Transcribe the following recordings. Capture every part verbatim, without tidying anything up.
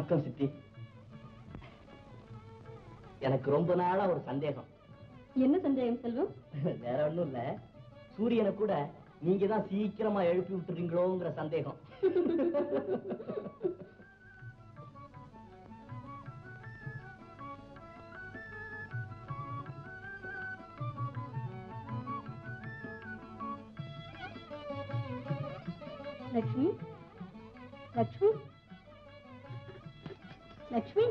வணக்கம் சித்தி. எனக்கு ரொம்ப நாளா ஒரு சந்தேகம். என்ன சந்தேகம் செல்வம்? வேற ஒண்ணும் இல்ல, சூரியனை கூட நீங்க தான் சீக்கிரமா எழுப்பி விட்டுறீங்களோங்கிற சந்தேகம். லட்சுமி, லட்சுமி, லட்சுமி,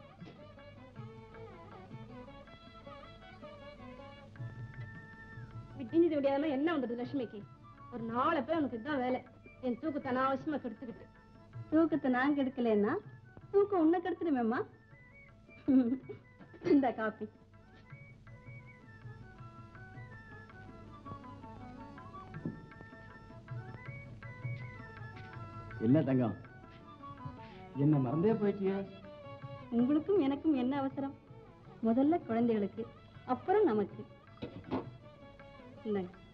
விட்டிஞ்சது விடியாலும் என்ன வந்தது லட்சுமிக்கு? ஒரு நாலு பேர் உனக்கு இதுதான் வேலை. என் தூக்கத்தை அனாவசியமா கெடுத்துக்கிட்டு. தூக்கத்தை நான் கெடுக்கலன்னா தூக்கம் உன்னை கெடுத்துடுமேம்மா. இந்த காப்பி. என்ன தங்கம், என்ன மறந்தே போயிட்டியே? உங்களுக்கும் எனக்கும் என்ன அவசரம்? முதல்ல குழந்தைகளுக்கு, அப்புறம் நமக்கு. இந்தாங்க.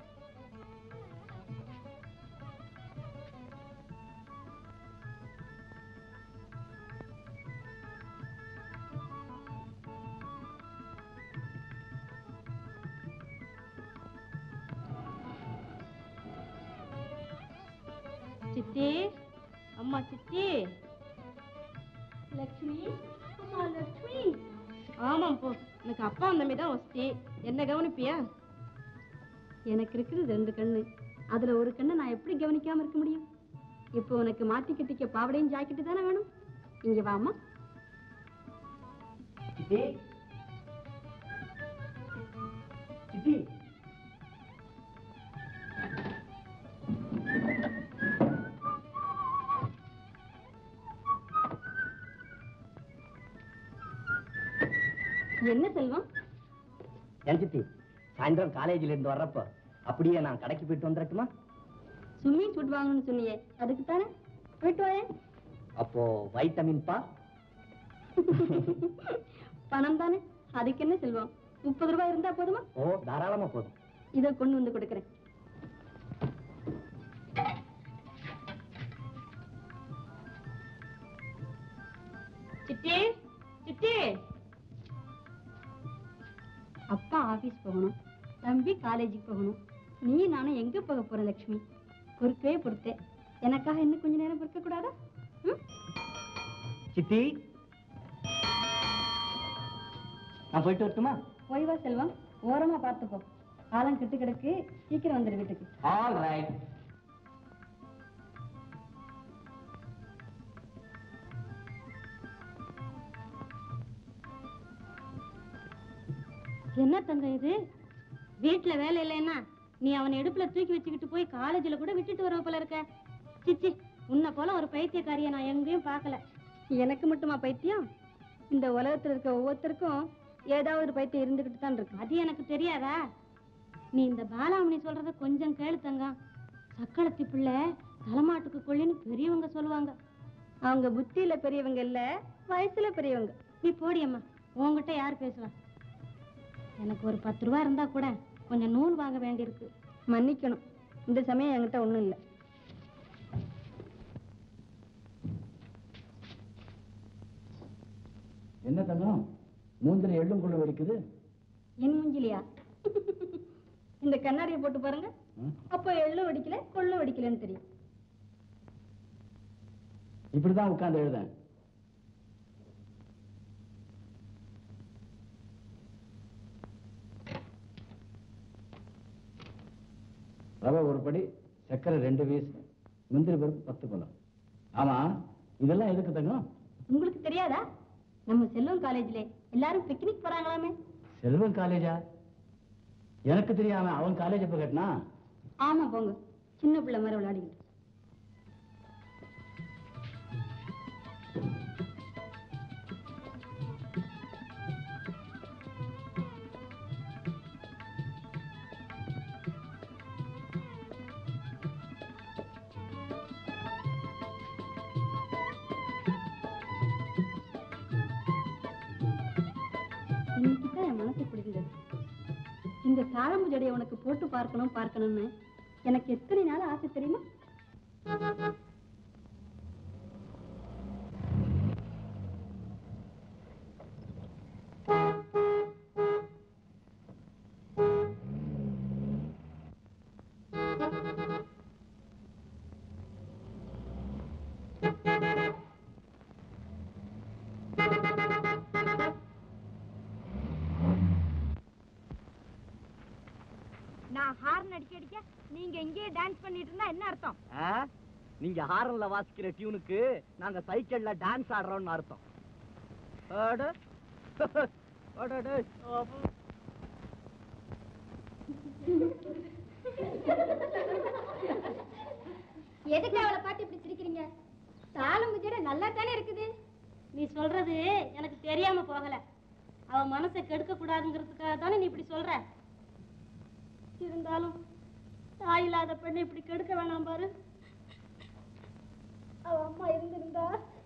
சித்தி, அம்மா சித்தி. லட்சுமி, அம்மா லட்சுமி. ஆமாம் போ, எனக்கு அப்பா அந்த தான் வசதி. என்ன கவனிப்பியா? எனக்கு இருக்குது ரெண்டு கண்ணு. அதுல ஒரு கண்ணை நான் எப்படி கவனிக்காம இருக்க முடியும்? இப்போ உனக்கு மாத்தி கட்டிக்க பாவடையும் ஜாக்கெட்டு தானே வேணும். இங்க வாமா. சித்தி, சித்தி. என்ன செல்வம்? என் சித்தி, சாயந்தரம் காலேஜில இருந்து வர்றப்ப அப்படியே நான் கடைக்கு போயிட்டு வந்துடட்டுமா? ஸ்விம்மிங் சூட் வாங்கணும்னு சொன்னியே, அதுக்கு தானே போயிட்டு வரேன். அப்போ வைட்டமின் பா? பணம் தானே, அதுக்கு என்ன செல்வம்? முப்பது ரூபாய் இருந்தா போதுமா? ஓ, தாராளமா போதும். இதை கொண்டு வந்து கொடுக்கிறேன். சித்தி, சித்தி. அப்பா ஆபீஸ் போகணும், தம்பி காலேஜுக்கு போகணும். நீ நானும் எங்க போக போற லட்சுமி? பொறுக்கவே பொறுத்தேன். எனக்காக இன்னும் கொஞ்ச நேரம் பொறுக்க கூடாதா? சித்தி, நான் போயிட்டு வரட்டுமா? ஓய்வா செல்வம், ஓரமா பார்த்துப்போ. ஆலம் கெட்டு கிடக்கு, சீக்கிரம் வந்துடு வீட்டுக்கு. All right. என்ன தங்க இது? வீட்டுல வேலை இல்லைன்னா நீ அவனை இடுப்புல தூக்கி வச்சுக்கிட்டு போய் காலேஜில் கூட விட்டுட்டு வர போல இருக்க. சிச்சி, உன்னை போல ஒரு பைத்தியக்காரியை நான் எங்கேயும் பார்க்கல. எனக்கு மட்டுமா பைத்தியம்? இந்த உலகத்துல இருக்க ஒவ்வொருத்தருக்கும் ஏதாவது ஒரு பைத்தியம் இருந்துகிட்டு தான் இருக்கு. அது எனக்கு தெரியாதா? நீ இந்த பாலாமணி சொல்றத கொஞ்சம் கேளு தங்கம். சக்களத்தி பிள்ளை தலைமாட்டுக்கு கொள்ளின்னு பெரியவங்க சொல்லுவாங்க. அவங்க புத்தியில பெரியவங்க இல்ல, வயசுல பெரியவங்க. நீ போடியம்மா, உன்கிட்ட யார் பேசுவா? எனக்கு ஒரு பத்து ரூபா இருந்தா கூட கொஞ்சம் நூல் வாங்க வேண்டியிருக்கு. மன்னிக்கணும், இந்த சமயம் என்கிட்ட ஒண்ணும் இல்லை. என்ன தங்கம், மூஞ்சில எள்ளும் கொள்ள வலிக்குது? என் மூஞ்சிலியா? இந்த கண்ணாடியை போட்டு பாருங்க, அப்போ எள்ளும் வெடிக்கல கொள்ளும் வெடிக்கலன்னு தெரியும். இப்படிதான் உட்கார்ந்து எழுதேன். ரவை ஒரு படி, சர்க்கரை ரெண்டு பீஸ், முந்திரி பருப்பு பத்து பழம். ஆமா, இதெல்லாம் எதுக்கு தங்கம்? உங்களுக்கு தெரியாதா? நம்ம செல்வம் காலேஜ்ல எல்லாரும் பிக்னிக் போறாங்களாமே. செல்வம் காலேஜா? எனக்கு தெரியாம அவன் காலேஜ் எப்ப கட்டினா? ஆமா போங்க, சின்ன பிள்ளை மாதிரி விளையாடிக்கிட்டு. இன்னைக்குதான் என் மனசு பிடிந்தது. இந்த தாழம்பு ஜடையை உனக்கு போட்டு பார்க்கணும் பார்க்கணும்னு எனக்கு எத்தனை நாள் ஆசை தெரியுமா? நான் ஹார்ன் அடிக்க அடிக்க நீங்க இங்கேயே டான்ஸ் பண்ணிட்டு இருந்தா என்ன அர்த்தம்? நீங்க ஹார்ன்ல வாசிக்கிற டியூனுக்கு நாங்க சைக்கிள்ல டான்ஸ் ஆடுறோம்னு அர்த்தம். எதுக்கு அவளை பார்த்து இப்படி சிரிக்கிறீங்க? தாளம் முஜட நல்லா தானே இருக்குது. நீ சொல்றது எனக்கு தெரியாம போகல. அவ மனசை கெடுக்க கூடாதுங்கிறதுக்காக தானே நீ இப்படி சொல்ற. இருந்தாலும் தாய் இல்லாத பெண்ணை இப்படி கெடுக்க வேணாம் பாரு. அவ அம்மா இருந்திருந்தா.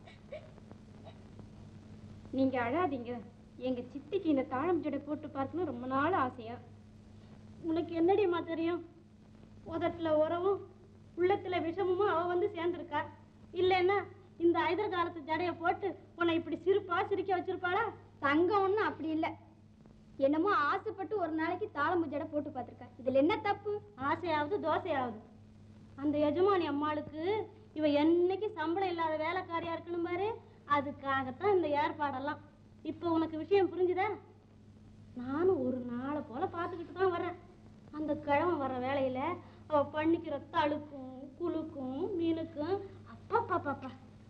நீங்க அழாதீங்க. எங்க சித்திக்கு இந்த தாழம் ஜடை போட்டு பார்க்கணும் ரொம்ப நாள் ஆசையா. உனக்கு என்னடிமா தெரியும்? உதட்டுல உறவும் உள்ளத்துல விஷமும் அவ வந்து சேர்ந்திருக்கா. இல்லைன்னா இந்த ஐதர் காலத்து ஜடைய போட்டு உன்னை இப்படி சிரிப்பா சிரிக்க வச்சிருப்பாளா? தங்கம் ஒண்ணும் அப்படி இல்ல. என்னமோ ஆசைப்பட்டு ஒரு நாளைக்கு தாளம்பு ஜடை போட்டு பார்த்திருக்கா. இதுல என்ன தப்பு? ஆசையாவது தோசையாவது. அந்த எஜமானி அம்மாளுக்கு இவ என்னைக்கு சம்பளம் இல்லாத வேலைக்காரியா இருக்கணும் பாரு. அதுக்காகத்தான் இந்த ஏற்பாடெல்லாம். இப்ப உனக்கு விஷயம் புரிஞ்சுதா? நானும் ஒரு நாளை போல பாத்துக்கிட்டு தான் வர்றேன். அந்த கிழமை வர்ற வேலையில அவ பண்ணிக்கிற தழுக்கும் குழுக்கும் மீனுக்கும் அப்பா பாப்பா.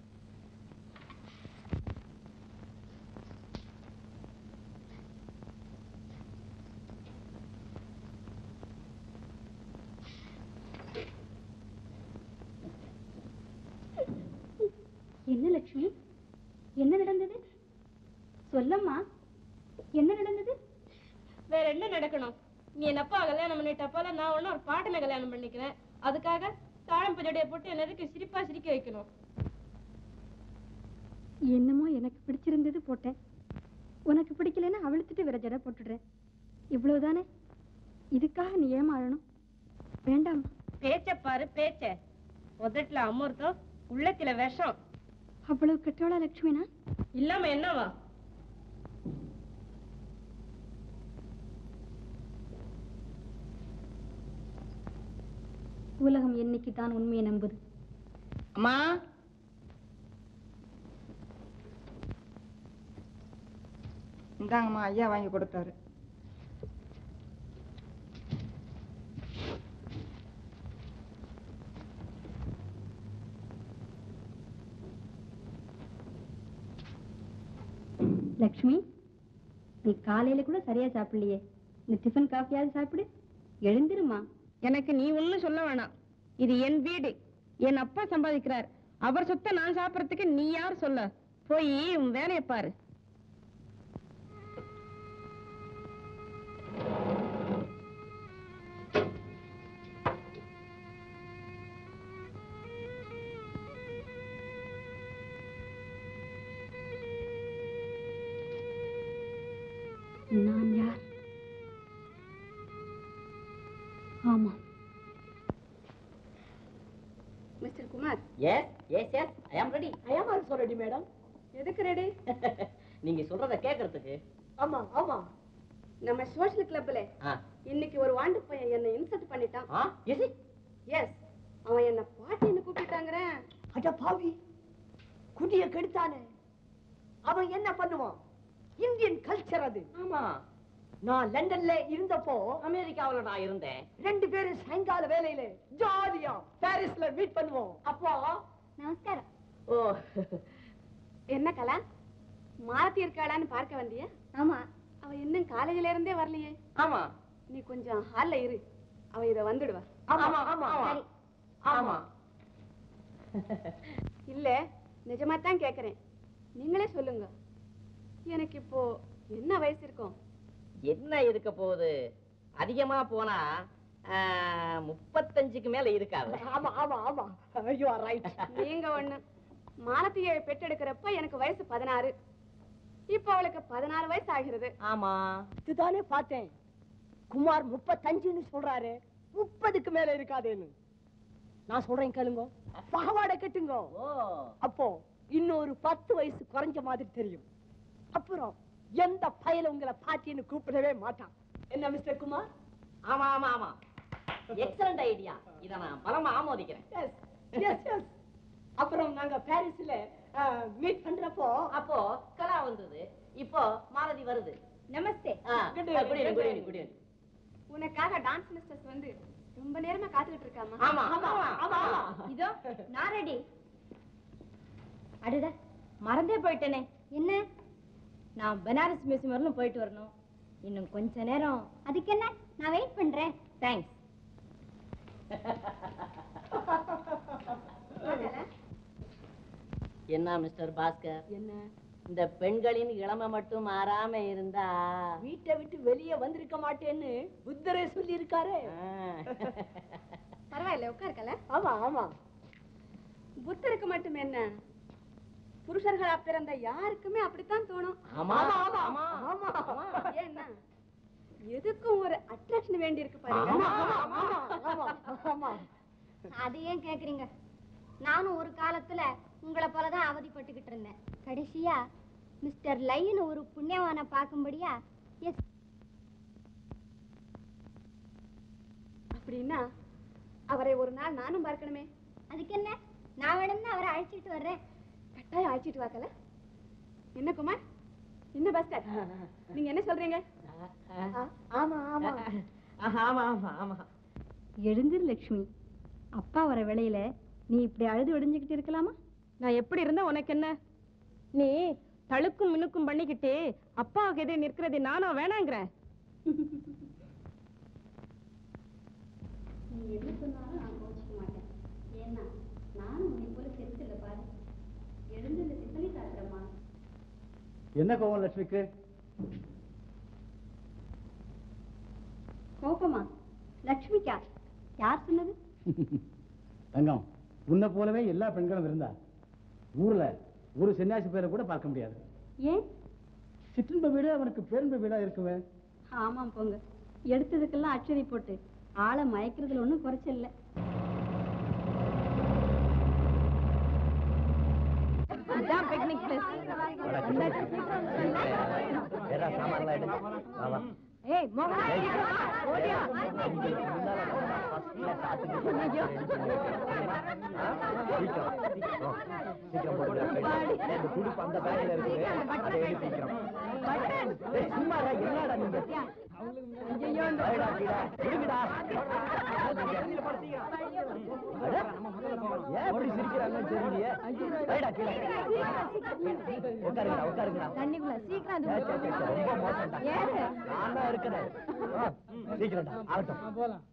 என்ன லட்சுமி, என்ன நடந்தது? சொல்லம்மா, என்ன நடந்தது? வேற என்ன நடக்கணும்? நீ என்னப்பா கல்யாணம் பண்ணிட்ட போல நான் ஒன்னும் ஒரு பாட்டில கல்யாணம் பண்ணிக்கிறேன். அதுக்காக தாழம் பஜடைய போட்டு எல்லாருக்கும் சிரிப்பா சிரிக்க வைக்கணும். என்னமோ எனக்கு பிடிச்சிருந்தது போட்டேன். உனக்கு பிடிக்கலன்னா அவிழ்த்துட்டு வேற ஜடை போட்டுடுறேன். இவ்வளவுதானே? இதுக்காக நீ ஏமாறணும் வேண்டாம். பேச்ச பாரு பேச்ச. உதட்டுல அமிர்தம், உள்ளத்துல விஷம். அவ்வளவு கெட்டவளா லட்சுமினா? இல்லாம என்னவா? உலகம் என்னைக்கு தான் உண்மையை நம்புது? அம்மா, இந்தாங்கம்மா, ஐயா வாங்கி கொடுத்தாரு. லட்சுமி, நீ காலையில கூட சரியா சாப்பிடலையே. இந்த டிஃபன் காஃபியாவது சாப்பிடு. எழுந்திருமா. எனக்கு நீ ஒண்ணும் சொல்ல வேணாம். இது என் வீடு. என் அப்பா சம்பாதிக்கிறார். அவர் சொத்தை நான் சாப்பிடறதுக்கு நீ யார் சொல்ல? போய் உன் வேலையை பாரு. நான் யார்? ஆமா, mister Kumar. Yes yes yes I am ready. I am also ready madam. எதுக்கு ரெடி? நீங்க சொல்றத கேக்குறதுக்கு. ஆமா ஆமா, நம்ம சோஷியல் கிளப்ல இன்னைக்கு ஒரு வாண்டு பையன் என்ன இன்சல்ட் பண்ணிட்டான். எஸ் எஸ், அவன் என்ன பாட்டின்னு கூப்பிட்டாங்கறேன். அட பாவி, குடிய கெடுத்தானே. அவன் என்ன பண்ணுவான்? இந்தியன் கல்ச்சர் அது. ஆமா, நான் லண்டன்ல இருந்தப்போ அமெரிக்காவுல நான் இருந்தேன். ரெண்டு பேரும் சாயங்கால வேலையில ஜாலியா பாரிஸ்ல மீட் பண்ணுவோம். அப்போ நமஸ்காரம். ஓ, என்ன கலா, மாலத்தி இருக்காளான்னு பார்க்க வந்தியா? ஆமா. அவ இன்னும் காலேஜ்ல இருந்தே வரலையே. ஆமா, நீ கொஞ்சம் ஹால்ல இரு, அவ இத வந்துடுவா. ஆமா ஆமா ஆமா ஆமா. இல்ல, நிஜமா தான் கேக்குறேன். நீங்களே சொல்லுங்க, எனக்கு இப்போ என்ன வயசு இருக்கும்? என்ன இருக்க போகுது? அதிகமா போனா முப்பத்தஞ்சுக்கு மேல இருக்காது. ஆமா ஆமா ஆமா, யூ ஆர் ரைட். நீங்க ஒண்ணு. மாலத்தியை பெற்றெடுக்கிறப்ப எனக்கு வயசு பதினாறு. இப்ப அவளுக்கு பதினாறு வயசு ஆகிறது. ஆமா, இதுதானே பார்த்தேன். குமார் முப்பத்தஞ்சுன்னு சொல்றாரு, முப்பதுக்கு மேல இருக்காதேன்னு. நான் சொல்றேன் கேளுங்க, பாவாடை கட்டுங்க. அப்போ இன்னொரு பத்து வயசு குறைஞ்ச மாதிரி தெரியும். அப்புறம் எந்த பயல உங்களை பாட்டின்னு கூப்பிடவே மாட்டான். என்ன மிஸ்டர் குமார்? ஆமா ஆமா ஆமா, எக்ஸலண்ட் ஐடியா. இத நான் பலமா ஆமோதிக்கிறேன். S yes S. அப்புறம் நாங்க பாரிஸ்ல மீட் பண்றப்போ அப்போ கலா வந்தது, இப்போ மாலதி வருது. நமஸ்தே. Good evening good evening good evening. உனக்காக டான்ஸ் மிஸ்டர்ஸ் வந்து ரொம்ப நேரமா காத்துக்கிட்டு இருக்காமா. ஆமா ஆமா ஆமா ஆமா. இதோ நான் ரெடி. அடடா மறந்தே போயிட்டேனே. என்ன? நான் பனாரஸ் மியூசியம் வரணும் போயிட்டு வரணும். இன்னும் கொஞ்ச நேரம். அதுக்கு என்ன, நான் வெயிட் பண்றேன். தேங்க்ஸ். என்ன மிஸ்டர் பாஸ்கர், என்ன இந்த பெண்களின் இளமை மட்டும் மாறாம இருந்தா வீட்டை விட்டு வெளியே வந்திருக்க மாட்டேன்னு புத்தரே சொல்லி இருக்காரு. பரவாயில்ல உட்காருக்கல. ஆமா ஆமா. புத்தருக்கு மட்டும் என்ன, புருஷர்களா பிறந்த யாருக்குமே அப்படித்தான் தோணும். ஆமா ஆமா ஆமா ஆமா ஆமா. ஏன்னா எதுக்கும் ஒரு அட்ராக்ஷன் வேண்டி இருக்கு பாருங்க. ஆமா ஆமா ஆமா. அது ஏன் கேக்குறீங்க? நானும் ஒரு காலத்துல உங்களை போலதான் அவதிப்பட்டுக்கிட்டு இருந்தேன். கடைசியா மிஸ்டர் லைன்னு ஒரு புண்ணியவான பார்க்கும்படியா எஸ். அப்படின்னா அவரை ஒரு நாள் நானும் பார்க்கணுமே. அதுக்கு என்ன, நான் வேணும்னு அவரை அழைச்சிட்டு வர்றேன். கட்டாயம் அழைச்சிட்டு வாக்கல. என்ன குமார், என்ன பாஸ்கர், நீங்க என்ன சொல்றீங்க? ஆமா ஆமா ஆமா ஆமா ஆமா. எழுந்திரு லட்சுமி. அப்பா வர வேளையில நீ இப்படி அழுது விடிஞ்சுக்கிட்டு இருக்கலாமா? நான் எப்படி இருந்தா உனக்கு என்ன? நீ தழுக்கும் மினுக்கும் பண்ணிக்கிட்டு அப்பாவுக்கு எதிரே நிற்கிறது நானா வேணாங்கிறேன்? நீ என்ன சொன்னாலும் நான் கோச்சிக்க மாட்டேன். ஏன்னா நானும் உன்னை போல செத்துல பாரு. எழுந்து இந்த சித்தனை சாத்திரமா. என்ன கோவம் லட்சுமிக்கு? கோபமா? லட்சுமிக்கா? யார் சொன்னது? தங்கம், உன்னை போலவே எல்லா பெண்களும் இருந்தா ஊர்ல ஒரு சன்னியாசி பேரை கூட பார்க்க முடியாது. ஏன்? சிற்றின்ப வீடு அவனுக்கு பேரின்ப வீடா இருக்குவே. ஆமாம் போங்க. எடுத்ததுக்கெல்லாம் அச்சடி போட்டு ஆளை மயக்கிறதுல ஒன்றும் குறைச்சல. அதான் பிக்னிக் பிளேஸ். ஏய் மோகன், ஓடியா. தண்ணிக்குள்ள சீக்கிரம் போலாம்.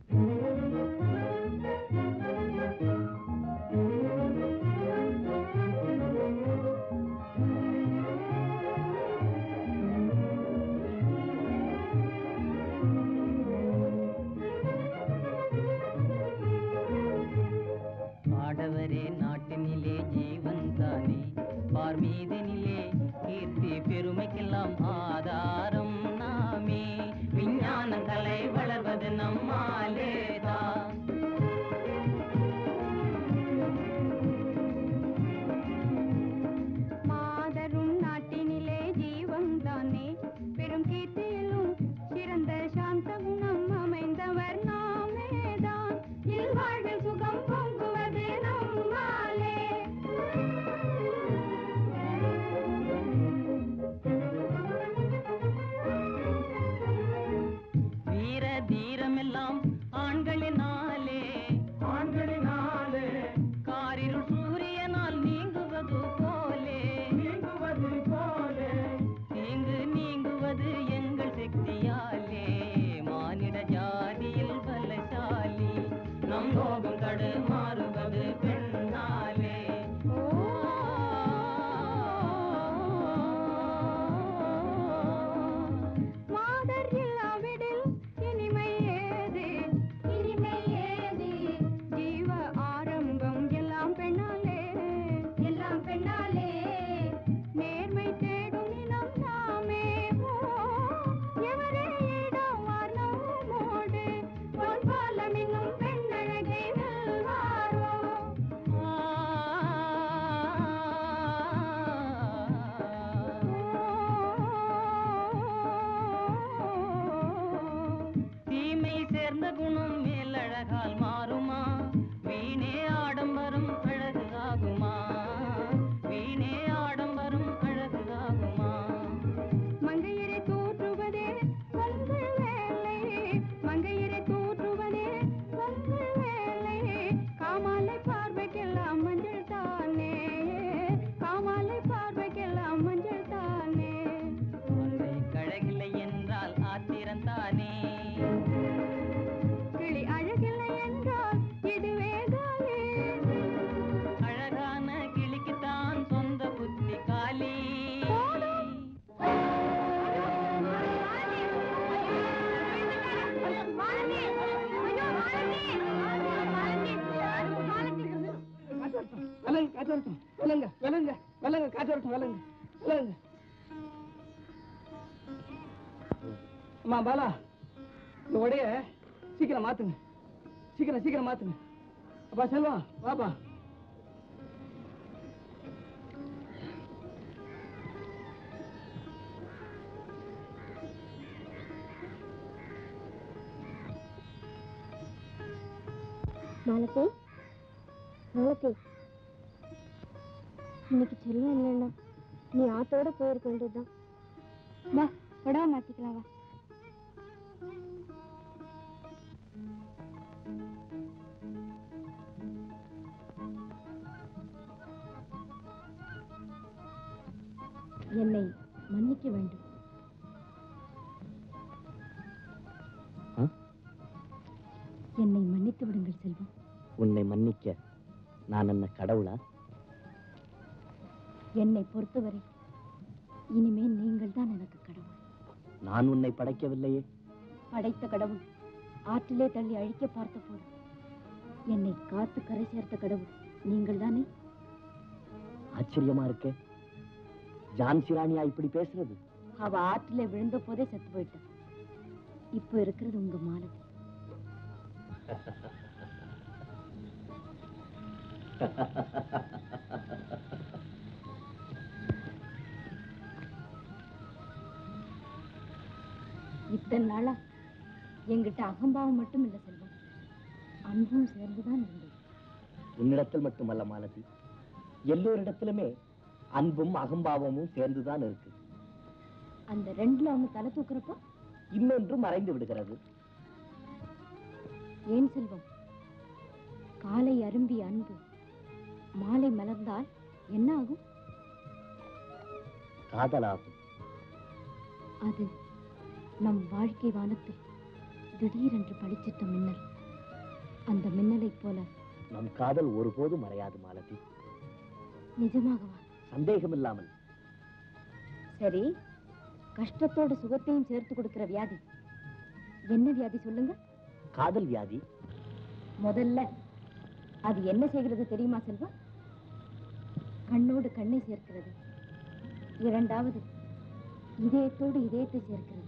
ஆடவரே நாட்டினிலே ஜீவன் தானே, பார்மீதனிலே கீர்த்தி பெருமைக்கெல்லாம் ஆதாரம் நாமே. விஞ்ஞான கலை வளர்வது நம்மாலேதான். காற்று வரட்டும் விலங்க விலங்க விலங்க காற்று வரட்டும் விலங்க விலங்க. அம்மா பாலா இந்த உடைய சீக்கிரம் மாத்துங்க, சீக்கிரம் சீக்கிரம் மாத்துங்க. அப்பா செல்வம் வாப்பா. மாலதி மாலதி இன்னைக்கு செல்வம் இல்லைன்னா நீ ஆத்தோட போயிருக்க வேண்டியதுதான். வா புடவை மாத்திக்கலாம் வா. என்னை மன்னிக்க வேண்டும். என்னை மன்னித்து விடுங்கள் செல்வம். உன்னை மன்னிக்க நான் என்ன கடவுளா? என்னை பொறுத்தவரை இனிமேல் நீங்கள் தான் எனக்கு கடவுள். நான் உன்னை படைக்கவில்லையே. படைத்த கடவுள் ஆற்றிலே தள்ளி அழிக்க பார்த்த போது என்னை காத்து கரை சேர்த்த கடவுள் நீங்கள் தானே? ஆச்சரியமா இருக்கே, ஜான்சி ராணியா இப்படி பேசுறது? அவ ஆற்றிலே விழுந்த போதே செத்து போயிட்ட. இப்ப இருக்கிறது உங்க மாலதி. இத்தனை நாளா எங்கிட்ட அகம்பாவம் மட்டும் இல்ல செல்வம், அன்பும் சேர்ந்துதான் இருந்தது. உன்னிடத்தில் மட்டுமல்ல மாலதி, எல்லோரிடத்திலுமே அன்பும் அகம்பாவமும் சேர்ந்துதான் இருக்கு. அந்த ரெண்டுல அவங்க தலை தூக்குறப்போ இன்னொன்று மறைந்து விடுகிறது. ஏன் செல்வம்? காலை அரும்பிய அன்பு மாலை மலர்ந்தால் என்ன ஆகும்? காதலாகும். அது நம் வாழ்க்கை வானத்தில் திடீரென்று பளிச்சிட்ட மின்னல். அந்த மின்னலைப் போல நம் காதல் ஒருபோதும் மறையாது மாலதி. நிஜமாகவா? சந்தேகம் இல்லாமல். சரி, கஷ்டத்தோட சுகத்தையும் சேர்த்து கொடுக்கிற வியாதி என்ன வியாதி சொல்லுங்க? காதல் வியாதி. முதல்ல அது என்ன செய்கிறது தெரியுமா செல்வம்? கண்ணோடு கண்ணை சேர்க்கிறது. இரண்டாவது இதயத்தோடு இதயத்தை சேர்க்கிறது.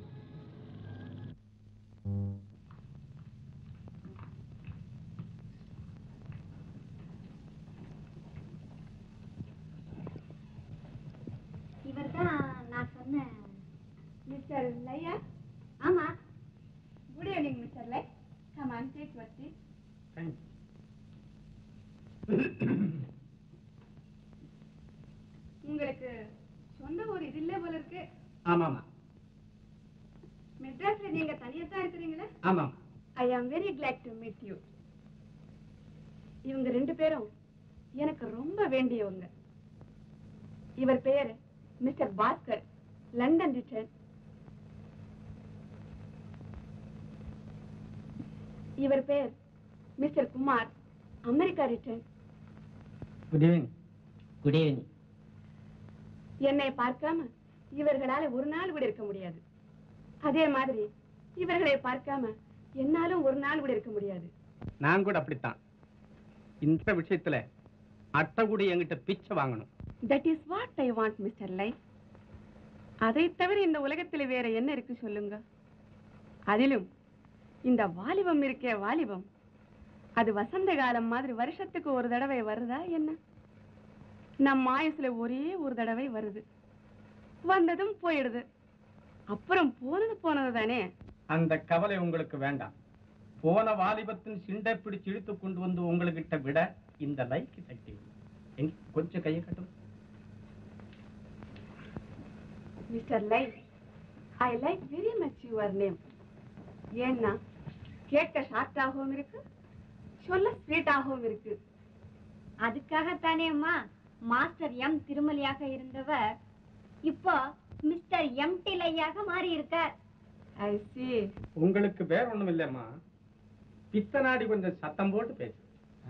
இவர்தான் நான் சொன்ன மிஸ்டர் லையா? ஆமா. Good evening mister Lai. Come on take your seat. உங்களுக்கு சொந்த ஊர் இது இல்ல போல இருக்கு. ஆமாமா. மெட்ராஸ்ல நீங்க தனியா தான் இருக்கிறீங்களா? ஆமா. I am very glad to meet you. இவங்க ரெண்டு பேரும் எனக்கு ரொம்ப வேண்டியவங்க. இவர் பெயர் மிஸ்டர் பாஸ்கர், லண்டன் ரிட்டர்ன். இவர் பெயர் mister Kumar, America return. Good evening. Good evening. என்னை பார்க்காம இவர்களால ஒரு நாள் கூட இருக்க முடியாது. அதே மாதிரி இவர்களை பார்க்காம என்னாலும் ஒரு நாள் கூட இருக்க முடியாது. நான் கூட அப்படித்தான். இந்த விஷயத்துல அட்டை கூட என்கிட்ட பிச்சை வாங்கணும். That is what I want, mister Lai. அதை தவிர இந்த உலகத்தில் வேற என்ன இருக்கு சொல்லுங்க? அதிலும் இந்த வாலிபம் இருக்கே வாலிபம், அது வசந்த காலம் மாதிரி வருஷத்துக்கு ஒரு தடவை வருதா என்ன? நம் ஆயுசுல ஒரே ஒரு தடவை வருது, வந்ததும் போயிடுது. அப்புறம் போனது போனது தானே. அந்த கவலை உங்களுக்கு வேண்டாம். போன வாலிபத்தின் சிண்டை பிடிச்சு இழுத்து கொண்டு வந்து உங்ககிட்ட விட இந்த லைக் சக்தி. கொஞ்சம் கையை கட்டும். Mister Lai, I like very much your name. ஏன்னா கேட்க ஷார்ட்டாகவும் இருக்கு, சொல்ல ஸ்வீட்டாகவும் இருக்கு. அதுக்காகத்தானே அம்மா மாஸ்டர் எம் திருமலையாக இருந்தவர் இப்போ மிஸ்டர் எம் டிலையாக மாறி இருக்கார். ஐ see. உங்களுக்கு வேற ஒண்ணும் இல்லையம்மா, பித்தனாடி கொஞ்சம் சத்தம் போட்டு பேசு.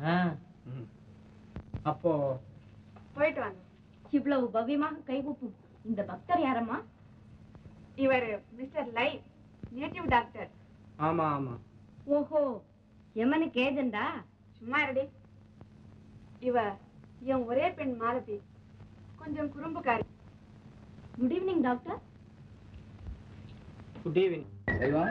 அப்போ போயிட்டு வாங்க. இவ்வளவு பவ்யமாக கைகூப்பும் இந்த பக்தர் யாரம்மா? இவர் மிஸ்டர் லை, நேட்டிவ் டாக்டர். ஆமா ஆமா. ஓஹோ, எமனுக்கு ஏஜெண்டா? சும்மா இருடி. இவ என் ஒரே பெண் மாலதி கொஞ்சம் குறும்புக்காரி. Good evening doctor. Good evening. Selvam,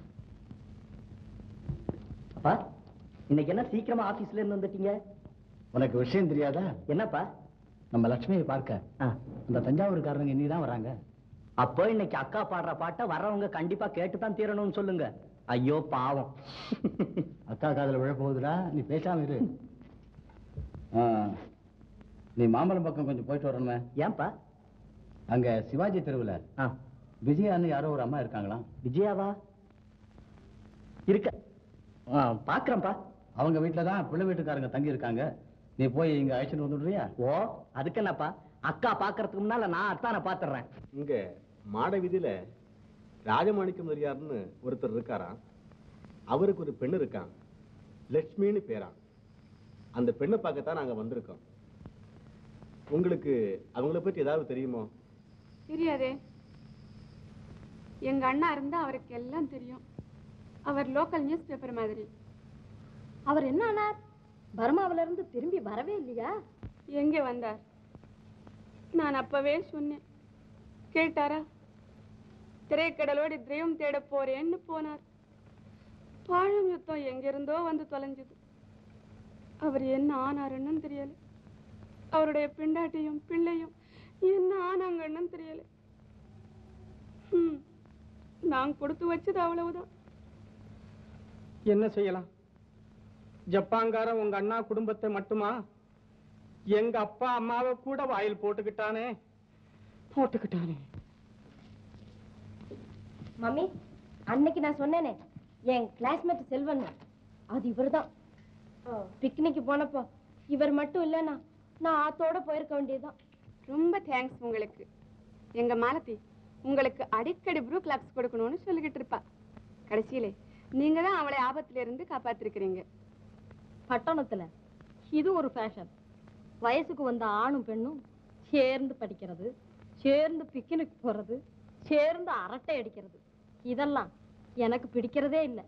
அப்பா இன்னைக்கு என்ன சீக்கிரமா ஆபீஸ்ல இருந்து வந்துட்டீங்க? உனக்கு விஷயம் தெரியாதா? என்னப்பா? நம்ம லட்சுமியை பார்க்க ஆ, அந்த தஞ்சாவூர்காரங்க இன்னைக்கு தான் வராங்க. அப்போ இன்னைக்கு அக்கா பாடுற பாட்டை வர்றவங்க கண்டிப்பா கேட்டுதான் தீரணும்னு சொல்லுங்க. ஐயோ பாவம். அக்கா காதல விழ போகுதுடா, நீ பேசாம இரு. ஆ, நீ மாம்பழம் பக்கம் கொஞ்சம் போயிட்டு வரணுமே. ஏன்பா? அங்க சிவாஜி தெருவுல ஆ, விஜயான்னு யாரோ ஒரு அம்மா இருக்காங்களாம். விஜயாவா? இருக்க. ஆ, பாக்குறேன்ப்பா. அவங்க வீட்டுல தான் பிள்ளை வீட்டுக்காரங்க தங்கி இருக்காங்க. நீ போய் இங்க அழைச்சிட்டு வந்துடுறியா? ஓ, அதுக்கு என்னப்பா? அக்கா பாக்குறதுக்கு முன்னால நான் அத்தானை பாத்துறேன். இங்க மாட வீதியில ராஜமாணிக்கம் முதலியார்னு ஒருத்தர் இருக்காராம். அவருக்கு ஒரு பெண்ணு இருக்கான், லட்சுமின்னு பேரான். அந்த பெண்ணை பார்க்கத்தான் நாங்க வந்திருக்கோம். உங்களுக்கு அவங்கள பத்தி ஏதாவது தெரியுமோ? தெரியாதே. எங்க அண்ணா இருந்தா அவருக்கு எல்லாம் தெரியும். அவர் லோக்கல் நியூஸ் பேப்பர் மாதிரி. அவர் என்ன ஆனார்? பர்மாவில இருந்து திரும்பி வரவே இல்லையா? எங்கே வந்தார்? நான் அப்பவே சொன்னேன், கேட்டாரா? திரைக்கடலோடு திரையும் தேட போறேன்னு போனார். பாழும் யுத்தம் எங்கிருந்தோ வந்து தொலைஞ்சது. அவர் என்ன ஆனாருன்னு தெரியல. அவருடைய பெண்டாட்டியும் பிள்ளையும் என்ன ஆனாங்கன்னு தெரியல. நான் கொடுத்து வச்சது அவ்வளவுதான். என்ன செய்யலாம்? ஜப்பான்கார உங்க அண்ணா குடும்பத்தை மட்டுமா, எங்க அப்பா அம்மாவை கூட வாயில் போட்டுக்கிட்டானே போட்டுக்கிட்டானே. மம்மி, அன்னைக்கு நான் சொன்னேனே என் கிளாஸ்மேட் செல்வன், அது இவர்தான். பிக்னிக்கு போனப்போ இவர் மட்டும் இல்லைன்னா நான் ஆத்தோட போயிருக்க வேண்டியதுதான். ரொம்ப தேங்க்ஸ் உங்களுக்கு. எங்க மாலதி உங்களுக்கு அடிக்கடி ப்ரூ கிளாப்ஸ் கொடுக்கணும்னு சொல்லிக்கிட்டு இருப்பா. கடைசியிலே நீங்க தான் அவளை ஆபத்துல இருந்து காப்பாத்திருக்கிறீங்க. பட்டணத்துல இது ஒரு ஃபேஷன். வயசுக்கு வந்த ஆணும் பெண்ணும் சேர்ந்து படிக்கிறது, சேர்ந்து பிக்னிக் போறது, சேர்ந்து அரட்டை அடிக்கிறது, இதெல்லாம் எனக்கு பிடிக்கிறதே இல்லை.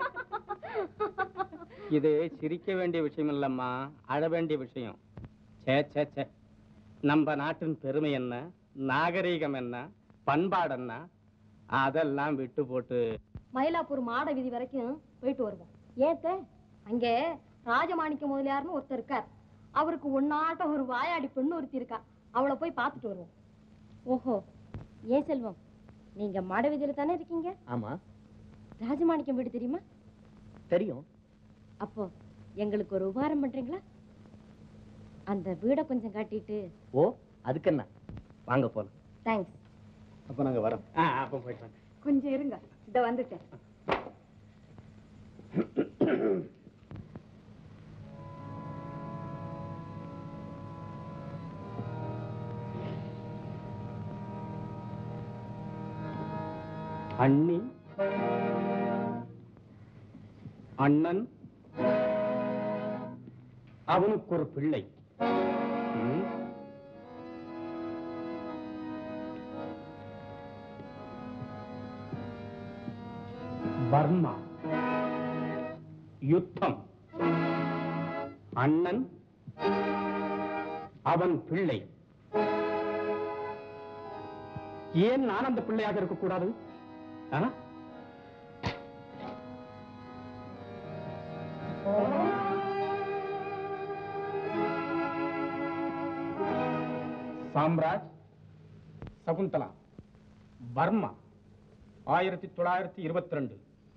இது சிரிக்க வேண்டிய விஷயம் இல்லம்மா, அழ வேண்டிய விஷயம். சே சே சே நம்ம நாட்டின் பெருமை என்ன, நாகரீகம் என்ன, பண்பாடு என்ன, அதெல்லாம் விட்டு போட்டு மயிலாப்பூர் மாட வீதி வரைக்கும் போயிட்டு வருவோம். ஏத்த அங்கே ராஜமாணிக்க முதலியார்னு ஒருத்தர் இருக்கார். அவருக்கு ஒன்னாட்டம் ஒரு வாயாடி பெண்ணு ஒருத்தி இருக்கா. அவளை போய் பார்த்துட்டு வருவோம். ஓஹோ, ஏன் செல்வம், நீங்க மாட வீதியில தானே இருக்கீங்க? ஆமா, ராஜமாணிக்கம் வீடு தெரியுமா? தெரியும். அப்போ எங்களுக்கு ஒரு உபகாரம் பண்றீங்களா? அந்த வீடை கொஞ்சம் காட்டிட்டு. ஓ, அதுக்கு என்ன, வாங்க போலாம். தேங்க்ஸ். அப்ப நாங்க வரோம். அப்போ போயிட்டு வாங்க. கொஞ்சம் இருங்க, இத வந்துட்டேன். அண்ணி, அண்ணன், அவனுக்கு ஒரு பிள்ளை. ம்? பர்மா, யுத்தம், அண்ணன், அவன் பிள்ளை. ஏன் நான் அந்த பிள்ளையாக இருக்கக்கூடாது? ஆ? சாம்ராஜ், சகுந்தலா, பர்மா, ஆயிரத்தி தொள்ளாயிரத்தி இருபத்தி ரெண்டு.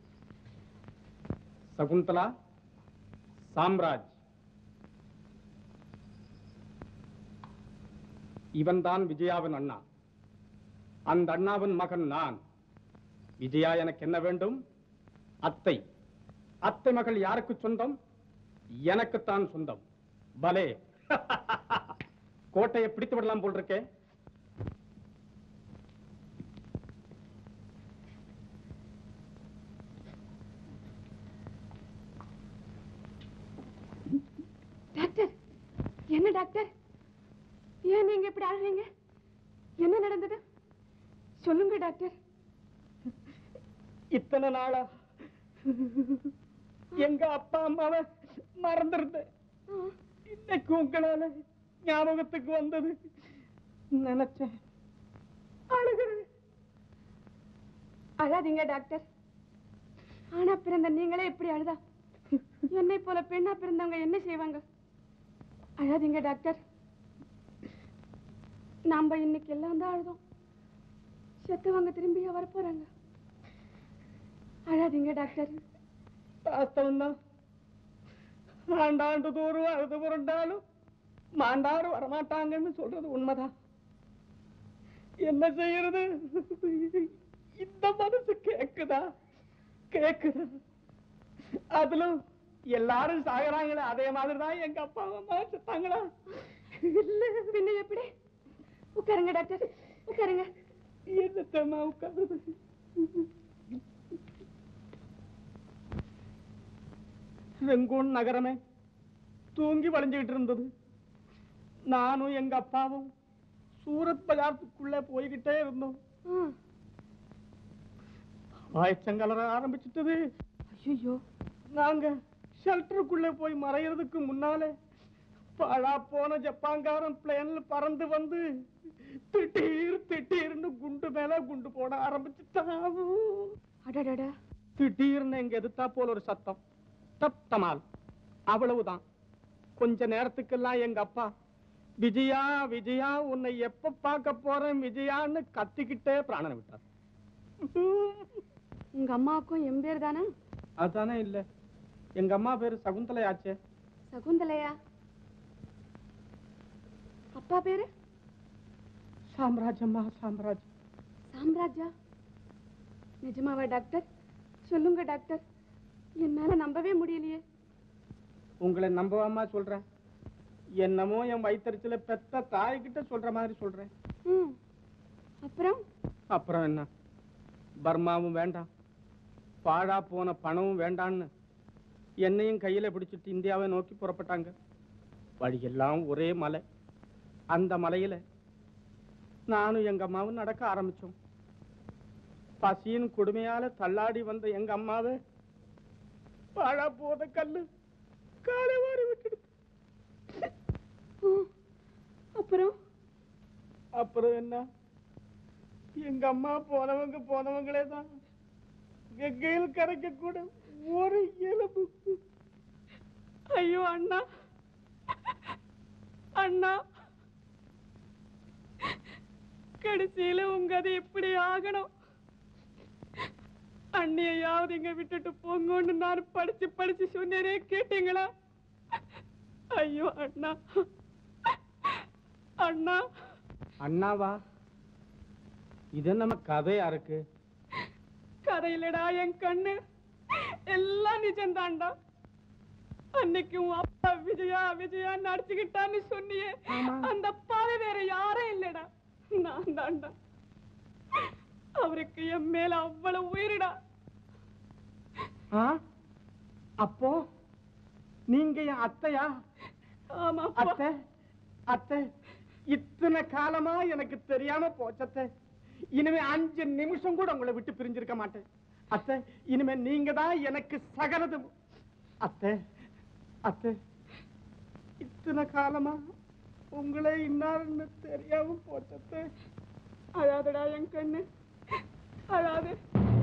சகுந்தலா, சாம்ராஜ். இவன்தான் விஜயாவின் அண்ணா. அந்த அண்ணாவின் மகன் நான். விஜயா எனக்கு என்ன வேண்டும்? அத்தை. அத்தை மகள் யாருக்கு சொந்தம்? எனக்குத்தான் சொந்தம். பலே, கோட்டையை பிடித்து விடலாம் போல் இருக்கே. டாக்டர், என்ன டாக்டர், ஏன் நீங்க இப்படி அழுறீங்க? என்ன நடந்தது சொல்லுங்க டாக்டர். இத்தனை நாளா எங்க அப்பா அம்மாவை மறந்துருந்தேன். இன்னைக்கு உங்களால ஞாபகத்துக்கு வந்தது நினைச்சேன். அழுகிறேன். அழாதீங்க டாக்டர். ஆனா பிறந்த நீங்களே எப்படி அழுதா என்னை போல பெண்ணா பிறந்தவங்க என்ன செய்வாங்க? அழாதீங்க டாக்டர். நாம இன்னைக்கு எல்லாம் தான் அழுதோம். செத்தவங்க திரும்பியா வரப்போறாங்க. அழாதீங்க டாக்டர். வாஸ்தவம் தான். ஆண்டாண்டு தோறும் அழுது புரண்டாலும் மாண்டாடு வரமாட்டாங்கன்னு சொல்றது உண்மைதான். என்ன செய்யறது? இந்த மனசு கேக்குதா கேக்குதா? அதுலும் எல்லாரும் சாகுறாங்களே அதே மாதிரிதான் எங்க அப்பா அம்மா செத்தாங்களா? இல்ல பின்ன எப்படி? உட்காருங்க டாக்டர், உட்காருங்க. என்னத்தம்மா உட்காருது? ரெங்கூன் நகரமே தூங்கி வளைஞ்சுக்கிட்டு இருந்தது. நானும் எங்க அப்பாவும் சூரத் பஜாருக்குள்ள போய்கிட்டே இருந்தோம். வாய்ச்சங்கலர ஆரம்பிச்சுட்டது. ஐயோ, நாங்க ஷெல்டருக்குள்ள போய் மறையறதுக்கு முன்னாலே பாழா போன ஜப்பான்காரன் பிளேன்ல பறந்து வந்து திடீர் திடீர்னு குண்டு மேல குண்டு போட ஆரம்பிச்சுட்டான். அடடடா. திடீர்னு எங்க எதிர்த்தா போல ஒரு சத்தம், தப் தமால், அவ்வளவுதான். கொஞ்ச நேரத்துக்கெல்லாம் எங்க அப்பா விஜயா விஜயா உன்னை எப்ப பார்க்க போறேன் விஜயான்னு கத்திக்கிட்டே பிராணனை விட்டார். உங்க அம்மாவுக்கும் என் பேர் தானே? அதானே இல்ல, எங்க அம்மா பேரு சகுந்தலையாச்சே. சகுந்தலையா? அப்பா பேரு? சாம்ராஜ்யம்மா, சாம்ராஜ். சாம்ராஜா? நிஜமாவா டாக்டர்? சொல்லுங்க டாக்டர், என்னால நம்பவே முடியலையே. உங்களை நம்பவாமா சொல்றேன்? என்னமோ என் வயிற்றுல பெத்த தாய்கிட்ட சொல்ற மாதிரி சொல்றேன். அப்புறம்? அப்புறம் என்ன, பர்மாவும் வேண்டாம், பாழா போன பணமும் வேண்டான்னு என்னையும் கையில பிடிச்சிட்டு இந்தியாவை நோக்கி புறப்பட்டாங்க. வழியெல்லாம் ஒரே மலை. அந்த மலையில நானும் எங்க அம்மாவும் நடக்க ஆரம்பிச்சோம். பசியின் கொடுமையால தள்ளாடி வந்த எங்க அம்மாவை பாழா போத கல்லு காலை வாரி விட்டுடுது. அப்புறம்? அப்புறம் என்ன, எங்க அம்மா போனவங்க போனவங்களே தான். கங்கையில் கரைக்க கூட ஒரு எலும்பு. ஐயோ அண்ணா, அண்ணா, கடைசியில உங்க அது எப்படி ஆகணும்? அண்ணியாவது இங்க விட்டுட்டு போங்கன்னு நான் படிச்சு படிச்சு சொன்னேனே, கேட்டீங்களா? ஐயோ அண்ணா, அண்ணா. அண்ணாவா? இது நம்ம கதையா இருக்கு? கதையிலடா என் கண்ணு, எல்லாம் நிஜம்தான்டா. அன்னைக்கு உன் அப்பா விஜயா விஜயா நடிச்சுக்கிட்டான்னு சொன்னியே, அந்த அப்பாவே வேற யாரும் இல்லடா, நான் தான்டா. அவருக்கு என் மேல அவ்வளவு உயிரிடா. அப்போ நீங்க என் அத்தையா? ஆமா அத்தை, அத்தை, இத்தனை காலமா எனக்கு தெரியாம போச்சத்தை. இனிமே அஞ்சு நிமிஷம் கூட உங்களை விட்டு பிரிஞ்சிருக்க மாட்டேன் அத்தை. இனிமே நீங்க தான் எனக்கு சகலதும் அத்தை. அத்தை, இத்தனை காலமா உங்களே இன்னாருன்னு தெரியாம போச்சத்தை. அழாதடா என் கண்ணு, அழாது.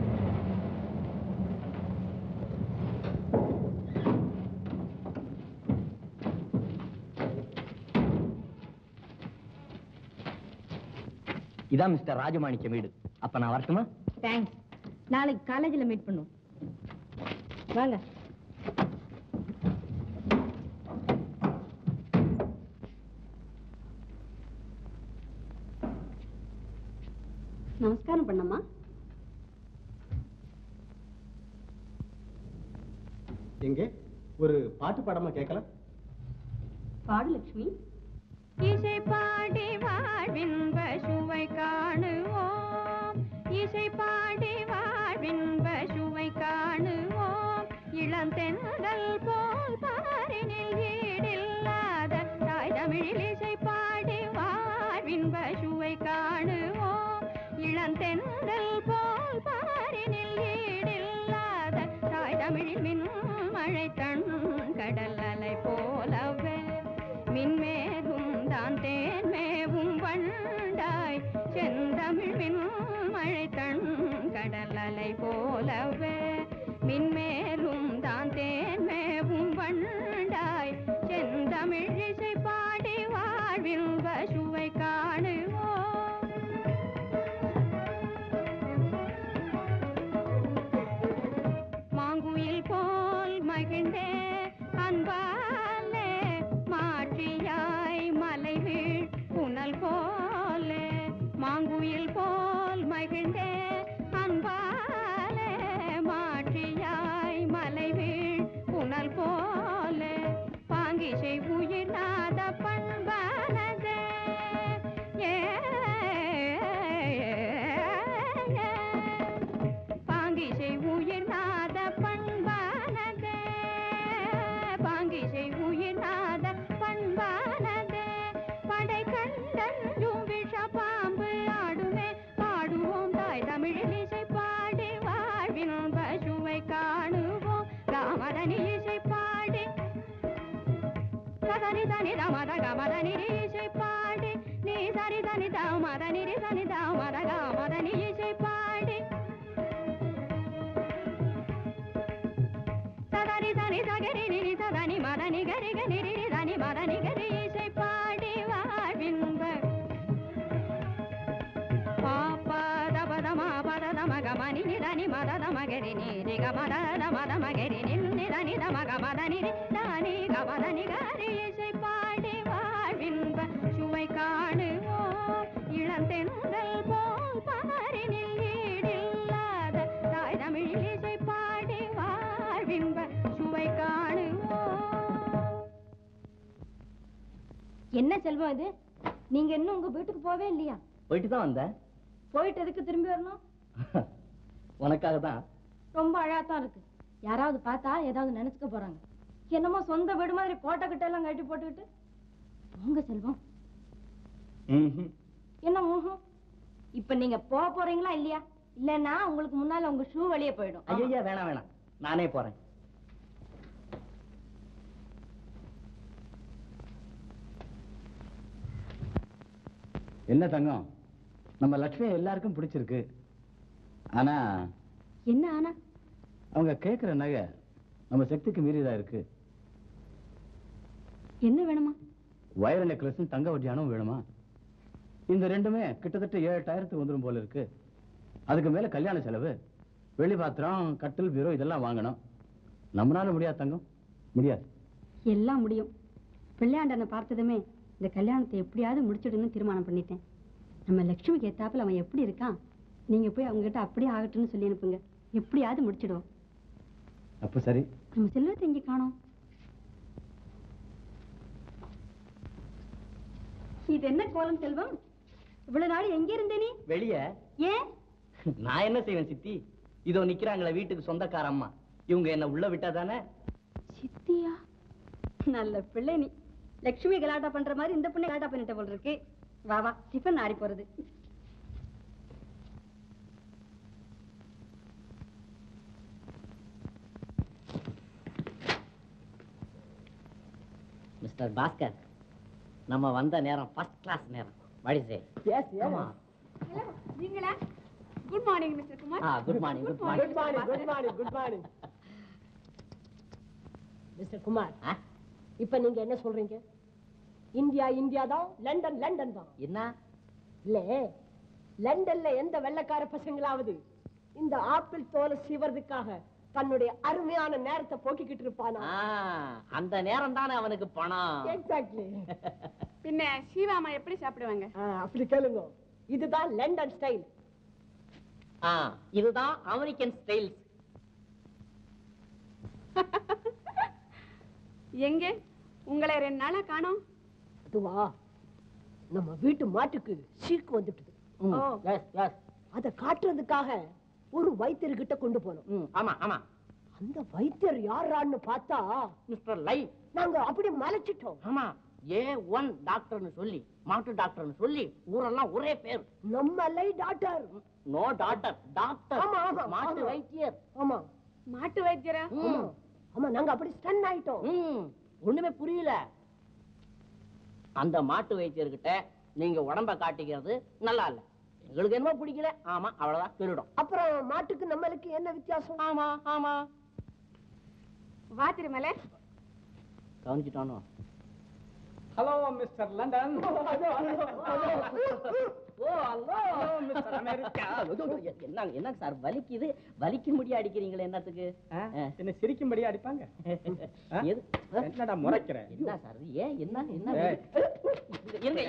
இதான் மிஸ்டர் ராஜமாணிக்கம் வீடு. அப்ப நான் வரட்டுமா? தேங்க்ஸ். நாளைக்கு காலேஜில் மீட் பண்ணுவோம். வாங்க. நமஸ்காரம் பண்ணம்மா. எங்கே ஒரு பாட்டு பாடமா கேட்கலாம்? பாடு லட்சுமி. இசை பாடி வாழ்வின் பசுவை காணுவோம், இசை பாடி வாழ்வின் பசுவை காணுவோம். இளந்தென்றல் போல் பாரினில் ஈடில்லாத தாய் தமிழில் இசை பாடி வாழ்வின் பசுவை காணுவோம். இளந்தென்றல் போல் பாரினில் ஈடில்லாத தாய் தமிழில் மின் மழை கண் கடல் அலை போலவே பாங்கிசை உயிர்நாத பண்பானதே பாங்கிசை உயிர்நாத பண்பானதே பாங்கிசை உயிர்நாத பண்பானதே படை கண்டஞ்சும் விஷ பாம்பு ஆடுமே பாடுவோம் தாய் தமிழில் இசை பாடி வாழ்வின் பசுவை காணுவோம் ராமதனி இசை பாடி சதனி தனி தமத கமதனி இசை பாடி நீ சரி தனி தமதனி தனி தமத கமதனி இசை பாடி சதனி தனி தகரி நிரி சதனி மதனி கரி கரி தனி மதனி கரி இசை பாடி வாழ்வின் மகமணி நிதனி மதத மகரி நீரி கமத மத மகரி நிதனி தமக மதனி தானி கமதனி கரி இசை பாடி வாழ்வின்ப சுவை காணுவோம் இளந்தென்றல் போல் பாரினில் ஈடில்லாத தாய் தமிழில் இசை பாடி வாழ்வின்ப சுவை காணுவோம். என்ன செல்வம் இது? நீங்க இன்னும் உங்க வீட்டுக்கு போவே இல்லையா? போயிட்டு தான் வந்தேன். போயிட்டு எதுக்கு திரும்பி வரணும்? உனக்காக தான். ரொம்ப அழகாத்தான் இருக்கு. யாராவது பார்த்தா ஏதாவது நினைச்சுக்க போறாங்க. என்னமோ சொந்த வீடு மாதிரி கோட்டை கிட்ட எல்லாம் கட்டி போட்டுக்கிட்டு போங்க செல்வம். என்ன ஊகம்? இப்ப நீங்க போக போறீங்களா இல்லையா? இல்லன்னா உங்களுக்கு முன்னால உங்க ஷூ வெளியே போயிடும். ஐயா வேணாம் வேணாம், நானே போறேன். என்ன தங்கம், நம்ம லட்சுமி எல்லாருக்கும் பிடிச்சிருக்கு. ஆனா என்ன ஆனா? அவங்க கேட்கிற நகை நம்ம சக்திக்கு மீறியதா இருக்கு. என்ன வேணுமா? வைர நெக்லஸும் தங்க வட்டியானும் வேணுமா? இந்த ரெண்டுமே கிட்டத்தட்ட ஏழாயிரத்துக்கு வந்துடும் போல இருக்கு. அதுக்கு மேல கல்யாண செலவு, வெளி பாத்திரம், கட்டில், பீரோ இதெல்லாம் வாங்கணும். நம்மளால முடியாது தங்கம், முடியாது. எல்லாம் முடியும். பிள்ளையாண்டனை பார்த்ததுமே இந்த கல்யாணத்தை எப்படியாவது முடிச்சிடுன்னு தீர்மானம் பண்ணிட்டேன். நம்ம லட்சுமிக்கு ஏத்தாப்புல அவன் எப்படி இருக்கான், நீங்க போய் அவங்க கிட்ட அப்படியே ஆகட்டும்னு சொல்லி அனுப்புங்க. எப்படியாவது முடிச்சிடுவோம். அப்ப சரி. நம்ம செல்வத்தை இங்க காணோம். இது என்ன கோலம் செல்வம்? இவ்வளவு நாள் எங்க இருந்தே நீ? வெளிய. ஏன்? நான் என்ன செய்வேன் சித்தி? இதோ நிக்கிறாங்களே வீட்டுக்கு சொந்தக்கார அம்மா, இவங்க என்ன உள்ள விட்டா தானே. சித்தியா? நல்ல பிள்ளை நீ. லட்சுமி கலாட்டா பண்ற மாதிரி இந்த பொண்ணை கலாட்டா பண்ணிட்ட போல இருக்கு. வா வா, டிஃபன் ஆறி போறது. மிஸ்டர் பாஸ்கர், நம்ம வந்த நேரம் ஃபர்ஸ்ட் கிளாஸ் நேரம். வடிசே. எஸ் ஏமா. ஹலோ, நீங்களா? Good morning mister Kumar. ஆ, good morning. Good morning. Good morning. Good morning. Good morning. Mister Kumar, இப்ப நீங்க என்ன சொல்றீங்க? இந்தியா இந்தியா தான், லண்டன் லண்டன் தான். என்ன? இல்ல, லண்டன்ல எந்த வெள்ளைக்கார பசங்களாவது இந்த ஆப்பிள் தோலை சீவறதுக்காக தன்னுடைய அருமையான நேரத்தை போக்கிக்கிட்டு இருப்பானா? அந்த நேரம் தானே அவனுக்கு பணம். எக்ஸாக்ட்லி. பின்ன சீவாமா எப்படி சாப்பிடுவாங்க? அப்படி கேளுங்க. இதுதான் லண்டன் ஸ்டைல். இதுதான் அமெரிக்கன் ஸ்டைல். எங்க உங்களை ரெண்டு நாளா காணோம்? அதுவா, நம்ம வீட்டு மாட்டுக்கு சீக்கு வந்துட்டு அத காட்டுறதுக்காக ஒரு வைத்தியர்கிட்ட கொண்டு போனோம். ஆமா ஆமா. அந்த வைத்தியர் யாரான்னு பார்த்தா மிஸ்டர் லை. நாங்க அப்படி மலைச்சிட்டோம். ஆமா, ஏ ஒன் டாக்டர்னு சொல்லி, மாட்டு டாக்டர்னு சொல்லி ஊரெல்லாம் ஒரே பேர். நம்ம Lai doctor. No doctor, doctor. ஆமா ஆமா, மாட்டு வைத்தியர். ஆமா, மாட்டு வைத்தியரா? ஆமா, நாங்க அப்படி ஸ்டன் ஆயிட்டோம். ஒண்ணுமே புரியல. அந்த மாட்டு வைத்தியர்கிட்ட நீங்க உடம்ப காட்டிக்கிறது நல்லா இல்ல, எங்களுக்கு என்ன பிடிக்கல. ஆமா, அவ்வளவுதான் சொல்லிடும். அப்புறம் மாட்டுக்கு நம்மளுக்கு என்ன வித்தியாசம்? ஆமா ஆமா. வா திருமலை. கவனிச்சுட்டானோ? Hello mister London. Oh hello mister America. என்ன என்ன சார் வலிக்குது? வலிக்கு முடிய அடிக்கிறீங்களே என்னத்துக்கு? என்ன சிரிக்கும்படி அடிப்பாங்க? என்னடா முறைக்கிற? என்ன சார் ஏன்? என்ன என்ன என்ன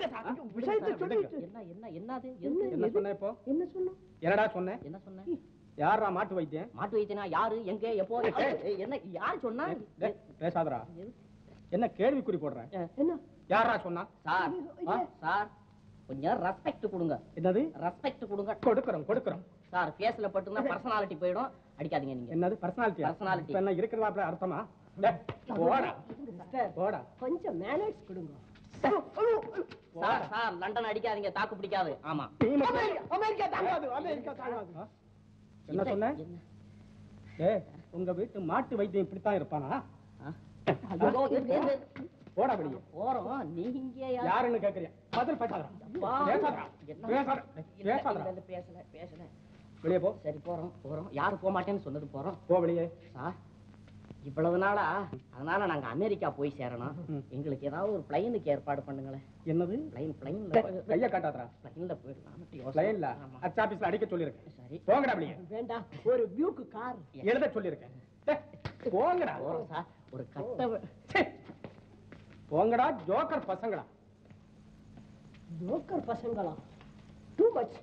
என்ன சொன்ன இப்போ? என்ன சொன்ன? என்னடா சொன்ன? என்ன சொன்ன? யாரா மாட்டு வைத்தியம்? மாட்டு வைத்தியனா யாரு, எங்க, எப்போ, ஏய், என்ன யாரு சொன்னா? டேய், பேசாதடா. என்ன கேள்விக்குறி போடுற? என்ன யாரா சொன்னா? சார் ஆ, சார் கொஞ்சம் ரெஸ்பெக்ட் கொடுங்க. என்னது? ரெஸ்பெக்ட் கொடுங்க. கொடுக்கறோம் கொடுக்கறோம். சார் ஃபேஸ்ல பட்டுனா பர்சனாலிட்டி போயிடும். அடிக்காதீங்க நீங்க. என்னது பர்சனாலிட்டி? Personality. என்ன இருக்கிறதா அர்த்தமா? டேய், போடா போடா. கொஞ்சம் மேனேஜ் கொடுங்க. சார் சார் லண்டன் அடிக்காதீங்க, தாக்கு பிடிக்காது. ஆமா. அமெரிக்கா தாங்காது, அமெரிக்கா தாங்காது. என்ன சொன்ன? என்ன? ஏய், உங்க வீட்டு மாட்டு வைத்தியம் இப்படித்தான் இருப்பானா? ஐயோ, எது, எது? போடா வெளியே. போறோம். நீங்க யாரு? யாருன்னு கேக்குறியா? பதில் பேசாதடா. பேசாதடா. என்ன? பேசாதடா. இல்ல, பேசாதடா. இல்ல, பேசல பேசல. வெளியே போ. சரி போறோம் போறோம். யாரு போக மாட்டேன்னு சொன்னது போறோம். போ வெளியே. சார் இவ்வளவு நாளா அதனால நாங்க அமெரிக்கா போய் சேரணும். ம். எங்களுக்கு ஏதாவது ஒரு பிளைனுக்கு ஏற்பாடு பண்ணுங்களேன். என்னது? பிளைன் பிளைன்ல கைய காட்டாதடா. பிளைன்ல போயிடலாம். லைன்ல அச்ச ஆபீஸ்ல அடிக்க சொல்லிருக்கேன். சரி போங்கடா வெளியே. வேண்டாம், ஒரு வியூக்கு கார். எழுத சொல்லிருக்கேன். டேய், போங்கடா. போறோம் சார். ஒரு கட்ட ச்சே. போங்கடா ஜோக்கர் பசங்களா. ஜோக்கர் பசங்களா? Too much.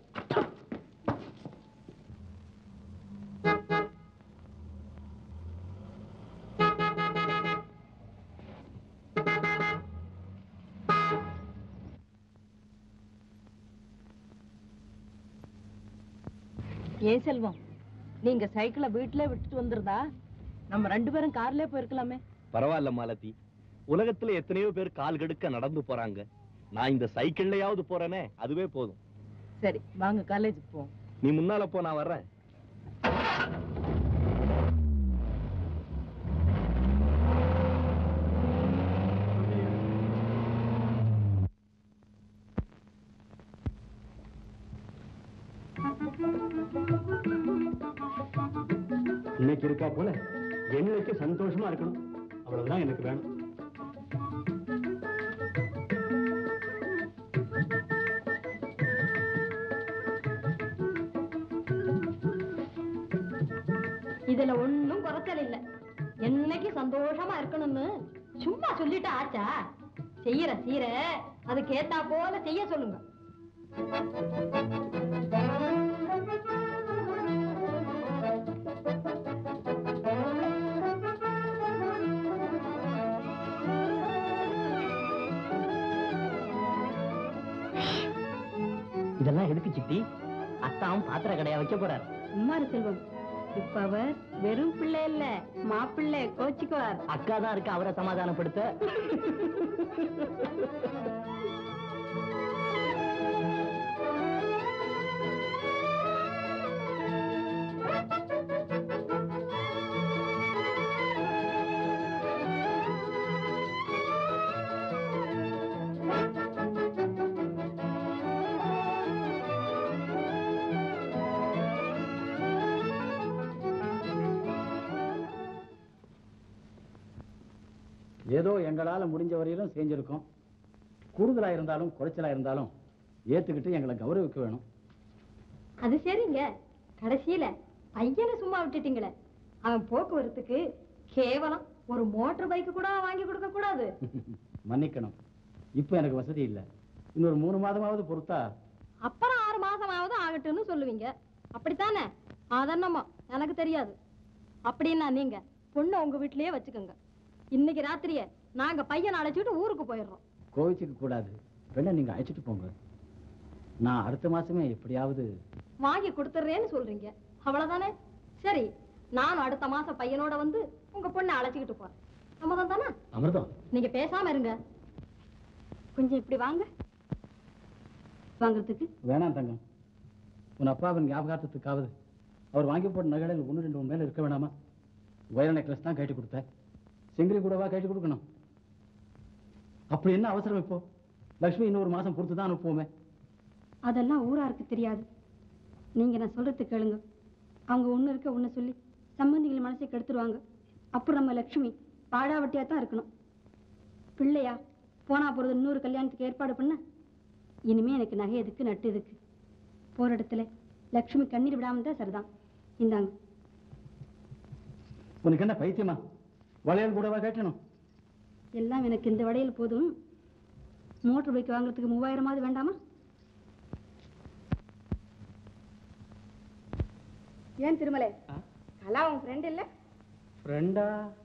ஏன் செல்வம், நீங்க சைக்கிளை வீட்டுல விட்டுட்டு வந்திருந்தா நம்ம ரெண்டு பேரும் கார்லயே போயிருக்கலாமே. பரவாயில்ல மாலதி, உலகத்துல எத்தனையோ பேர் கால் கெடுக்க நடந்து போறாங்க. நான் இந்த சைக்கிள்லயாவது போறேனே, அதுவே போதும். சரி வாங்க காலேஜுக்கு போவோம். நீ முன்னால போ, நான் வர்றேன். இன்னைக்கு இருக்கா போல என்னைக்கு சந்தோஷமா இருக்கணும், அவ்வளவுதான் எனக்கு வேணும். இதுல ஒண்ணும் குறைச்சல் இல்ல. என்னைக்கு சந்தோஷமா இருக்கணும்னு சும்மா சொல்லிட்டு ஆச்சா? செய்யற சீர அதுக்கு ஏத்தா போல செய்ய சொல்லுங்க. இதெல்லாம் எதுக்கு சித்தி? அத்தாவும் பாத்திர கடையா வைக்க போறாரு. சும்மாரு செல்வம், இப்ப அவர் வெறும் பிள்ளை இல்ல, மாப்பிள்ளை. கோச்சிக்குவார். அக்கா தான் இருக்கு அவரை சமாதானப்படுத்த. ஏதோ எங்களால முடிஞ்ச வரையிலும் செஞ்சிருக்கோம். கூடுதலா இருந்தாலும் குறைச்சலா இருந்தாலும் ஏத்துக்கிட்டு எங்களை கௌரவிக்க வேணும். அது சரிங்க, கடைசியில பையனை சும்மா விட்டுட்டீங்களே. அவன் போக்குவரத்துக்கு கேவலம் ஒரு மோட்டார் பைக் கூட வாங்கி கொடுக்க கூடாது. மன்னிக்கணும், இப்ப எனக்கு வசதி இல்லை. இன்னொரு மூணு மாதமாவது பொறுத்தா. அப்புறம் ஆறு மாசமாவது ஆகட்டும்னு சொல்லுவீங்க, அப்படித்தானே? அதென்னமோ எனக்கு தெரியாது. அப்படின்னா நீங்க பொண்ணு உங்க வீட்லயே வச்சுக்கோங்க. இன்னைக்கு ராத்திரியே நாங்க பையனை அழைச்சிட்டு ஊருக்கு போயிடுறோம். கோவிச்சுக்க கூடாது, பெண்ணை நீங்க அழைச்சிட்டு போங்க. நான் அடுத்த மாசமே எப்படியாவது வாங்கி கொடுத்துறேன்னு சொல்றீங்க, அவ்வளவுதானே? சரி, நானும் அடுத்த மாசம் பையனோட வந்து உங்க பொண்ணை அழைச்சிக்கிட்டு போறேன். சம்மதம் தானே? அமிர்தம், நீங்க பேசாம இருங்க. கொஞ்சம் இப்படி வாங்க. வாங்கறதுக்கு வேணாம் தங்கம். உன் அப்பாவின் ஞாபகார்த்தத்துக்காவது அவர் வாங்கி போட்ட நகைகள் ஒன்று ரெண்டு மேல இருக்க வேணாமா? வைர நெக்லஸ் தான் கட்டி கொடுத்த, செங்கிலி கூடவா கட்டி கொடுக்கணும்? அப்படி என்ன அவசரம் இப்போ? லட்சுமி இன்னொரு மாசம் பொறுத்து தான் அனுப்புவோமே. அதெல்லாம் ஊராருக்கு தெரியாது. நீங்க நான் சொல்றது கேளுங்க. அவங்க ஒண்ணு இருக்க ஒண்ணு சொல்லி சம்பந்திகள் மனசை கெடுத்துருவாங்க. அப்புறம் நம்ம லட்சுமி பாடாவட்டியா தான் இருக்கணும். பிள்ளையா போனா போறது இன்னொரு கல்யாணத்துக்கு ஏற்பாடு பண்ண. இனிமே எனக்கு நகை எதுக்கு, நட்டு எதுக்கு? போற இடத்துல லட்சுமி கண்ணீர் விடாம தான் சரிதான். இந்தாங்க. உனக்கு என்ன பைத்தியமா? வளையல் கூடவா கேட்டணும்? எல்லாம் எனக்கு இந்த வடையில் போதும். மோட்டர் பைக் வாங்குறதுக்கு மூவாயிரமாவது வேண்டாமா? ஏன் திருமலை, கலா உன் ஃப்ரெண்ட் இல்ல? ஃப்ரெண்டா?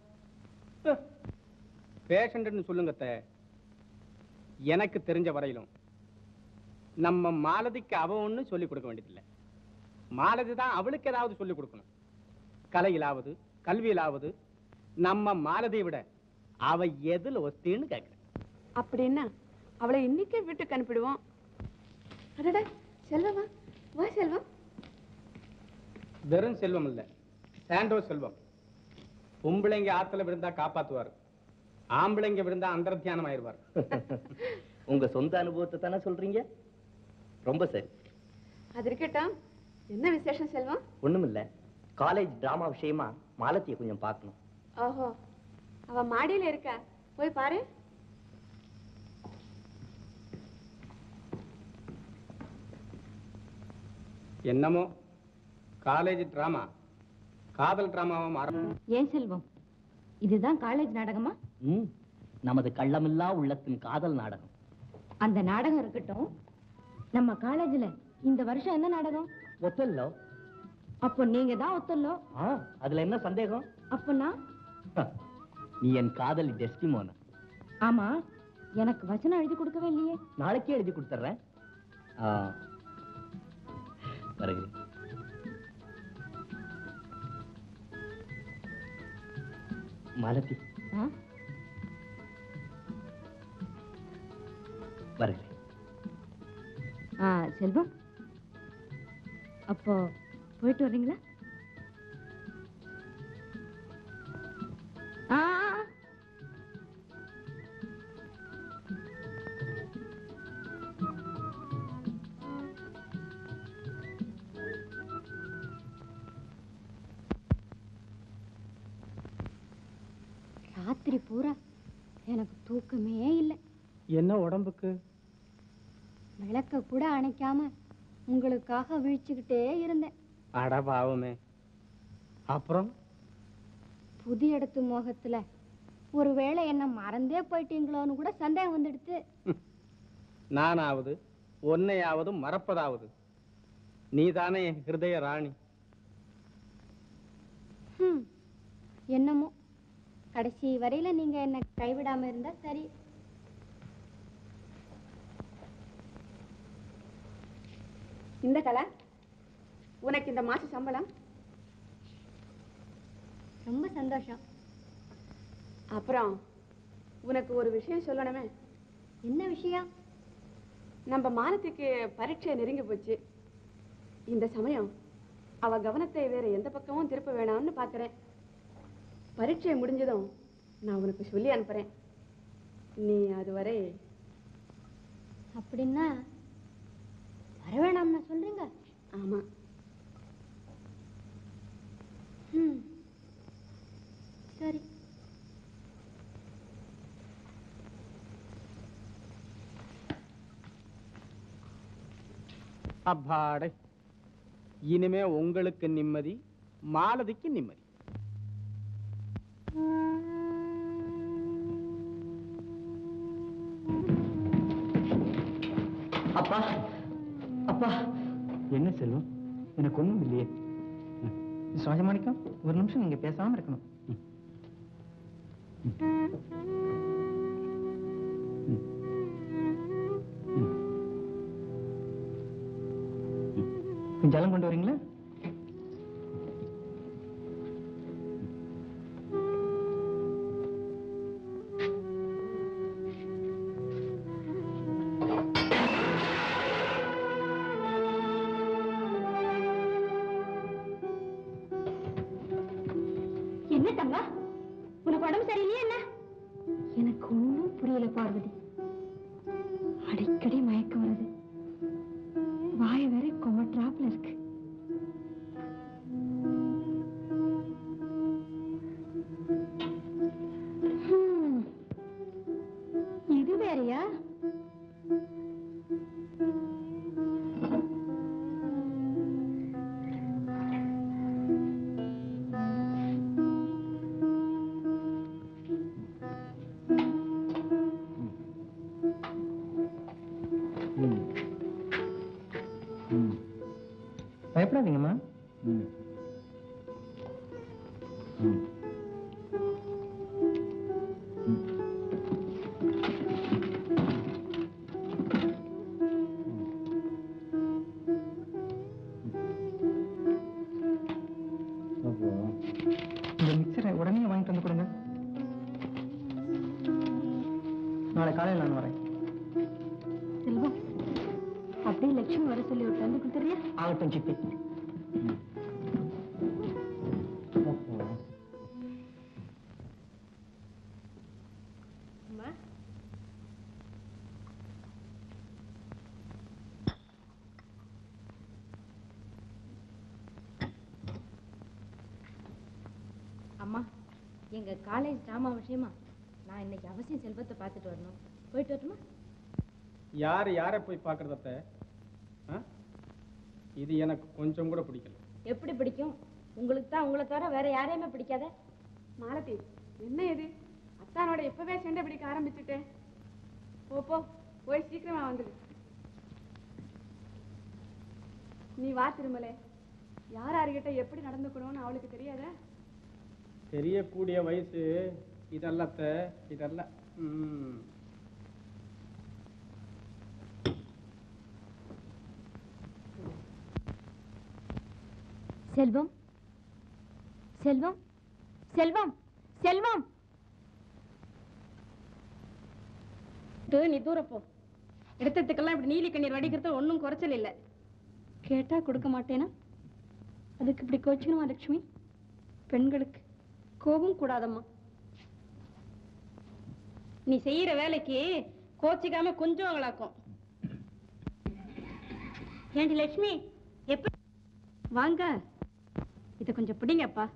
பேஷண்ட்னு சொல்லுங்க அத்தை. எனக்கு தெரிஞ்ச வரையிலும் நம்ம மாலதிக்கு அவ ஒண்ணு சொல்லிக் கொடுக்க வேண்டியதில்லை. மாலதி தான் அவளுக்கு ஏதாவது சொல்லிக் கொடுக்கணும். கலையிலாவது கல்வியிலாவது நம்ம மாலதியை விட அவ எதுல ஒஸ்தின்னு கேட்கிறேன். அப்படின்னா அவளை இன்னைக்கே வீட்டுக்கு அனுப்பிடுவோம். அடடா செல்வமா, வா செல்வம். வெறும் செல்வம் இல்ல, சாண்டோ செல்வம். பொம்பளைங்க ஆத்துல விழுந்தா காப்பாத்துவார், ஆம்பளைங்க விழுந்தா அந்தர்த்தியானம் ஆயிடுவார். உங்க சொந்த அனுபவத்தை தானே சொல்றீங்க? ரொம்ப சரி. அது இருக்கட்டும், என்ன விசேஷம் செல்வம்? ஒண்ணுமில்ல, காலேஜ் டிராமா விஷயமா மாலத்தியை கொஞ்சம் பார்க்கணும். ஓஹோ, அவ மாடியில இருக்கா, போய் பாரு. என்னமோ காலேஜ் டிராமா காதல் டிராமாவா மாறும். ஏன் செல்வம், இதுதான் காலேஜ் நாடகமா? ம், நமது கள்ளமில்லா உள்ளத்தின் காதல் நாடகம். அந்த நாடகம் இருக்கட்டும், நம்ம காலேஜ்ல இந்த வருஷம் என்ன நாடகம்? ஒத்தல்லோ. அப்போ நீங்க தான் ஒத்தல்லோ. ஆ, அதுல என்ன சந்தேகம்? அப்பனா நீ என் காதலி டெஸ்டிமோனா. ஆமா, எனக்கு வசனம் எழுதி கொடுக்கவே இல்லையே. நாளைக்கே எழுதி கொடுத்துறேன். வருகிறேன். மாலதி, வருகிறேன். ஆ செல்வம், அப்போ போயிட்டு வர்றீங்களா? ஆ ராத்திரி பூரா எனக்கு தூக்கமே இல்லை. என்ன உடம்புக்கு? விளக்க கூட அணைக்காம உங்களுக்காக விழிச்சுக்கிட்டே இருந்தேன். அட பாவமே. அப்புறம் புது இடத்து மோகத்துல ஒருவேளை என்ன மறந்தே போயிட்டீங்களோன்னு கூட சந்தேகம் வந்துடுத்து. நானாவது உன்னையாவது மறப்பதாவது? நீதானே என் ஹிருதய ராணி. ஹம், என்னமோ கடைசி வரையில நீங்க என்ன கைவிடாம இருந்தா சரி. இந்த கலா, உனக்கு இந்த மாச சம்பளம். ரொம்ப சந்தோஷம். அப்புறம் உனக்கு ஒரு விஷயம் சொல்லணுமே. என்ன விஷயம்? நம்ம மாலத்திக்கு பரீட்சை நெருங்கி போச்சு. இந்த சமயம் அவ கவனத்தை வேற எந்த பக்கமும் திருப்ப வேணாம்னு பாக்குறேன். பரீட்சை முடிஞ்சதும் நான் உனக்கு சொல்லி அனுப்புறேன். நீ அதுவரை. அப்படின்னா வர வேணாம்னு சொல்றீங்க? ஆமா. ம், சரி. அப்பாடை, இனிமே உங்களுக்கு நிம்மதி, மாலதிக்கு நிம்மதி. அப்பா, அப்பா. என்ன செல்வம், எனக்கு ஒண்ணும் இல்லையே. ராஜமாணிக்கம், ஒரு நிமிஷம் நீங்க பேசாம இருக்கணும். கொஞ்சம் ஜலம் கொண்டு வரீங்களா? என்ன தங்கா, உனக்கு உடம்பு சரியில்லையா என்ன? எனக்கு ஒண்ணும் புரியல பார்வதி. அடிக்கடி மயக்கம் வருது, வாய வேற கொமட்ராப்ல இருக்கு. ஹம், இது வேறயா? ம். இந்த மிக்சரை உடனே வாங்கிட்டு வந்து கொடுங்க. நாளை காலையில் நான் வரேன். செல்வம், அப்படியே லட்சுமி வர சொல்லி விட்டு வந்து கொடுத்துறியா? ஆகட்டும் சித்தி. அம்மா, எங்க காலேஜ் டிராமா விஷயமா நான் இன்னைக்கு அவசியம் செல்வத்தை பார்த்துட்டு வரணும். போயிட்டு வரட்டுமா? யார் யாரை போய் பார்க்கறத? இது எனக்கு கொஞ்சம் கூட பிடிக்கல. எப்படி பிடிக்கும்? உங்களுக்கு தான் உங்களை தவிர வேற யாரையுமே பிடிக்காத. மாலதி, என்ன இது? அத்தானோட எப்பவே சண்டை பிடிக்க ஆரம்பிச்சுட்டேன். போ போ, போய் சீக்கிரமா வந்துடு. நீ வா திருமலை. யார் யார்கிட்ட எப்படி நடந்துக்கணும்னு அவளுக்கு தெரியாதா? தெரியக்கூடிய வயசு இதல்லத்த, இதல்ல. ம். செல்வம், செல்வம், செல்வம், செல்வம், நீ தூரப்போ. எடுத்ததுக்கெல்லாம் இப்படி நீலி கண்ணீர் வடிக்கிறது ஒன்றும் குறைச்சல் இல்லை. கேட்டா கொடுக்க மாட்டேனா? அதுக்கு இப்படி கோச்சிக்கணுமா லட்சுமி? பெண்களுக்கு கோபம் கூடாதம்மா. நீ செய்யற வேலைக்கு கோச்சிக்காம கொஞ்சம் அவங்களாக்கும். ஏண்டி லட்சுமி, எப்படி வாங்க, இத கொஞ்சம் பிடிங்கப்பா.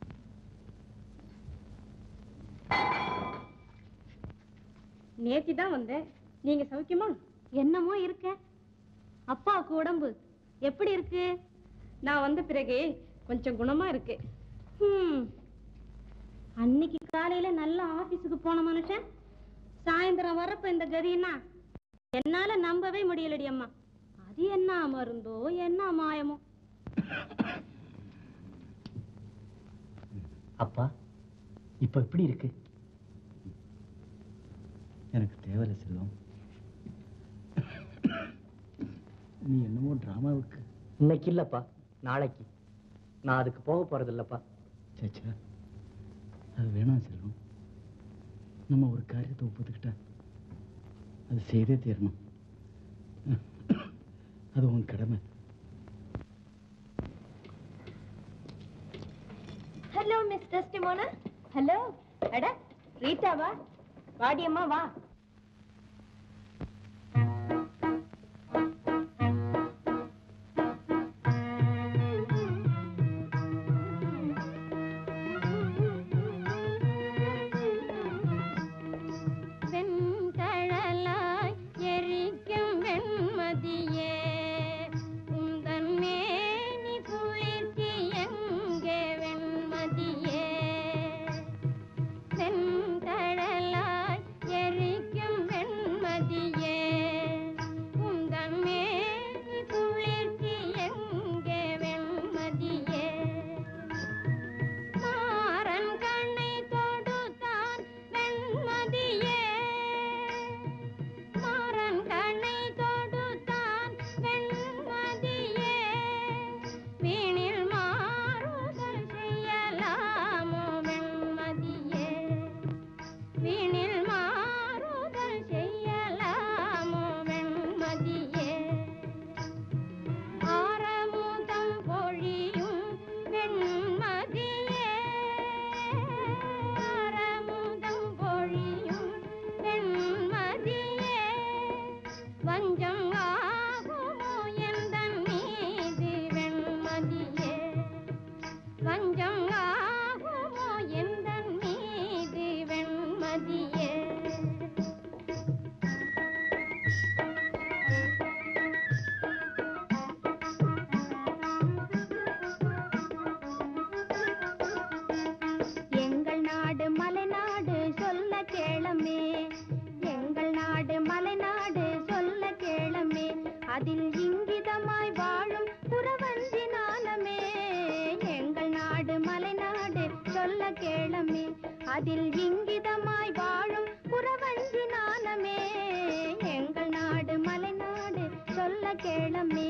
நேத்தி தான் வந்தேன். நீங்க சௌக்கியமா? என்னமோ இருக்க. அப்பாவுக்கு உடம்பு எப்படி இருக்கு? நான் வந்த பிறகு கொஞ்சம் குணமா இருக்கு. ஹம். அன்னைக்கு காலையில நல்ல ஆபீஸுக்கு போன மனுஷன் சாயந்தரம் வரப்ப இந்த கதின்னா என்னால நம்பவே முடியலடி அம்மா. அது என்ன மருந்தோ என்ன மாயமோ. அப்பா, இப்ப எப்படி இருக்கு? எனக்கு தேவையில்லை செல்வம். நீ என்னமோ டிராமாவுக்கு. இன்னைக்கு இல்லப்பா, நாளைக்கு. நான் அதுக்கு போக போறது இல்லப்பா. சேச்சா, அது வேணாம் செல்வம். நம்ம ஒரு காரியத்தை ஒப்புத்துக்கிட்டா அது செய்தே தீரணும். அது உன் கடமை. Hello miss Desdemona. ஹலோ. அட ரீட்டாவா? வாடியம்மா வா. அதில் இங்கிதமாய் வாழும் புறவஞ்சி நாணமே. எங்கள் நாடு மலைநாடு சொல்ல அதில் இங்கிதமாய் வாழும் புறவஞ்சி நாணமே எங்கள் நாடு மலைநாடு சொல்ல கேளமே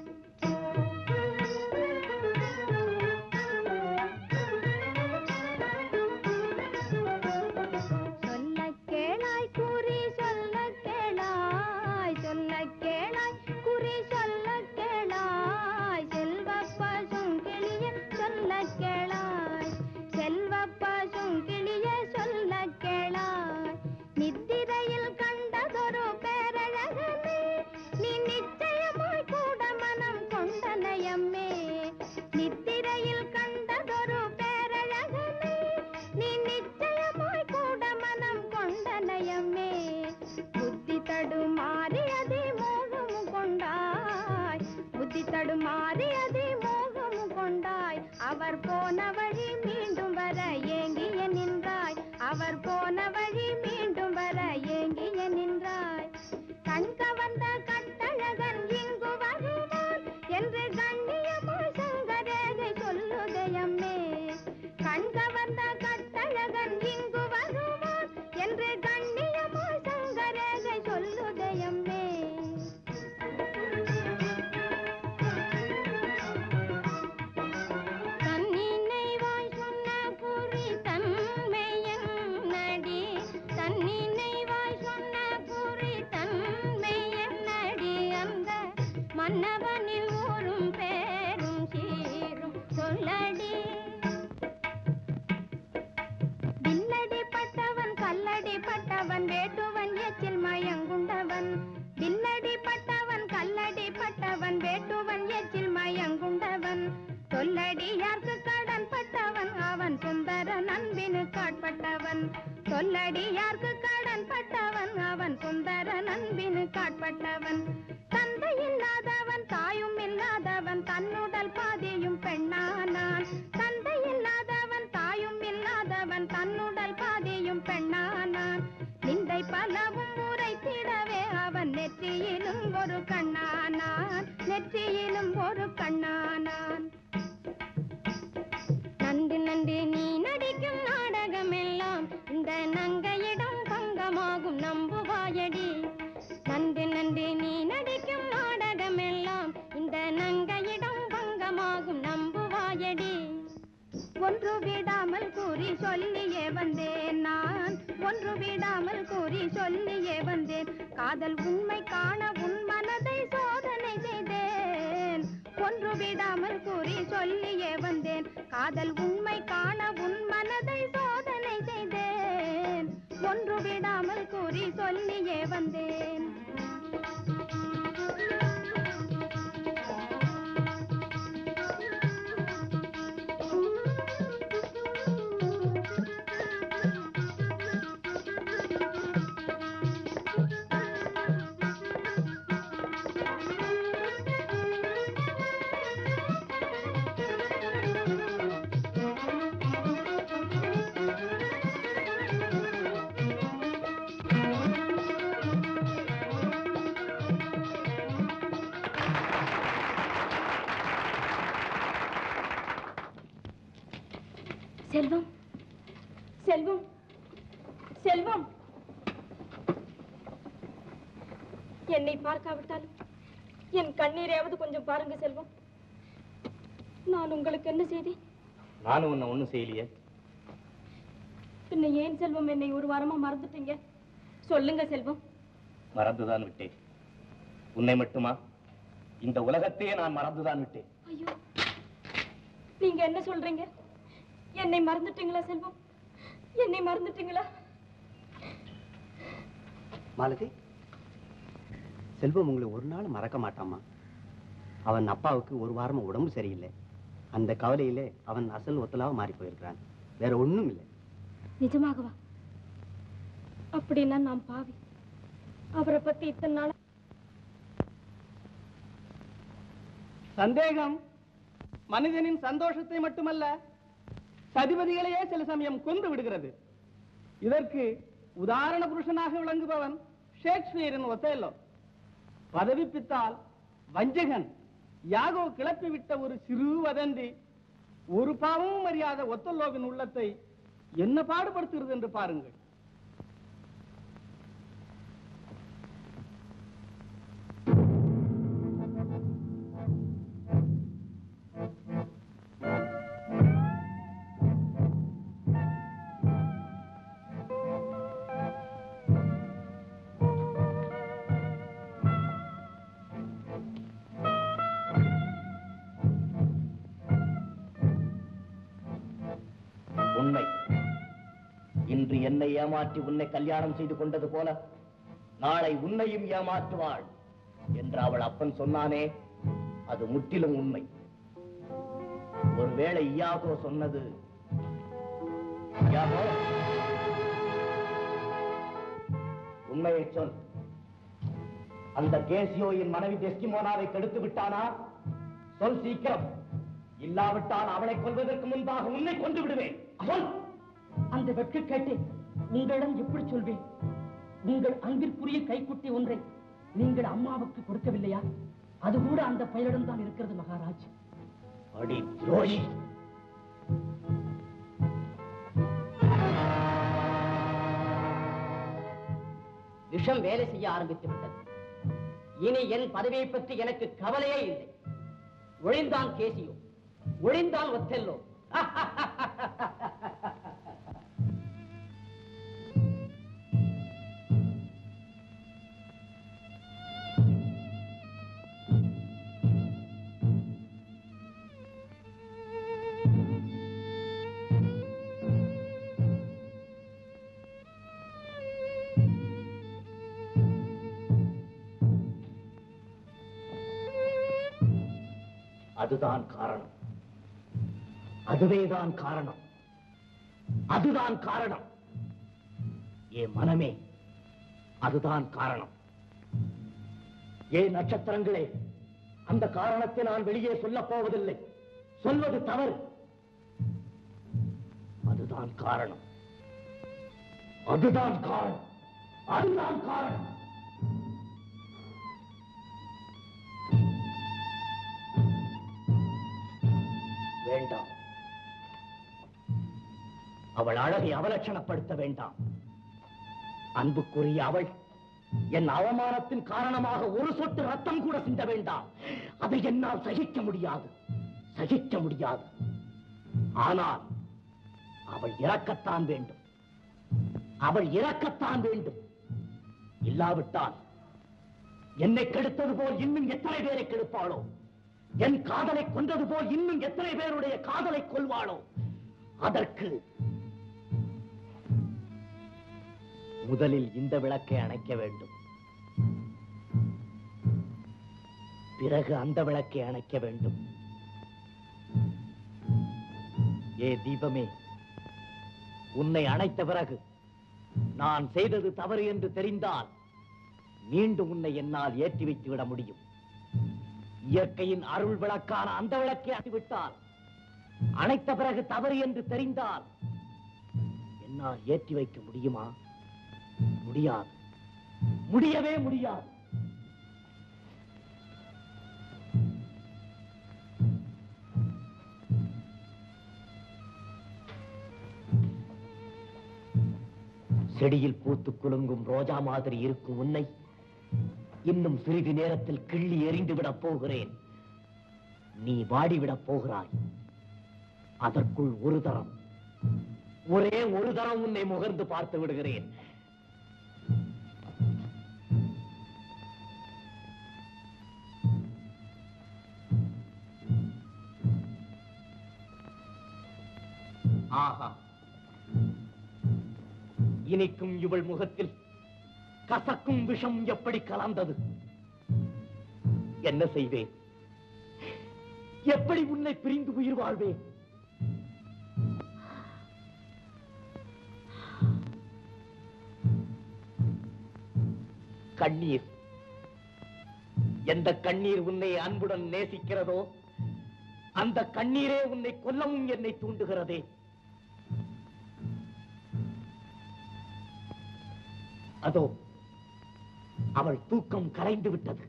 அவர் போன வழி மீண்டும் வர ஏங்கிய நின்றாய் அவர் போன வழி மீண்டும் வர ஏங்கிய நின்றாய் கண்க வந்த கட்டழகன் இங்கு வருவான் என்று கண்ணியமாய் சங்கரேகை சொல்லுதையம்மே கண்க வந்த கட்டழகன் இங்கு வருவான் என்று கண்ணியமாய் சங்கரேகை சொல்லுதையம்மே மன்னவனில் ஊரும் பேரும் சீரும் சொல்லடி வில்லடி பட்டவன் கல்லடி பட்டவன் வேட்டுவன் எச்சில் மயங்குண்டவன் வில்லடி பட்டவன் கல்லடி பட்டவன் வேட்டுவன் எச்சில் மயங்குண்டவன் சொல்லடி யாருக்கு கடன் பட்டவன் அவன் சுந்தர நண்பினு காட்பட்டவன் சொல்லடி யாருக்கு கடன் பட்டவன் அவன் சுந்தர நண்பினு காட்பட்டவன் தந்தை இல்லாதவன் தாயும் இல்லாதவன் தன்னுடல் பாதியும் பெண்ணானான் தந்தை இல்லாதவன் தாயும் இல்லாதவன் தன்னுடல் பாதியும் பெண்ணானான் நிந்தை பலவும் உரைத்திடவே அவன் நெற்றியிலும் ஒரு கண்ணானான் நெற்றியிலும் ஒரு கண்ணானான் நன்றி நன்றி நீ நடிக்கும் நாடகம் எல்லாம் இந்த நங்கையிடம் பங்கமாகும் நம்புவாயடி நன்றி நன்றி நீ நடிக்கும் நாடகம் எல்லாம் இந்த நங்கையிடம் பங்கமாகும் நம்புவாயடி ஒன்று விடாமல் கூறி சொல்லியே வந்தேன் நான் ஒன்று விடாமல் கூறி சொல்லியே வந்தேன் காதல் உண்மை காண உன் மனதை சோதனை செய்தேன் ஒன்று விடாமல் கூறி சொல்லியே வந்தேன் காதல் உண்மை காண உன் மனதை சோதனை செய்தேன் ஒன்று விடாமல் கூறி சொல்லியே வந்தேன் செல்வம் செல்வம் செல்வம் என்னை பார்க்காவிட்டாலும் என் கண்ணீரையாவது கொஞ்சம் பாருங்க செல்வம் நான் உங்களுக்கு என்ன செய்தேன் நானும் உன்னை ஒண்ணும் செய்யலையே பின்ன ஏன் செல்வம் என்னை ஒரு வாரமா மறந்துட்டீங்க சொல்லுங்க செல்வம் மறந்துதான் விட்டேன் உன்னை மட்டுமா இந்த உலகத்தையே நான் மறந்துதான் விட்டேன் ஐயோ நீங்க என்ன சொல்றீங்க என்னை மறந்துட்டீங்களா செல்வம் என்னை மறந்துட்டீங்களா மாலதி செல்வம் உங்களை ஒரு நாள் மறக்க மாட்டாமா அவன் அப்பாவுக்கு ஒரு வாரமா உடம்பு சரியில்லை அந்த கவலையிலே அவன் அசல் ஒத்தலாக மாறி போயிருக்கிறான் வேற ஒண்ணும் இல்லை நிஜமாகவா அப்படின்னா நான் பாவி அவரை பத்தி இத்தனை நாள் சந்தேகம் மனிதனின் சந்தோஷத்தை மட்டுமல்ல சதிபதிகளையே சில சமயம் கொண்டு விடுகிறது இதற்கு உதாரண புருஷனாக விளங்குபவன் ஷேக்ஸ்பியரின் ஒத்தேலோ பதவி பித்தால் வஞ்சகன் யாகோ கிளப்பி விட்ட ஒரு சிறு வதந்தி ஒரு பாவமும் அறியாத ஒத்தல்லோவின் உள்ளத்தை என்ன பாடுபடுத்துகிறது என்று பாருங்கள். உண்மை, இன்று என்னை ஏமாற்றி உன்னை கல்யாணம் செய்து கொண்டது போல நாளை உன்னையும் ஏமாற்றுவாள் என்று அவள் அப்பன் சொன்னானே, அது முற்றிலும் உண்மை. ஒருவேளை இயாகோ சொன்னது, இயாகோ உண்மையை சொல், அந்த கேசியோயின் மனைவி டெஸ்டிமோனாவை கெடுத்து விட்டானா? சொல் சீக்கிரம், இல்லாவிட்டால் அவளை கொல்வதற்கு முன்பாக உன்னை கொண்டு விடுவேன். சொல். அந்த வெட்க கேட்டு உங்களிடம் எப்படி சொல்வேன்? உங்கள் அன்பிற்குரிய கைக்குட்டி ஒன்றை நீங்கள் அம்மாவுக்கு கொடுக்கவில்லையா? அது கூட அந்த பெயரிடம் தான் இருக்கிறது மகாராஜ். அடி துரோகி! விஷம் வேலை செய்ய ஆரம்பித்து விட்டது. இனி என் பதவியை பற்றி எனக்கு கவலையே இல்லை. ஒழிந்தான் கேசியோ, ஒழிந்தான் ஒத்தெல்லோ. அதுதான் காரணம், அதுவேதான் காரணம், அதுதான் காரணம். ஏ மனமே, அதுதான் காரணம். ஏ நட்சத்திரங்களே, அந்த காரணத்தை நான் வெளியே சொல்லப் போவதில்லை. சொல்வது தவறு. அதுதான் காரணம், அதுதான் காரணம், அதுதான் காரணம். வேண்டாம், அவள் அழகை அவலட்சணப்படுத்த வேண்டாம். அன்புக்குரிய அவள் என் அவமானத்தின் காரணமாக ஒரு சொட்டு ரத்தம் கூட சிந்த வேண்டாம். அதை என்னால் சகிக்க முடியாது, சகிக்க முடியாது. ஆனால் அவள் இறக்கத்தான் வேண்டும், அவள் இறக்கத்தான் வேண்டும். இல்லாவிட்டால் என்னை கெடுத்தது போல் இன்னும் எத்தனை பேரை கெடுப்பாளோ, என் காதலை கொண்டது போல் இன்னும் எத்தனை பேருடைய காதலை கொள்வாளோ. அதற்கு முதலில் இந்த விளக்கை அணைக்க வேண்டும், பிறகு அந்த விளக்கை அணைக்க வேண்டும். ஏ தீபமே, உன்னை அணைத்த பிறகு நான் செய்தது தவறு என்று தெரிந்தால் மீண்டும் உன்னை என்னால் ஏற்றி வைத்து விட முடியும். இயற்கையின் அருள் விளக்கான அந்த விளக்கை அணைத்துவிட்டால், அணைத்த பிறகு தவறு என்று தெரிந்தால் என்னால் ஏற்றி வைக்க முடியுமா? முடியாது, முடியவே முடியாது. செடியில் பூத்து குலுங்கும் ரோஜா மாதிரி இருக்கும் உன்னை இன்னும் சிறிது நேரத்தில் கிள்ளி எறிந்து விடப் போகிறேன். நீ வாடிவிடப் போகிறாய். அதற்குள் ஒரு தரம், ஒரே ஒரு தரம் உன்னை முகர்ந்து பார்த்து விடுகிறேன். ஆஹா, இனிக்கும் இவள் முகத்தில் கசக்கும் விஷம் எப்படி கலந்தது? என்ன செய்வேன்? எப்படி உன்னை பிரிந்து உயிர் வாழ்வேன்? கண்ணீர், எந்த கண்ணீர் உன்னை அன்புடன் நேசிக்கிறதோ அந்த கண்ணீரே உன்னை கொல்லவும் என்னை தூண்டுகிறதே. அதோ அவள் தூக்கம் கலைந்து விட்டது.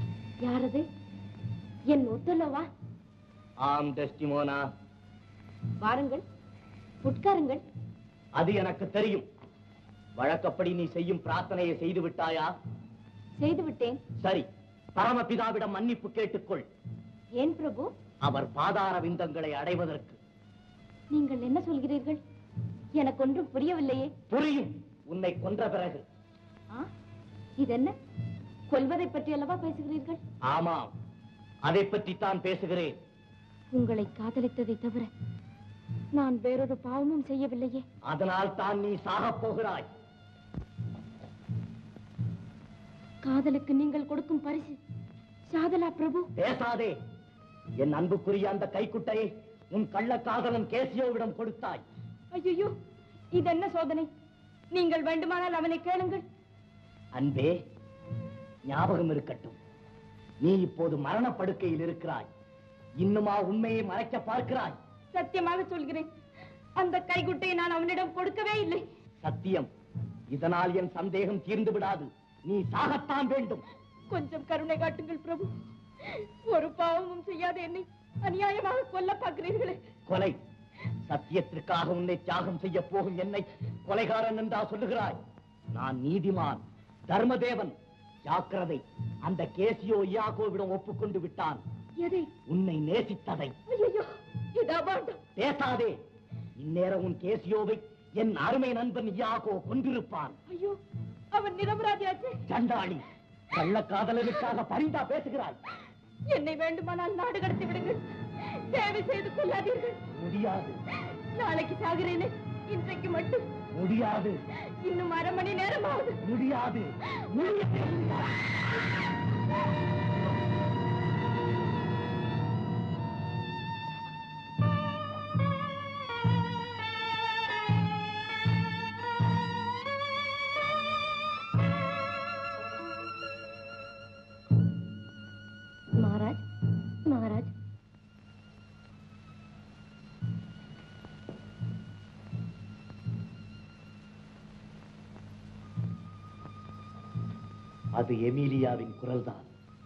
யாரது? என் ஒத்தல்லவா? ஆம் டெஸ்டிமோனா, வாருங்கள், உட்காருங்கள். அது எனக்கு தெரியும். வழக்கப்படி நீ செய்யும் பிரார்த்தனையை செய்து விட்டாயா? செய்து விட்டேன். சரி, பரமபிதாவிடம் மன்னிப்பு கேட்டுக்கொள். ஏன் பிரபு? அவர் பாதார விந்தங்களை அடைவதற்கு. நீங்கள் என்ன சொல்கிறீர்கள்? எனக்கு ஒன்றும் புரியவில்லையே. புரியும், உன்னை கொன்ற பிறகு. இதென்ன, கொல்வதை பற்றி அல்லவா பேசுகிறீர்கள்? ஆமாம், அதை பற்றி தான் பேசுகிறேன். உங்களை காதலித்ததை தவிர நான் வேறொரு பாவமும் செய்யவில்லையே. அதனால் தான் நீ சாகப் போகிறாய். காதலுக்கு நீங்கள் கொடுக்கும் பரிசு சாதலா பிரபு? பேசாதே. என் அன்புக்குரிய அந்த கைக்குட்டையை உன் கள்ளக்காதலன் கேசியோவிடம் கொடுத்தாய். ஐயோ, இதென்ன சோதனை! நீங்கள் வேண்டுமானால் அவனை கேளுங்கள். அன்பே, ஞாபகம் இருக்கட்டும், நீ இப்போது மரணப்படுக்கையில் இருக்கிறாய். இன்னுமா உண்மையை மறைக்க பார்க்கிறாய்? சத்தியமாக சொல்கிறேன், அந்த கைக்குட்டையை நான் அவனிடம் கொடுக்கவே இல்லை. சத்தியம். இதனால் என் சந்தேகம் தீர்ந்து விடாது. நீ சாகத்தான் வேண்டும். கொஞ்சம் கருணை காட்டுங்கள் பிரபு. ஒரு பாவமும் செய்யாத என்னை அநியாயமாக கொல்ல பார்க்கிறீர்களே. கொலை? சத்தியத்திற்காக உன்னை தியாகம் செய்ய போகும் என்னை கொலைகாரன் என்றா சொல்லுகிறாய்? நான் நீதிமான், தர்மதேவன். ஜாக்கிரதை, அந்த கேசியோ யாகோவிடம் ஒப்புக்கொண்டு விட்டான். எதை? உன்னை நேசித்ததை. ஐயோ, இது அபாண்டம். பேசாதே. இந்நேரம் உன் கேசியோவை என் அருமை நண்பன் யாகோ கொன்றிருப்பான். ஐயோ, அவன் நிரபராதியாச்சே. சண்டாளி, கள்ளக்காதலனுக்காக பரிந்தா பேசுகிறாய். என்னை வேண்டுமானால் நாடு கடத்தி விடுங்கள். தேவை செய்து கொள்ளாதீர்கள். முடியாது. நாளைக்கு சாகிறேனே, இன்றைக்கு மட்டும் முடியாது. இன்னும் அரை மணி நேரமாவது. முடியாது, முடியாது. மகாராஜ், மகாராஜ், அது எமிலியாவின் குரல்தான்.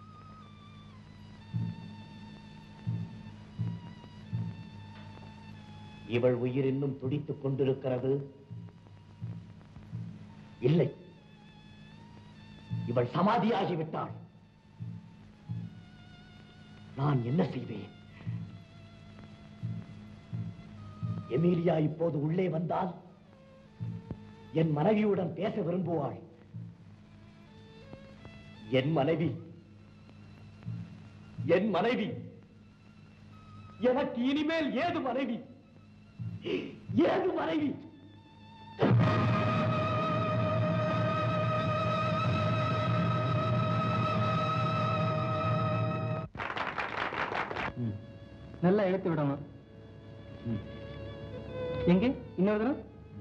இவள் உயிர் இன்னும் துடித்துக் கொண்டிருக்கிறது. இல்லை, இவள் சமாதியாகிவிட்டாள். நான் என்ன செய்வேன்? எமிலியா இப்போது உள்ளே வந்தால் என் மனைவியுடன் பேச விரும்புவாள். என் மனைவி, என் மனைவி, எனக்கு இனிமேல் ஏது மனைவி? ஏது மனைவி? நல்லா எடுத்து விடணும். எங்க இன்னொரு தரம்?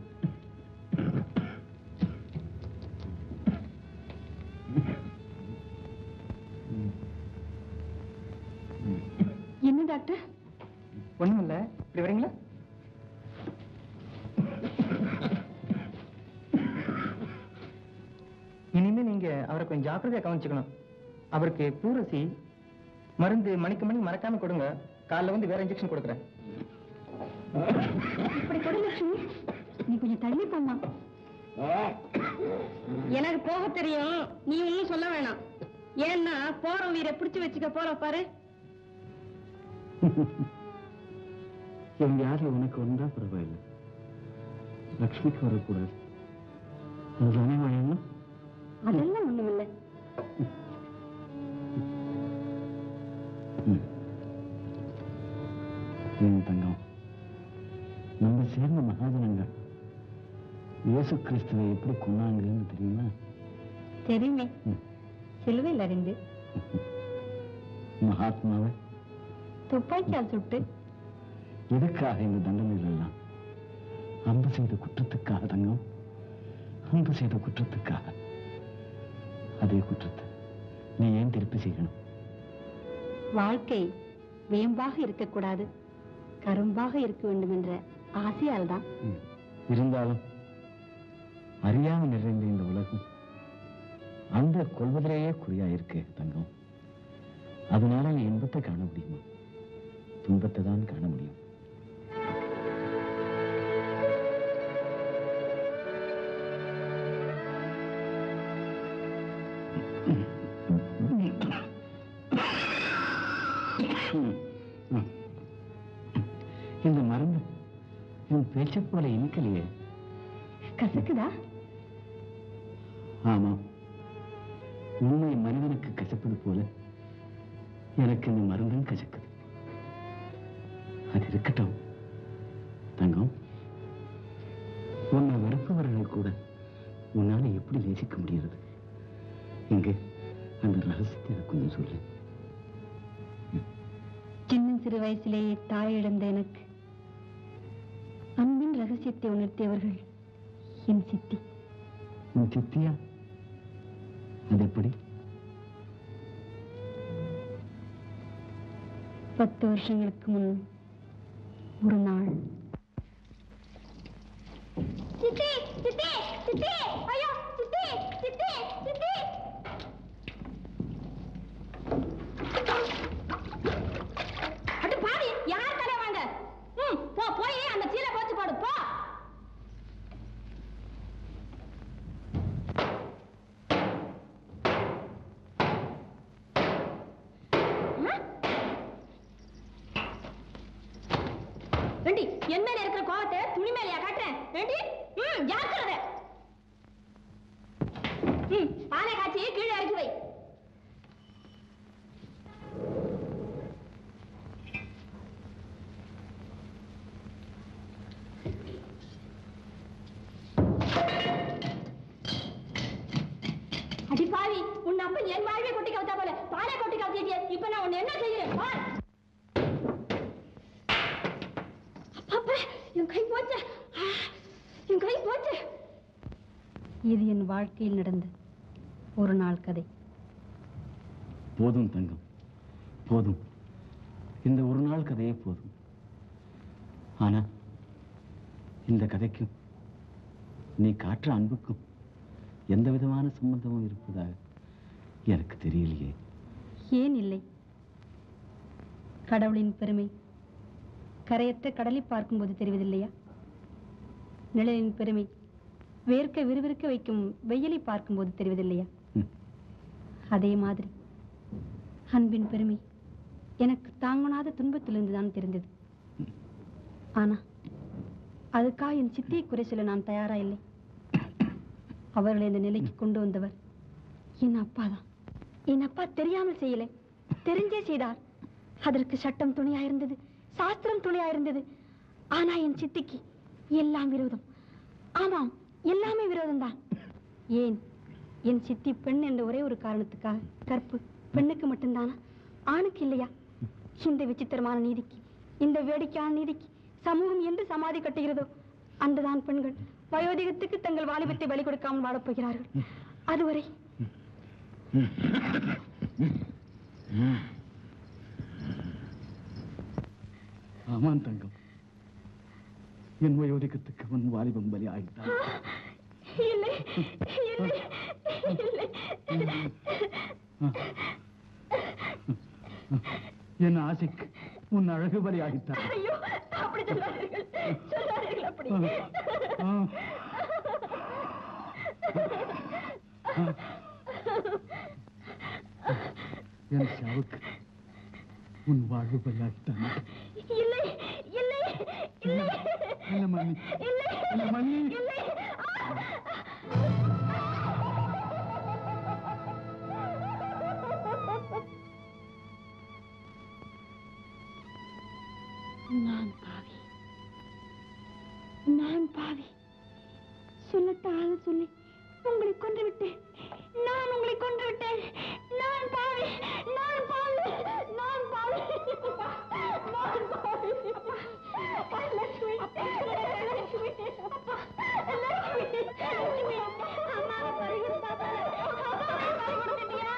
என்ன டாக்டர்? ஒண்ணும் இல்ல, இப்படி வரீங்களா? இனிமே நீங்க அவரை கொஞ்சம் ஜாக்கிரதையா கவனிச்சுக்கணும். அவருக்கு பூரசி மருந்து மணிக்கு மணி மறக்காம கொடுங்க. காலைல வந்து வேற இன்ஜெக்ஷன் கொடுக்குறேன். இப்படி கொடு லட்சுமி, நீ கொஞ்சம் தள்ளி போமா. எனக்கு போக தெரியும், நீ ஒன்னும் சொல்ல வேணாம். ஏன்னா போற உயிரை பிடிச்சு வச்சுக்க போற பாரு. எங்க யாரும் உனக்கு வந்தா பரவாயில்லை, லக்ஷ்மிக்கு வரக்கூடாது. அதுதானே வேணும். அதெல்லாம் ஒண்ணுமில்லை. என் தங்கம், நம்ம சேர்ந்த மகாஜனங்கள் இயேசு கிறிஸ்துவை எப்படி கொண்டாங்கன்னு தெரியுமா? தெரியுமே, சிலுவையில் அறிந்து. மகாத்மாவை துப்பாக்கியால் சுட்டு. எதுக்காக இந்த தண்டனைகள் எல்லாம்? அன்பு செய்த குற்றத்துக்காக தங்கம், அன்பு செய்த குற்றத்துக்காக. அதே குற்றத்தை நீ ஏன் திருப்பி செய்யணும்? வாழ்க்கை வேம்பாக இருக்கக்கூடாது, கரும்பாக இருக்க வேண்டும் என்ற ஆசையால் தான். இருந்தாலும் அறியாம நிறைந்த இந்த உலகம் அந்த கொள்வதிலேயே குறியாயிருக்கு தங்கம். அதனால நீ இன்பத்தை காண முடியுமா? துன்பத்தை தான் காண முடியும். இந்த மருந்து உன் பேச்ச போல இனிக்கலையே. கசக்குதா? ஆமா, உண்மை மனிதனுக்கு கசப்பது போல எனக்கு இந்த மருந்தும் கசக்குது. அது இருக்கட்டும் தங்கம், உன்னை வெறுப்பவர்களை கூட உன்னால எப்படி நேசிக்க முடிகிறது? இங்க அந்த ரகசியத்தை எனக்கு கொஞ்சம் சொல்லு. சின்ன சிறு வயசிலேயே தாய் இழந்த எனக்கு அன்பின் ரகசியத்தை உணர்த்தியவர்கள் என் சித்தி. உன் சித்தியா? அது எப்படி? பத்து வருஷங்களுக்கு முன் ஒரு நாள். சித்தி சித்தி சித்தி ஐயோ சித்தி சித்தி சித்தி அட பாவி, யார் தலை வாங்க? ம் போ, போய் அந்த சீலை போச்சு போடு போ. ரெண்டி என் மேல இருக்கிற கோவத்தை துணி மேலையா காட்டுறேன்? ரெண்டி ம் ஜாக்கிரதை. ம் பானை காய்ச்சி கீழே இறக்கி வை. அடி பாவி, உன் அப்பன் என் வாழ்வே கொட்டி கவுத்தா போல பானை கொட்டி கவுத்திட்டியே. இப்ப நான் உன்னை என்ன செய்கிறேன் பார். அப்பா, என் கை போச்சு, என் கை போச்சு. இது என் வாழ்க்கையில் நடந்த ஒரு நாள் கதை. போதும் தங்கம், போதும். இந்த ஒரு நாள் கதையே போதும். ஆனா இந்த கதைக்கும் நீ காட்டுற அன்புக்கும் எந்த விதமான சம்பந்தமும் இருப்பதாக எனக்கு தெரியலையே. ஏன் இல்லை? கடவுளின் பெருமை கரையற்ற கடலை பார்க்கும்போது தெரிவதில்லையா? நிழலின் பெருமை வேர்க்க விறுவிறுக்க வைக்கும் வெயிலை பார்க்கும்போது தெரிவதில்லையா? அதே மாதிரி அன்பின் பெருமை எனக்கு தாங்கனாத துன்பத்திலிருந்து தான் தெரிந்தது. ஆனா அதுக்காக என் சித்தியை குறை சொல்ல நான் தயாரா இல்லை. அவர்களை இந்த நிலைக்கு கொண்டு வந்தவர் என் அப்பா தான். என் அப்பா தெரியாமல் செய்யலை, தெரிஞ்சே செய்தார். அதற்கு சட்டம் துணையா இருந்தது, சாஸ்திரம் துணையா இருந்தது. ஆனா என் சித்திக்கு எல்லாம் விரோதம். ஆமாம், எல்லாமே விரோதம் தான். ஏன்? என் சித்தி பெண் என்ற ஒரே ஒரு காரணத்துக்காக. கற்பு பெண்ணுக்கு மட்டும்தானா, ஆணுக்கு இல்லையா? இந்த விசித்திரமான நீதிக்கு, இந்த வேடிக்கையான நீதிக்கு சமூகம் என்று சமாதி கட்டுகிறதோ அன்றுதான் பெண்கள் வயோதிகத்துக்கு தங்கள் வாலிபத்தை பலி கொடுக்காமல் வாழப் போகிறார்கள். அதுவரை ஆமாம் தங்கம், என் வயோதிகத்துக்கு உன் வாலிபம் பலி ஆகிட்டான். இல்லை இல்லை இல்லை. என் ஆசைக்கு உன் அழகு பலி ஆகிட்டான். ஐயோ, அப்படி சொல்லாதீர்கள், சொல்லாதீர்கள் அப்படி. என் சாவுக்கு உன் வாழ்வு பலியாகிட்டான். இல்லை இல்லை இல்லை என்ன மணி, இல்லை என்ன மணி, இல்லை. நான் பாவி, நான் பாவி. சொல்லட்டாக சொல்லி உங்களை கொன்று விட்டேன். நான் உங்களை கொன்று விட்டேன். நான் பாவி, நான் பாவி, நான் பாவி, நான் பாவி. லட்சுமி, லட்சுமி, லட்சுமி, லட்சுமி, அம்மாவை பறிகொடுத்தாங்க. அம்மாவை பறிகொடுத்துட்டியா?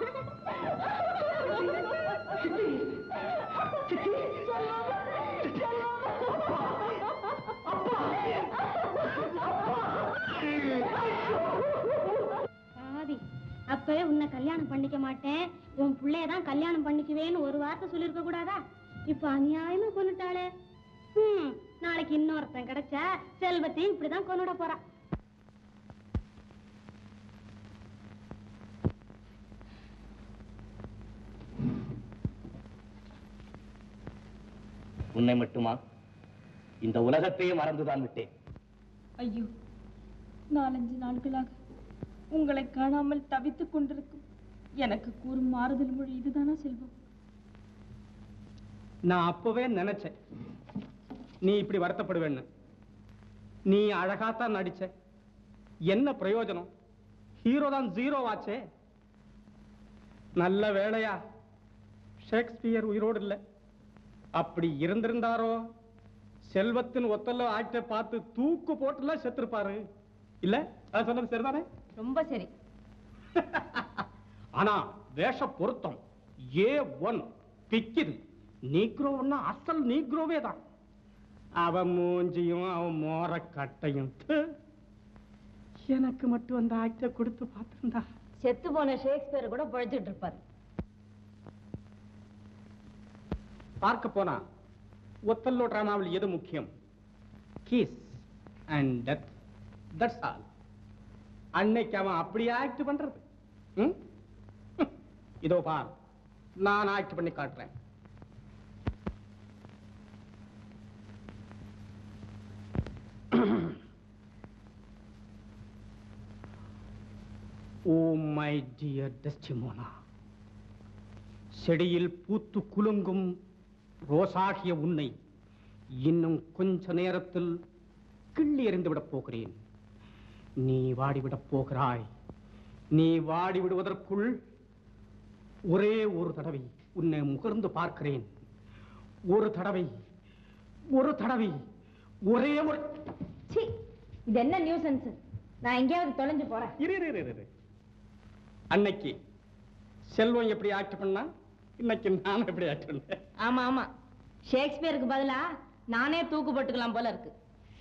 பாவி, அப்பவே உன்னை கல்யாணம் பண்ணிக்க மாட்டேன், உன் பிள்ளையதான் கல்யாணம் பண்ணிக்குவேன்னு ஒரு வார்த்தை சொல்லிருக்க கூடாதா? இப்ப அநியாயமா கொண்டுட்டாளே. ஹம், நாளைக்கு இன்னொருத்தன் கிடைச்சா செல்வத்தையும் இப்படிதான் கொண்டுட போறா. உன்னை மட்டுமா? இந்த உலகத்தையே மறந்துதான் விட்டேன். ஐயோ, நாலஞ்சு நாட்களாக உங்களை காணாமல் தவித்துக் கொண்டிருக்கும் எனக்கு கூறும் மாறுதல் மொழி இதுதானா செல்வம்? நான் அப்பவே நினைச்சேன் நீ இப்படி வருத்தப்படுவேன்னு. நீ அழகாத்தான் நடிச்ச, என்ன பிரயோஜனம்? ஹீரோ தான் ஜீரோ ஆச்சே. நல்ல வேளையா ஷேக்ஸ்பியர் உயிரோடு இல்லை. அப்படி இருந்திருந்தாரோ செல்வத்தின் ஒத்தல்ல ஆக்டை பார்த்து தூக்கு போட்டுலாம் செத்துருப்பாரு. இல்ல அது சொன்னது சரிதானே? ரொம்ப சரி. ஆனா வேஷ பொருத்தம் ஏ ஒன் பிக்குது. நீக்ரோன்னா அசல் நீக்ரோவே தான். அவன் மூஞ்சியும் அவன் மோர கட்டையும் எனக்கு மட்டும் அந்த ஆக்டை கொடுத்து பார்த்திருந்தா செத்து போன ஷேக்ஸ்பியர் கூட பழிச்சிட்டு இருப்பாரு. பார்க்க போனா ஒத்தல்லோ டிராமாவில் எது முக்கியம்? Kiss and death. That's all. அன்னைக்கு அவன் அப்படி ஆக்ட் பண்றது. இதோ பார், நான் ஆக்ட் பண்ணி காட்டுறேன். ஓ மை டியர் டெஸ்டிமோனா, செடியில் பூத்து குலுங்கும் ரோசாகிய உன்னை இன்னும் கொஞ்ச நேரத்தில் கிள்ளி எறிந்து விடப் போகிறேன். நீ வாடிவிடப் போகிறாய். நீ வாடி விடுவதற்குள் ஒரே ஒரு தடவை உன்னை முகர்ந்து பார்க்கிறேன். ஒரு தடவை, ஒரு தடவை, ஒரே ஒரு. இது என்ன நியூசன்ஸ்? நான் எங்கேயாவது தொலைஞ்சு போறேன். இரு இரு இரு. அன்னைக்கு செல்வம் எப்படி ஆக்ட் பண்ணா, இன்னைக்கு நான் எப்படி ஆக்ட் பண்ணேன்? ஆமா ஆமா, ஷேக்ஸ்பியருக்கு பதிலா நானே தூக்கு போட்டுக்கலாம் போல இருக்கு.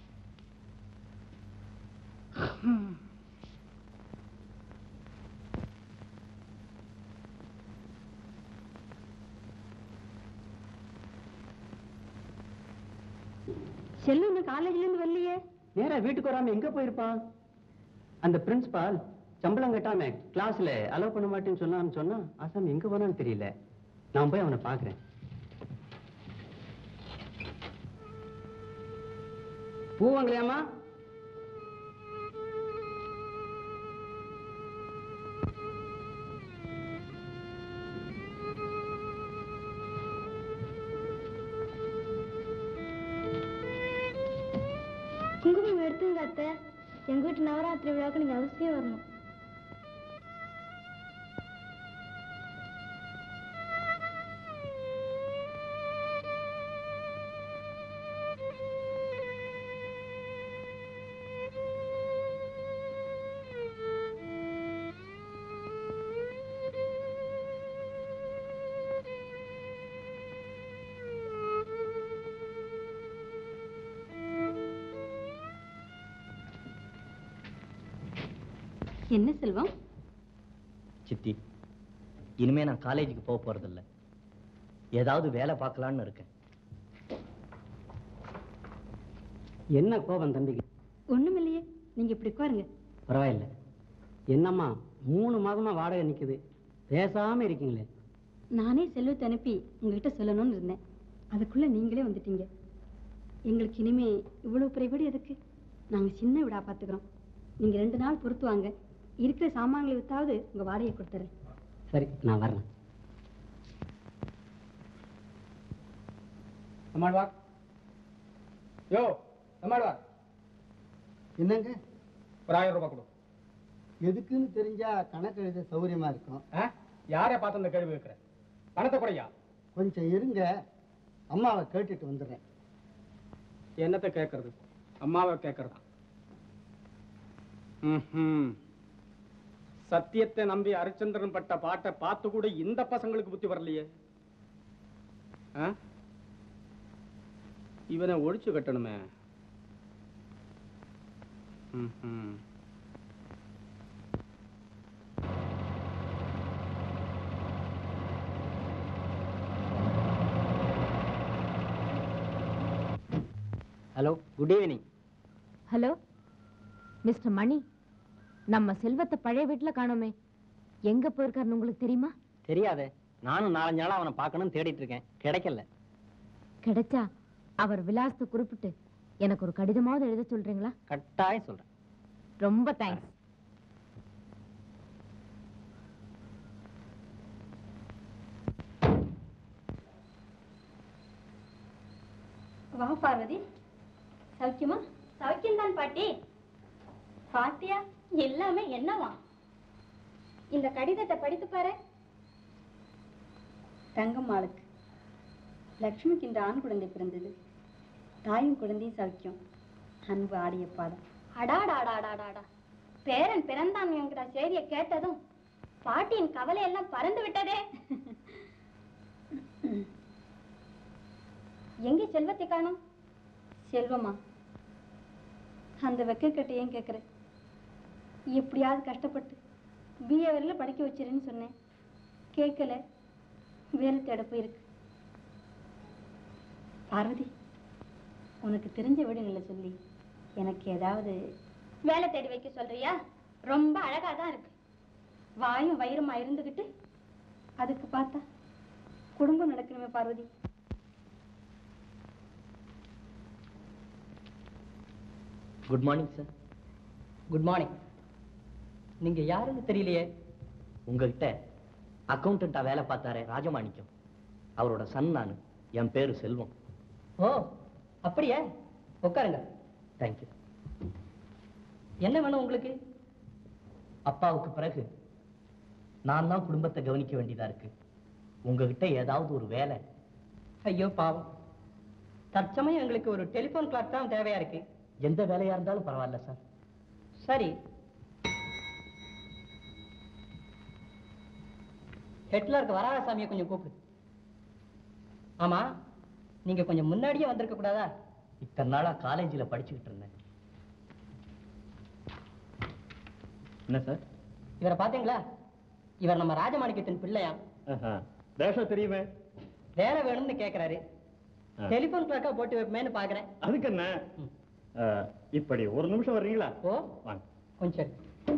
செல்லு காலேஜ்ல இருந்து வரலையே. நேரா வீட்டுக்கு வராம எங்க போயிருப்பான்? அந்த பிரின்சிபால் சம்பளம் கட்டாம கிளாஸ்ல அலோவ் பண்ண மாட்டேன்னு சொன்னான்னு சொன்னா ஆசாமி எங்க போனான்னு தெரியல. நான் போய் அவனை பாக்குறேன். பூ வாங்கலையாமா? குங்குமம் எடுத்துங்க அத்தை. எங்க வீட்டு நவராத்திரி விழாவுக்கு நீங்க அவசியம் வரணும். என்ன செல்வம்? சித்தி, இனிமே நான் காலேஜுக்கு போக போறதில்ல. ஏதாவது வேலை பார்க்கலான்னு இருக்கேன். என்ன கோபம் தம்பிக்கு? ஒண்ணும் இல்லையே, நீங்க இப்படி உட்காருங்க. பரவாயில்ல. என்னம்மா மூணு மாதமா வாடகை நிக்குது, பேசாம இருக்கீங்களே? நானே செல்வத்தை அனுப்பி உங்ககிட்ட சொல்லணும்னு இருந்தேன். அதுக்குள்ள நீங்களே வந்துட்டீங்க. எங்களுக்கு இனிமே இவ்வளவு பெரிய வீடு எதுக்கு? நாங்க சின்ன வீடா பாத்துக்கிறோம். நீங்க ரெண்டு நாள் பொறுத்து வாங்க. இருக்கிற சாமான்களை வித்தாவது உங்க வாடகையை கொடுத்துறேன். சரி, நான் வர்றேன். நம்மாழ்வார், யோ நம்மாழ்வார், என்னங்க? ஒரு ஆயிரம் ரூபாய் கொடு. எதுக்குன்னு தெரிஞ்சா கணக்கு எழுத சௌகரியமா இருக்கும். யாரை பார்த்து அந்த கேள்வி வைக்கிற? பணத்தை குறையா? கொஞ்சம் இருங்க, அம்மாவை கேட்டுட்டு வந்துடுறேன். என்னத்தை கேட்கறது? அம்மாவை கேட்கறதா? ம்ஹும். சத்தியத்தை நம்பி ஹரிச்சந்திரன் பட்ட பாட்டை பார்த்து கூட இந்த பசங்களுக்கு புத்தி வரலையே. இவனை ஒழிச்சு கட்டணுமே. ம்ஹும். Hello, good evening. Hello mister Mani, நம்ம செல்வத்தை பழைய வீட்டுல காணோமே, எங்க போயிருக்காருன்னு உங்களுக்கு தெரியுமா? தெரியாதே. நானும் நாலஞ்சு நாளா அவனை பார்க்கணும்னு தேடிட்டு இருக்கேன், கிடைக்கல. கிடைச்சா அவர் விலாசத்தை குறிப்பிட்டு எனக்கு ஒரு கடிதமாவது எழுத சொல்றீங்களா? கட்டாயம் சொல்றேன். ரொம்ப தேங்க்ஸ். வா பார்வதி. சௌக்கியமா? சௌக்கியம்தான் பாட்டி. பாத்தியா, எல்லாமே என்னவா? இந்த கடிதத்தை படித்து பாரு. தங்கம்மாளுக்கு லக்ஷ்மிக்கு இந்த ஆண் குழந்தை பிறந்தது. தாயும் குழந்தையும் சௌக்கியம். அன்பு ஆடிய பாடம். அடாடாடாடாடாடா, பேரன் பிறந்தான் என்கிற செய்தியை கேட்டதும் பாட்டியின் கவலை எல்லாம் பறந்து விட்டதே. எங்கே செல்வத்தை காணோம்? செல்வமா? அந்த வெக்கக்கட்டை ஏன் கேட்குற? எப்படியாவது கஷ்டப்பட்டு பிஏ வரையில படிக்க வச்சிருன்னு சொன்னேன், கேட்கல. வேலை தேட போயிருக்கு. பார்வதி, உனக்கு தெரிஞ்ச வீடுகளை சொல்லி எனக்கு ஏதாவது வேலை தேடி வைக்க சொல்றியா? ரொம்ப அழகா தான் இருக்கு. வாயும் வயிறுமா இருந்துகிட்டு அதுக்கு பார்த்தா குடும்பம் நடக்கணுமே Parvathi. Good morning sir. Good morning. நீங்க யாருன்னு தெரியலையே. உங்ககிட்ட அக்கௌண்டண்டா வேலை பார்த்தாரே ராஜமாணிக்கம், அவரோட சன் நான். என் பேரு செல்வம். ஓ அப்படியே, உட்காருங்க. தேங்க்யூ. என்ன வேணும் உங்களுக்கு? அப்பாவுக்கு பிறகு நான் தான் குடும்பத்தை கவனிக்க வேண்டியதா இருக்கு. உங்ககிட்ட ஏதாவது ஒரு வேலை. ஐயோ பாவம், தற்சமயம் எங்களுக்கு ஒரு டெலிபோன் கிளாக் தான் தேவையா இருக்கு. எந்த வேலையா இருந்தாலும் பரவாயில்ல சார். சரி, ஹெட்லருக்கு வராகசாமியை கொஞ்சம் கூப்பிடு. ஆமா, நீங்க கொஞ்சம் முன்னாடியே வந்திருக்க கூடாதா? இத்தனை நாளா காலேஜில் படிச்சுக்கிட்டு இருந்தேன். என்ன சார்? இவரை பாத்தீங்களா? இவர் நம்ம ராஜமாணிக்கத்தின் பிள்ளையா. தேசம் தெரியுமே. வேலை வேணும்னு கேக்குறாரு. டெலிபோன் கிளாக்கா போட்டு வைப்பேன்னு பாக்குறேன். அதுக்கு என்ன, இப்படி ஒரு நிமிஷம் வர்றீங்களா? ஓ வாங்க. கொஞ்சம்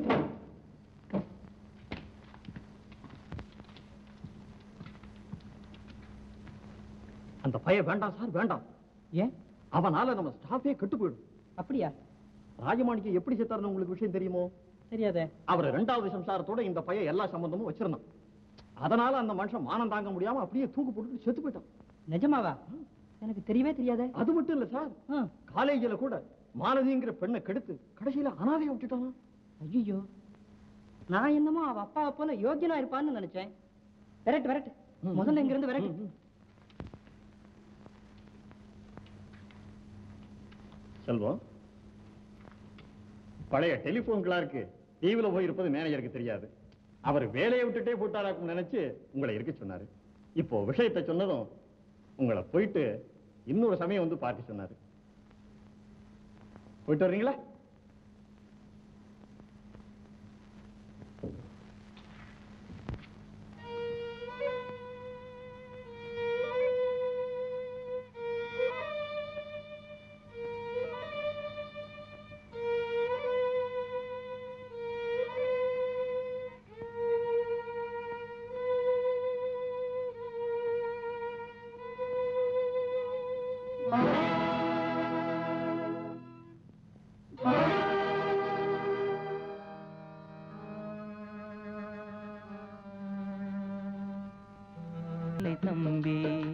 அந்த பையன் வேண்டாம் சார், வேண்டாம். ஏன்? அவனால நம்ம ஸ்டாஃபே கெட்டு போயிடும். அப்படியா? ராஜமாணிக்கம் எப்படி செத்தாருன்னு உங்களுக்கு விஷயம் தெரியுமோ? தெரியாதே. அவர் ரெண்டாவது சம்சாரத்தோட இந்த பையன் எல்லா சம்பந்தமும் வச்சிருந்தான். அதனால அந்த மனுஷன் மானம் தாங்க முடியாம அப்படியே தூக்கு போட்டு செத்து போயிட்டான். நிஜமாவா? எனக்கு தெரியவே தெரியாதே. அது மட்டும் இல்ல சார், காலேஜில் கூட மாலதிங்கிற பெண்ணை கெடுத்து கடைசியில அனாதையை விட்டுட்டான். ஐயோ, நான் என்னமோ அவ அப்பாவை போல யோகியனா இருப்பான்னு நினைச்சேன். விரட்டு விரட்டு, முதல்ல இங்க இருந்து விரட்டு. செல்வம், பழைய டெலிபோன் கிளார்க்கு தீவுல போய் இருப்பது மேனேஜருக்கு தெரியாது. அவர் வேலையை விட்டுட்டே போட்டாராக்கும் நினைச்சு உங்களை இருக்க சொன்னாரு. இப்போ விஷயத்தை சொன்னதும் உங்களை போயிட்டு இன்னொரு சமயம் வந்து பார்க்க சொன்னாரு. போயிட்டு வர்றீங்களா? தம்பி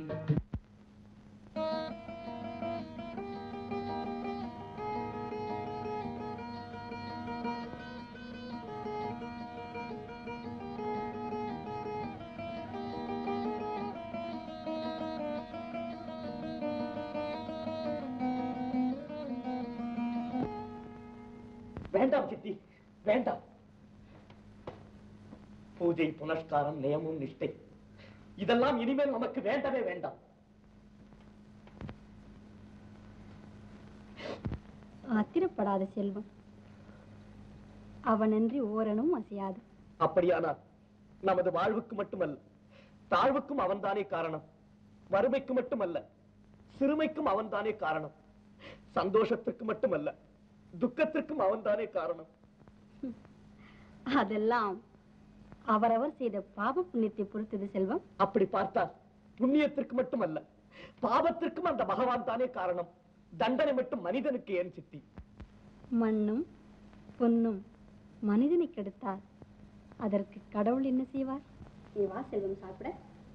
வேண்டாம் சித்தி, வேண்டாம். பூஜை, புனஸ்காரம், நியமம், நிஷ்டை இதெல்லாம் இனிமேல் நமக்கு வேண்டவே வேண்டாம். ஆத்திரப்படாத செல்வம், அவனன்றி ஓரனும் அசையாது. அப்படியானால் நமது வாழ்வுக்கு மட்டுமல்ல, தாழ்வுக்கும் அவன்தானே காரணம். வறுமைக்கு மட்டுமல்ல, சிறுமைக்கும் அவன்தானே காரணம். சந்தோஷத்திற்கு மட்டுமல்ல, துக்கத்திற்கும் அவன்தானே காரணம். அதெல்லாம் அவரவர் செய்த பாவ புண்ணியத்தை பொறுத்தது செல்வம். அப்படி பார்த்தால் புண்ணியத்திற்கு மட்டுமல்ல, பாவத்திற்கும் அந்த பகவான் தானே காரணம். தண்டனை மட்டும் மனிதனுக்கு ஏன் சித்தி? மண்ணும் பொன்னும் மனிதனை கெடுத்தார், அதற்கு கடவுள் என்ன செய்வார்? நீ வா செல்வம் சாப்பிட.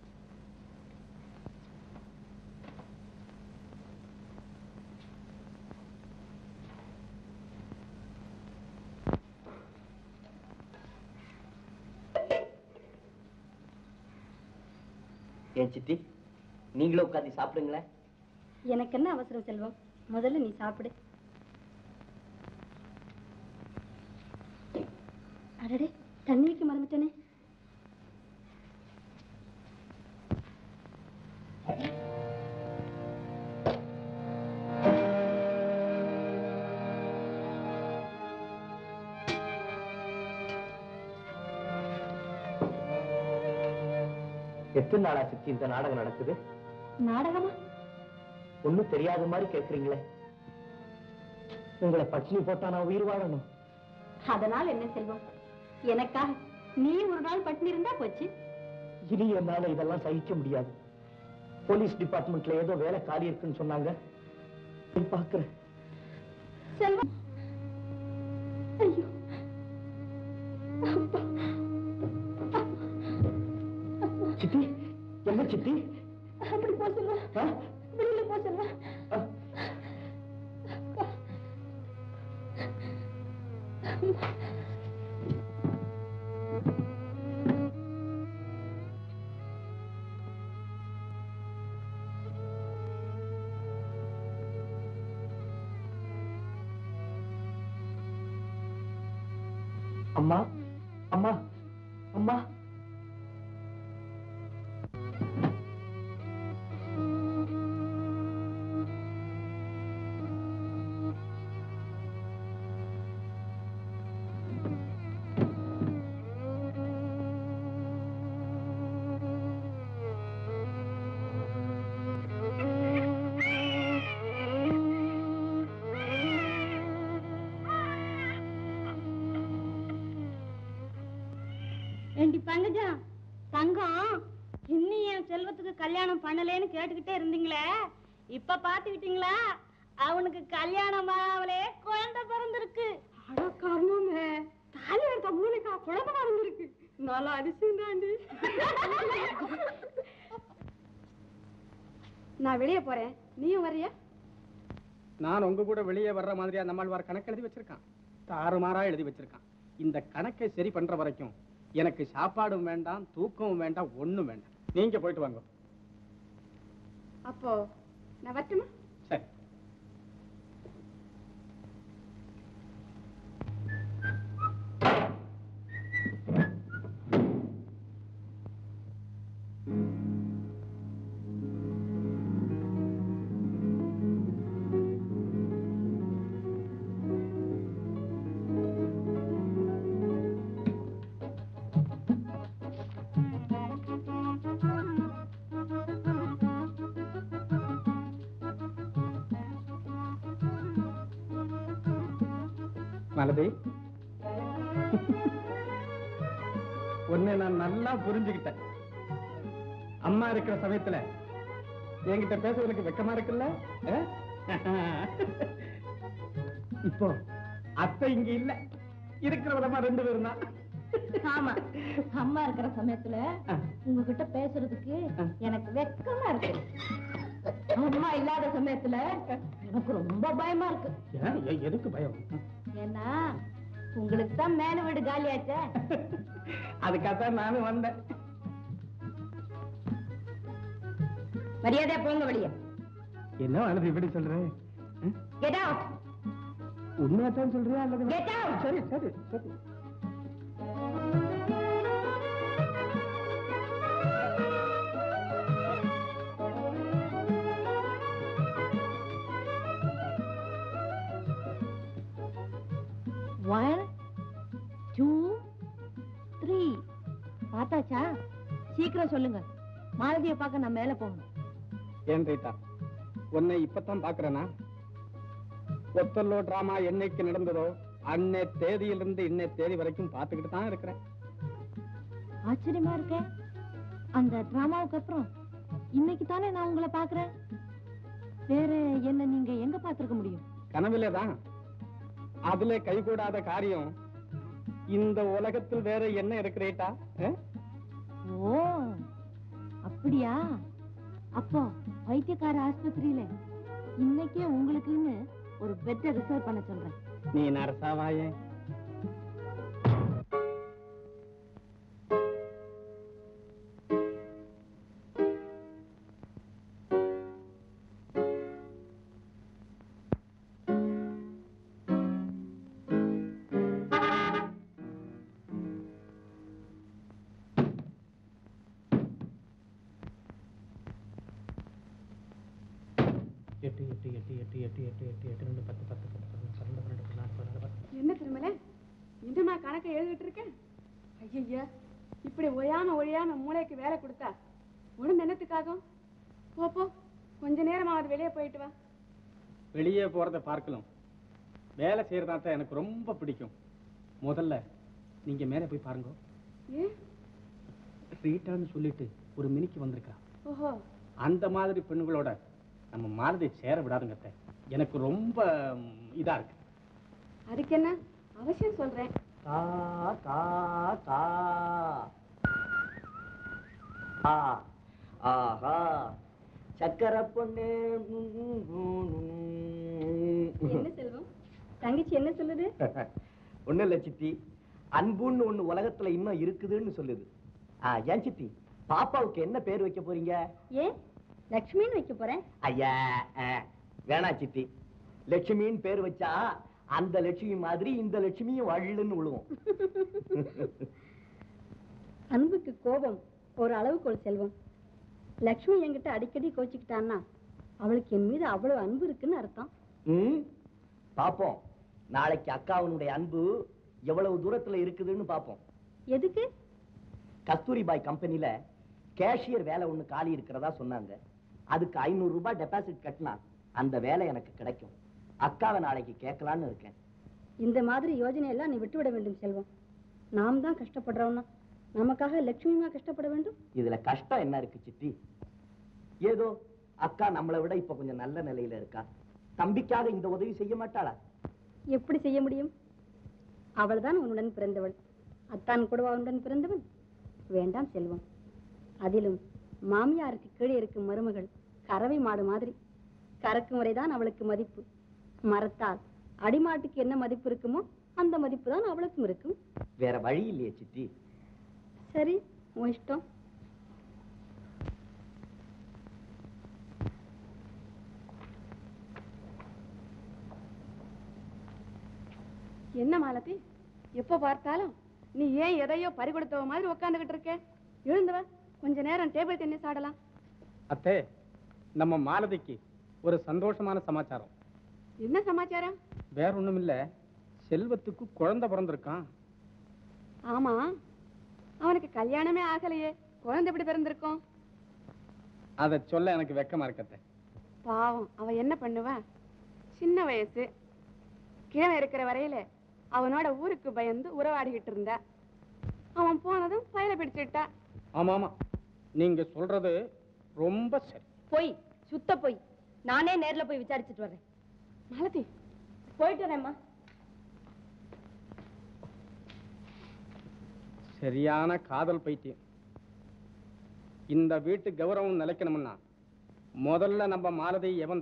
ஏன் சித்தி, நீங்களும் உட்காந்து சாப்பிடுங்களேன். எனக்கு என்ன அவசரம் செல்வம், முதல்ல நீ சாப்பிடு. அடடே, தண்ணி வைக்க மறந்துட்டேனே. எத்தனை நாளா சித்தி இந்த நாடகம் நடக்குது? நாடகமா? ஒண்ணும் தெரியாத மாதிரி கேக்குறீங்களே. உங்களை பட்சினி போட்டா நான் உயிர் வாழணும். அதனால் என்ன செல்வம், எனக்காக நீ ஒரு நாள் பட்டினி இருந்தா போச்சு. இனி என்னால இதெல்லாம் சகிக்க முடியாது. போலீஸ் டிபார்ட்மெண்ட்ல ஏதோ வேலை காலி இருக்குன்னு சொன்னாங்க, போய் பார்க்கிறேன். செல்வம், ஐயோ அப்பா. சித்தி, என்ன சித்தி? அப்படி போ செல்வம், வெளியில போ செல்வம். அம்மா, அம்மா, அம்மா. ஏண்டி பங்கஜா தங்கம், இன்னும் என் செல்வத்துக்கு கல்யாணம் பண்ணலேன்னு கேட்டுக்கிட்டே இருந்தீங்களே, இப்ப பாத்துக்கிட்டீங்களா? அவனுக்கு கல்யாணம் ஆகலே, குழந்தை பிறந்திருக்கு. அட கர்மமே, தாலி எடுத்த மூலிகா குழந்தை பிறந்திருக்கு. நல்லா அதிசயம் தாண்டி. நான் வெளியே போறேன், நீயும் வர்றியா? நான் உங்க கூட வெளியே வர்ற மாதிரியா நம்மாழ்வார் கணக்கு எழுதி வச்சிருக்கான், தாறுமாறா எழுதி வச்சிருக்கான். இந்த கணக்கை சரி பண்ற வரைக்கும் எனக்கு சாப்பாடும் வேண்டாம், தூக்கமும் வேண்டாம், ஒண்ணும் வேண்டாம். நீங்க போயிட்டு வாங்க. அப்போ நான் வரட்டுமா? சரி. மலதி, உன்னை நான் நல்லா புரிஞ்சுக்கிட்டேன். அம்மா இருக்கிற சமயத்துல என்கிட்ட பேசுவதற்கு வெக்கமா இருக்குல்ல? இப்போ அத்தை இங்க இல்ல, இருக்கிற விதமா ரெண்டு பேரும் தான். ஆமா, அம்மா இருக்கிற சமயத்துல உங்ககிட்ட பேசுறதுக்கு எனக்கு வெக்கமா இருக்கு. அம்மா இல்லாத சமயத்துல எனக்கு ரொம்ப பயமா இருக்கு. எதுக்கு பயம்? ஏன்னா உங்களுக்கு தான் மேல வீடு காலியாச்சே. அதுக்காகத்தான் நானும் வந்தேன். மரியாதையா போங்க வெளியே. என்ன அழுது இப்படி சொல்றேன்? Get out. உண்மையாத்தான் சொல்றியா அல்லது? Get out. சரி சரி சரி. One two three. பார்த்தாச்சா? சீக்கிரம் சொல்லுங்க, மாலதியை பார்க்க நான் மேல போகணும். ஏன் ரீட்டா, உன்னை இப்பதான் பாக்குறேனா? ஒத்தல்லோ டிராமா என்னைக்கு நடந்ததோ அன்னை தேதியிலிருந்து இன்னை தேதி வரைக்கும் பார்த்துக்கிட்டு தான் இருக்கிறேன். ஆச்சரியமா இருக்கே. அந்த டிராமாவுக்கு அப்புறம் இன்னைக்கு தானே நான் உங்களை பாக்குறேன். வேற என்ன நீங்க எங்க பார்த்திருக்க முடியும்? கனவிலே தான். அதுல கைகூடாத காரியம் இந்த உலகத்தில் வேற என்ன இருக்கிறேட்டா? ஓ அப்படியா? அப்போ வைத்தியக்கார ஆஸ்பத்திரியில இன்னைக்கே உங்களுக்குன்னு ஒரு பெட்டை ரிசர்வ் பண்ண சொல்றேன். நீ நரசாவாயே. எட்டு எட்டு எட்டு எட்டு எட்டு எட்டு எட்டு எட்டு ரெண்டு பத்து பத்து பத்து பத்து பன்னெண்டு பன்னெண்டு பதினாறு பதினாறு பத்து. என்ன திருமலை இன்னும் நான் கணக்கை எழுதிட்டு இருக்கேன்? ஐயா இப்படி ஒயாம ஒழியாம மூளைக்கு வேலை கொடுத்தா உடம்பு என்னத்துக்காகும்? போ போ கொஞ்ச நேரமாவது வெளியே போயிட்டு வா. வெளியே போறதை பார்க்கலாம், வேலை செய்யறதா எனக்கு ரொம்ப பிடிக்கும். முதல்ல நீங்க மேலே போய் பாருங்க. ஏன்? ரீட்டான்னு சொல்லிட்டு ஒரு மினிக்கு வந்திருக்கா. ஓஹோ, அந்த மாதிரி பெண்களோட நம்ம மாலதி சேர விடாதுங்க அத்தை. எனக்கு ரொம்ப இதா இருக்கு. அதுக்கு என்ன அவசியம் சொல்றேன். கா கா கா ஆ ஆஹா சக்கரை பொண்ணு. என்ன செல்வம், தங்கச்சி என்ன சொல்லுது? ஒண்ணு இல்ல சித்தி, அன்புன்னு ஒண்ணு உலகத்துல இன்னும் இருக்குதுன்னு சொல்லுது. ஆ, ஏன் சித்தி பாப்பாவுக்கு என்ன பேர் வைக்க போறீங்க? ஏன் லட்சுமின்னு வைக்க போறேன். ஐயா வேணா சித்தி, லட்சுமின்னு பேர் வச்சா அந்த லட்சுமி மாதிரி இந்த லட்சுமியும் வள்ளுன்னு விழுவோம். அன்புக்கு கோபம் ஒரு அளவுக்கோல் செல்வம். லட்சுமி என்கிட்ட அடிக்கடி கோச்சிக்கிட்டான்னா அவளுக்கு என் மீது அவ்வளவு அன்பு இருக்குன்னு அர்த்தம். ம், பாப்போம் நாளைக்கு அக்காவனுடைய அன்பு எவ்வளவு தூரத்துல இருக்குதுன்னு பாப்போம். எதுக்கு? கஸ்தூரிபாய் கம்பெனில கேஷியர் வேலை ஒண்ணு காலி இருக்கிறதா சொன்னாங்க. அதுக்கு ஐநூறு ரூபாய் டெபாசிட் கட்டினா அந்த வேலை எனக்கு கிடைக்கும். அக்காவை நாளைக்கு கேட்கலான்னு இருக்கேன். இந்த மாதிரி யோஜனை எல்லாம் நீ விட்டுவிட வேண்டும் செல்வம். நாம் தான் கஷ்டப்படுறோம்னா நமக்காக லட்சுமிமா கஷ்டப்பட வேண்டும். இதுல கஷ்டம் என்ன இருக்கு சித்தி? ஏதோ அக்கா நம்மளை விட இப்ப கொஞ்சம் நல்ல நிலையில இருக்கா. தம்பிக்காக இந்த உதவி செய்ய மாட்டாளா? எப்படி செய்ய முடியும்? அவள் தான் உன்னுடன் பிறந்தவள். அத்தான் கூடவா உன்னுடன் பிறந்தவன்? வேண்டாம் செல்வம். அதிலும் மாமியாருக்கு கீழே இருக்கும் மருமகள் கறவை மாடு மாதிரி. கறக்கும் வரைதான் அவளுக்கு மதிப்பு. மரத்தால் அடிமாட்டுக்கு என்ன மதிப்பு இருக்குமோ அந்த மதிப்பு தான் அவளுக்கும் இருக்கும். வேற வழி இல்லையே சித்தி. சரி, உன் இஷ்டம். என்ன மாலதி, எப்ப பார்த்தாலும் நீ ஏன் எதையோ பறி கொடுத்தவ மாதிரி உட்காந்துகிட்டு இருக்க? எழுந்தவ, கொஞ்ச நேரம் டேபிள் டென்னிஸ் ஆடலாம். அத்தே, நம்ம மாலதிக்கு ஒரு சந்தோஷமான சமாச்சாரம். என்ன சமாச்சாரம்? வேற ஒண்ணும் இல்ல, செல்வத்துக்கு குழந்தை பிறந்திருக்கான். ஆமா, அவனுக்கு கல்யாணமே ஆகலையே, குழந்தை எப்படி பிறந்திருக்கும்? அத சொல்ல எனக்கு வெக்கமா இருக்கத்த. பாவம், அவ என்ன பண்ணுவா? சின்ன வயசு, கிழமை இருக்கிற வரையில அவனோட ஊருக்கு பயந்து உறவாடிக்கிட்டு இருந்தா. அவன் போனதும் பயில பிடிச்சிட்டா. ஆமா ஆமா, நீங்க சொல்றது ரொம்ப சரி. போய் சுத்த போய் நானே நேர்ல போய் விசாரிச்சுட்டு வரேன். மாலதி, போயிட்டு வரேம்மா. சரியான காதல் பைத்தியம். இந்த வீட்டு கௌரவம் நிலைக்கணும்னா முதல்ல நம்ம மாலதி எவன்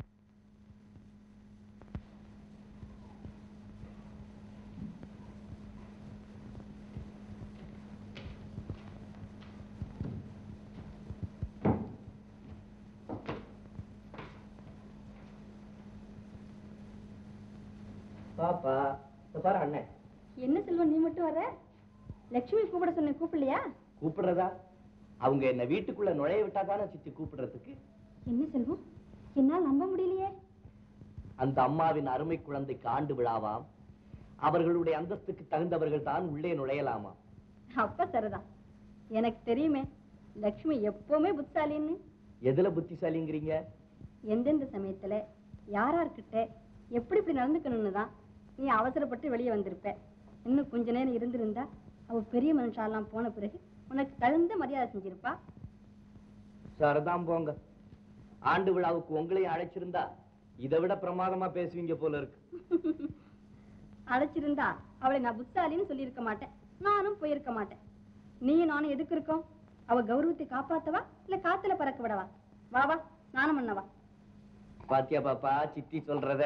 பாப்பா பாரு அண்ணன். என்ன செல்வம், நீ மட்டும் வர? லட்சுமி கூப்பிட சொன்ன, கூப்பிடலையா? கூப்பிடுறதா? அவங்க என்ன வீட்டுக்குள்ள நுழைய விட்டாதானே சித்தி கூப்பிடுறதுக்கு. என்ன செல்வம், என்னால் நம்ப முடியலையே. அந்த அம்மாவின் அருமை குழந்தைக்கு ஆண்டு விழாவாம். அவர்களுடைய அந்தஸ்துக்கு தகுந்தவர்கள் தான் உள்ளே நுழையலாமா. அப்ப சரிதான். எனக்கு தெரியுமே லட்சுமி எப்பவுமே புத்திசாலின்னு. எதுல புத்திசாலிங்கிறீங்க? எந்தெந்த சமயத்துல யாரார்கிட்ட எப்படி இப்படி நடந்துக்கணும்னு தான் நீ அவசரப்பட்டு வெளியே வந்திருப்ப. இன்னும் கொஞ்ச நேரம் இருந்திருந்தா அவ பெரிய மனுஷாலாம் போன பிறகு உனக்கு தகுந்த மரியாதை செஞ்சிருப்பா. சரிதான் போங்க. ஆண்டு விழாவுக்கு உங்களையும் அழைச்சிருந்தா இதை விட பிரமாதமா பேசுவீங்க போல இருக்கு. அழைச்சிருந்தா அவளை நான் புத்தாலின்னு சொல்லியிருக்க மாட்டேன், நானும் போயிருக்க மாட்டேன். நீயும் நானும் எதுக்கு இருக்கோம்? அவ கௌரவத்தை காப்பாத்தவா இல்ல காத்துல பறக்க விடவா? வா வா, நானும் பண்ணவா. பாத்தியா பாப்பா சித்தி சொல்றத?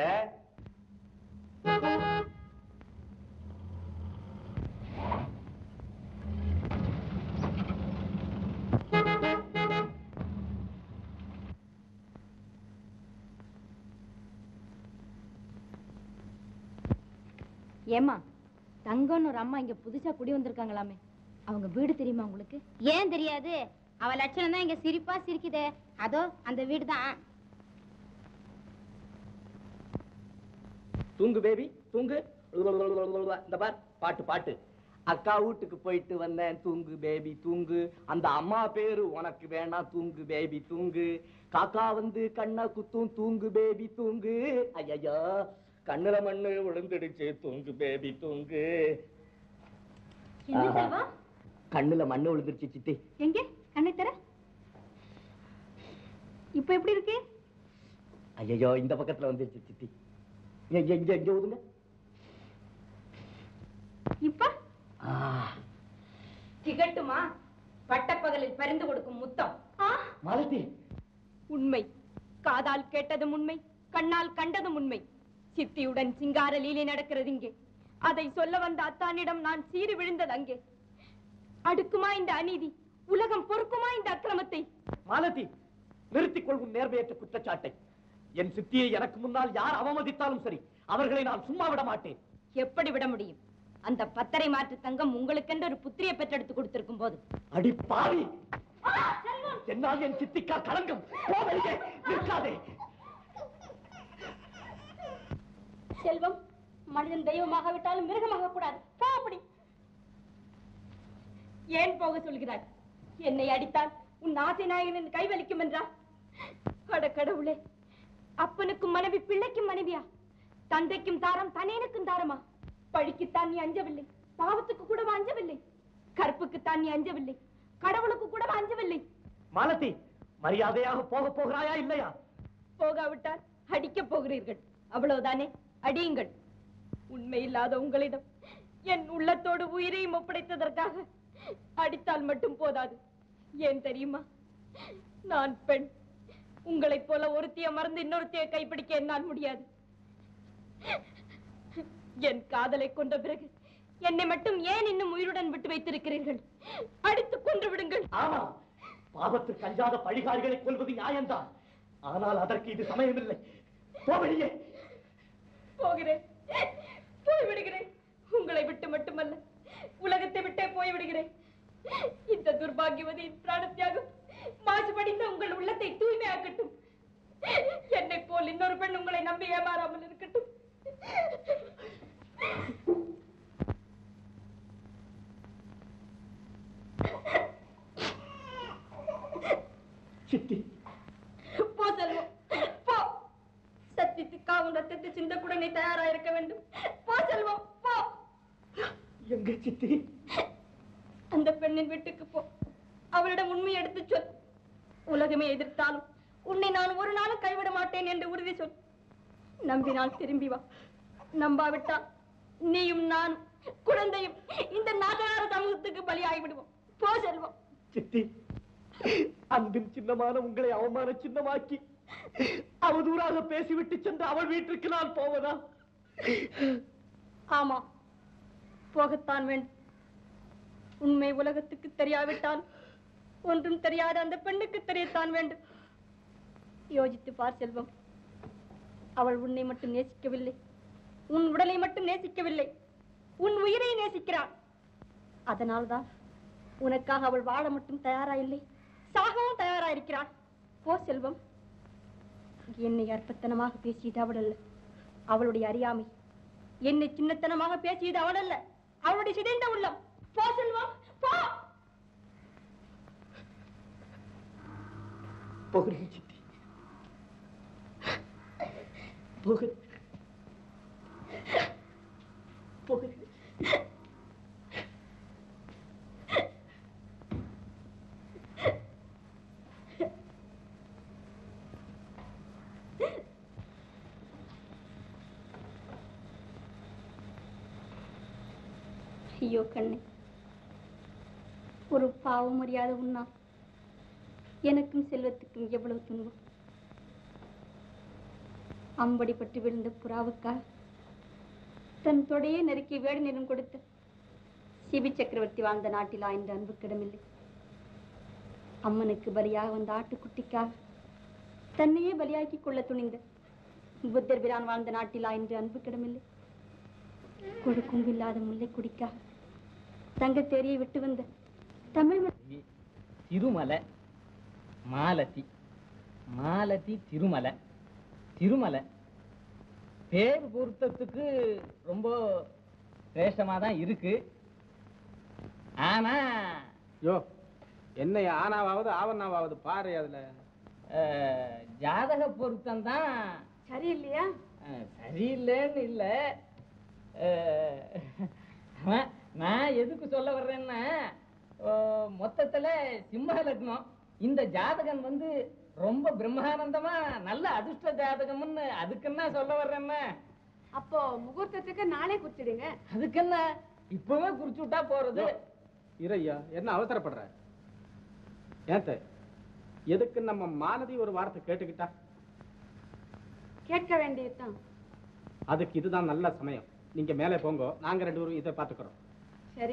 ஏமா, தங்கம்னு ஒரு அம்மா இங்க புதுசா குடி வந்திருக்காங்களாமே, அவங்க வீடு தெரியுமா உங்களுக்கு? ஏன் தெரியாது? அவ லட்சணம் தான் இங்க சிரிப்பா சிரிக்குதே, அதோ அந்த வீடு தான். தூங்கு பேபி தூங்கு. இந்த பார் பாட்டு பாட்டு. அக்கா வீட்டுக்கு போயிட்டு வந்தேன், தூங்கு பேபி தூங்கு. அந்த அம்மா பேரு உனக்கு வேணா, தூங்கு பேபி தூங்கு. காக்கா வந்து கண்ணை குத்தும், தூங்கு பேபி தூங்கு. ஐயா கண்ணுல மண்ணு விழுந்துடுச்சு, தூங்கு பேபி தூங்கு. கண்ணுல மண்ணு விழுந்துருச்சு சித்தி. எங்க கண்ணை தர? இப்ப எப்படி இருக்கு? ஐயோ இந்த பக்கத்துல வந்துருச்சு சித்தி. எங்க எங்க எங்க ஊதுங்க. இப்ப திகட்டுமா? பட்டப்பகலில் பரிந்து கொடுக்கும் முத்தம். மாலதி, உண்மை. காதால் கேட்டதும் உண்மை, கண்ணால் கண்டதும் உண்மை. சித்தியுடன் சிங்கார லீலை நடக்கிறது இங்கே. அதை சொல்ல வந்த அத்தானிடம் நான் சீறி விழுந்தது அங்கே. அடுக்குமா இந்த அநீதி? உலகம் பொறுக்குமா இந்த அக்கிரமத்தை? மாலதி, நிறுத்திக் கொள்ளும் நேர்மையற்ற குற்றச்சாட்டை. என் சித்தியை எனக்கு முன்னால் யார் அவமதித்தாலும் சரி, அவர்களை நான் சும்மா விட மாட்டேன். எப்படி விட முடியும்? அந்த பத்தரை மாற்று தங்கம் உங்களுக்கென்று ஒரு புத்திரியை பெற்றெடுத்து கொடுத்திருக்கும் போது. அடி பாவி, என்னால் என் சித்திக்கா களங்கம். போவதே நிற்காதே. செல்வம், மனிதன் தெய்வமாக விட்டாலும் மிருகமாக கூடாது. போ அப்படி. ஏன் போக சொல்கிறாய்? என்னை அடித்தால் உன் ஆசை நாயகனின் கைவலிக்கும் என்றார். அட கடவுளே, அப்பனுக்கும் மனைவி பிள்ளைக்கும் மனைவியா? தந்தைக்கும் தாரம் தனேனுக்கும் தாரமா? பழிக்குத்தான் நீ அஞ்சவில்லை, பாவத்துக்கு கூட அஞ்சவில்லை. கற்புக்குத்தான் நீ அஞ்சவில்லை, கடவுளுக்கு கூட அஞ்சவில்லை. மாலதி, மரியாதையாக போக போகிறாயா இல்லையா? போகாவிட்டால் அடிக்க போகிறீர்கள், அவ்வளவுதானே? அடியுங்கள். உண்மை இல்லாத உங்களிடம் என் உள்ளத்தோடு உயிரையும் ஒப்படைத்ததற்காக அடித்தால் மட்டும் போதாது. ஏன் தெரியுமா? நான் பெண். உங்களைப் போல ஒருத்திய மறந்து இன்னொருத்திய கைப்பிடிக்க என்னால் முடியாது. என் காதலை கொண்ட பிறகு என்னை மட்டும் ஏன் இன்னும் உயிருடன் விட்டு வைத்திருக்கிறீர்கள்? அடித்து கொன்று விடுங்கள். ஆமா, பாவத்துக்கு அஞ்சாத பழிகாரிகளை கொல்வது நியாயம்தான். ஆனால் அதற்கு இது சமயமில்லை. போவழியே. போகிறேன், போய்விடுகிறேன். உங்களை விட்டு மட்டுமல்ல, உலகத்தை விட்டே போய்விடுகிறேன். இந்த துர்பாகியவதியின் பிராணத்தியாகம் மாசுபடிந்த உங்கள் உள்ளத்தை தூய்மையாக்கட்டும். என்னை போல் இன்னொரு பெண் உங்களை நம்பி ஏமாறாமல் இருக்கட்டும். சித்தி, போ செல்வம், போ. சத்தியத்துக்கா உன் ரத்தத்தை சிந்தக்கூட நீ தயாரா இருக்க வேண்டும். போ செல்வம், போ. எங்க சித்தி? அந்த பெண்ணின் வீட்டுக்கு போ. அவளிடம் உண்மை எடுத்து சொல். உலகமே எதிர்த்தாலும் உன்னை நான் ஒரு நாளும் கைவிட மாட்டேன் என்று உறுதி சொல். நம்பினால் திரும்பி வா. நம்பாவிட்டால் நீயும் நான் குழந்தையும் இந்த நாகரார சமூகத்துக்கு பலியாகி விடுவோம். போ செல்வம். சித்தி, அன்பின் சின்னமான உங்களை அவமான சின்னமாக்கி அவதூறாக பேசிவிட்டு சென்று அவள் வீட்டிற்கு நான் போவதா? ஆமா, போகத்தான் வேண்டும். உண்மை உலகத்துக்கு தெரியாவிட்டால் ஒன்றும் தெரியாத அந்த பெண்ணுக்கு தெரியத்தான் வேண்டும். யோசித்து பார் செல்வம். அவள் உன்னை மட்டும் நேசிக்கவில்லை, உன் உடலை மட்டும் நேசிக்கவில்லை, உன் உயிரை நேசிக்கிறாள். அதனால்தான் உனக்காக அவள் வாழ மட்டும் தயாரா இல்லை, சாகவும் தயாரா இருக்கிறாள். போ செல்வம். என்னை அற்பத்தனமாக பேசியது அவள் அல்ல, அவளுடைய அறியாமை. என்னை சின்னத்தனமாக பேசியது அவள் அல்ல, அவளுடைய சிதைந்த உள்ளம். போ செல்வம், போ. போகிறேன் சித்தி, போகிறேன் போகிறேன். ஐயோ கண்ணே, ஒரு பாவம் அறியாத உன்னா எனக்கும் செல்வத்துக்கும் எவ்வளவு துன்பம். அம்படி பட்டு விழுந்த புறாவுக்காக தன் தொடையே நெருக்கி வேடு நிறம் கொடுத்த சிபி சக்கரவர்த்தி வாழ்ந்த நாட்டிலா என்ற அன்பு கிடமில்லை. அம்மனுக்கு பலியாக வந்த ஆட்டுக்குட்டிக்காக தன்னையே பலியாக்கி கொள்ள துணிந்த புத்தர் பிரான் வாழ்ந்த நாட்டிலா என்று அன்பு கிடமில்லை. கொடுக்கும் இல்லாத முல்லை குடிக்காக தங்க தேரியை விட்டு வந்த தமிழ் திருமலை மாலதி மாலதி திருமலை திருமலை பேர் பொருத்தத்துக்கு ரொம்ப ரேஷமா தான் இருக்கு. ஆனா யோ என்னை ஆனாவாவது ஆவணாவது பாரு. அதுல ஜாதக பொருத்தம் தான் சரியில்லையா? சரியில்லைன்னு இல்ல. நான் எதுக்கு சொல்ல வர்றேன்னா, மொத்தத்துல சிம்ம லக்னம். இந்த ஜாதகம் வந்து ரொம்ப பிரம்மானந்தமா நல்ல அதிர்ஷ்ட ஜாதகம்னு அதுக்குன்னா சொல்ல வர்றேன்னா. அப்போ முகூர்த்தத்துக்கு நாளே குறிச்சிடுங்க. அதுக்குன்ன இப்பவே குறிச்சு விட்டா போறது. இறையா என்ன அவசரப்படுற? ஏத்த எதுக்கு நம்ம மாலதி ஒரு வார்த்தை கேட்டுக்கிட்டா? கேட்க வேண்டியதுதான். அதுக்கு இதுதான் நல்ல சமயம். நீங்க மேலே போங்க, நாங்க ரெண்டு பேரும் இதை பார்த்துக்கிறோம். சரி.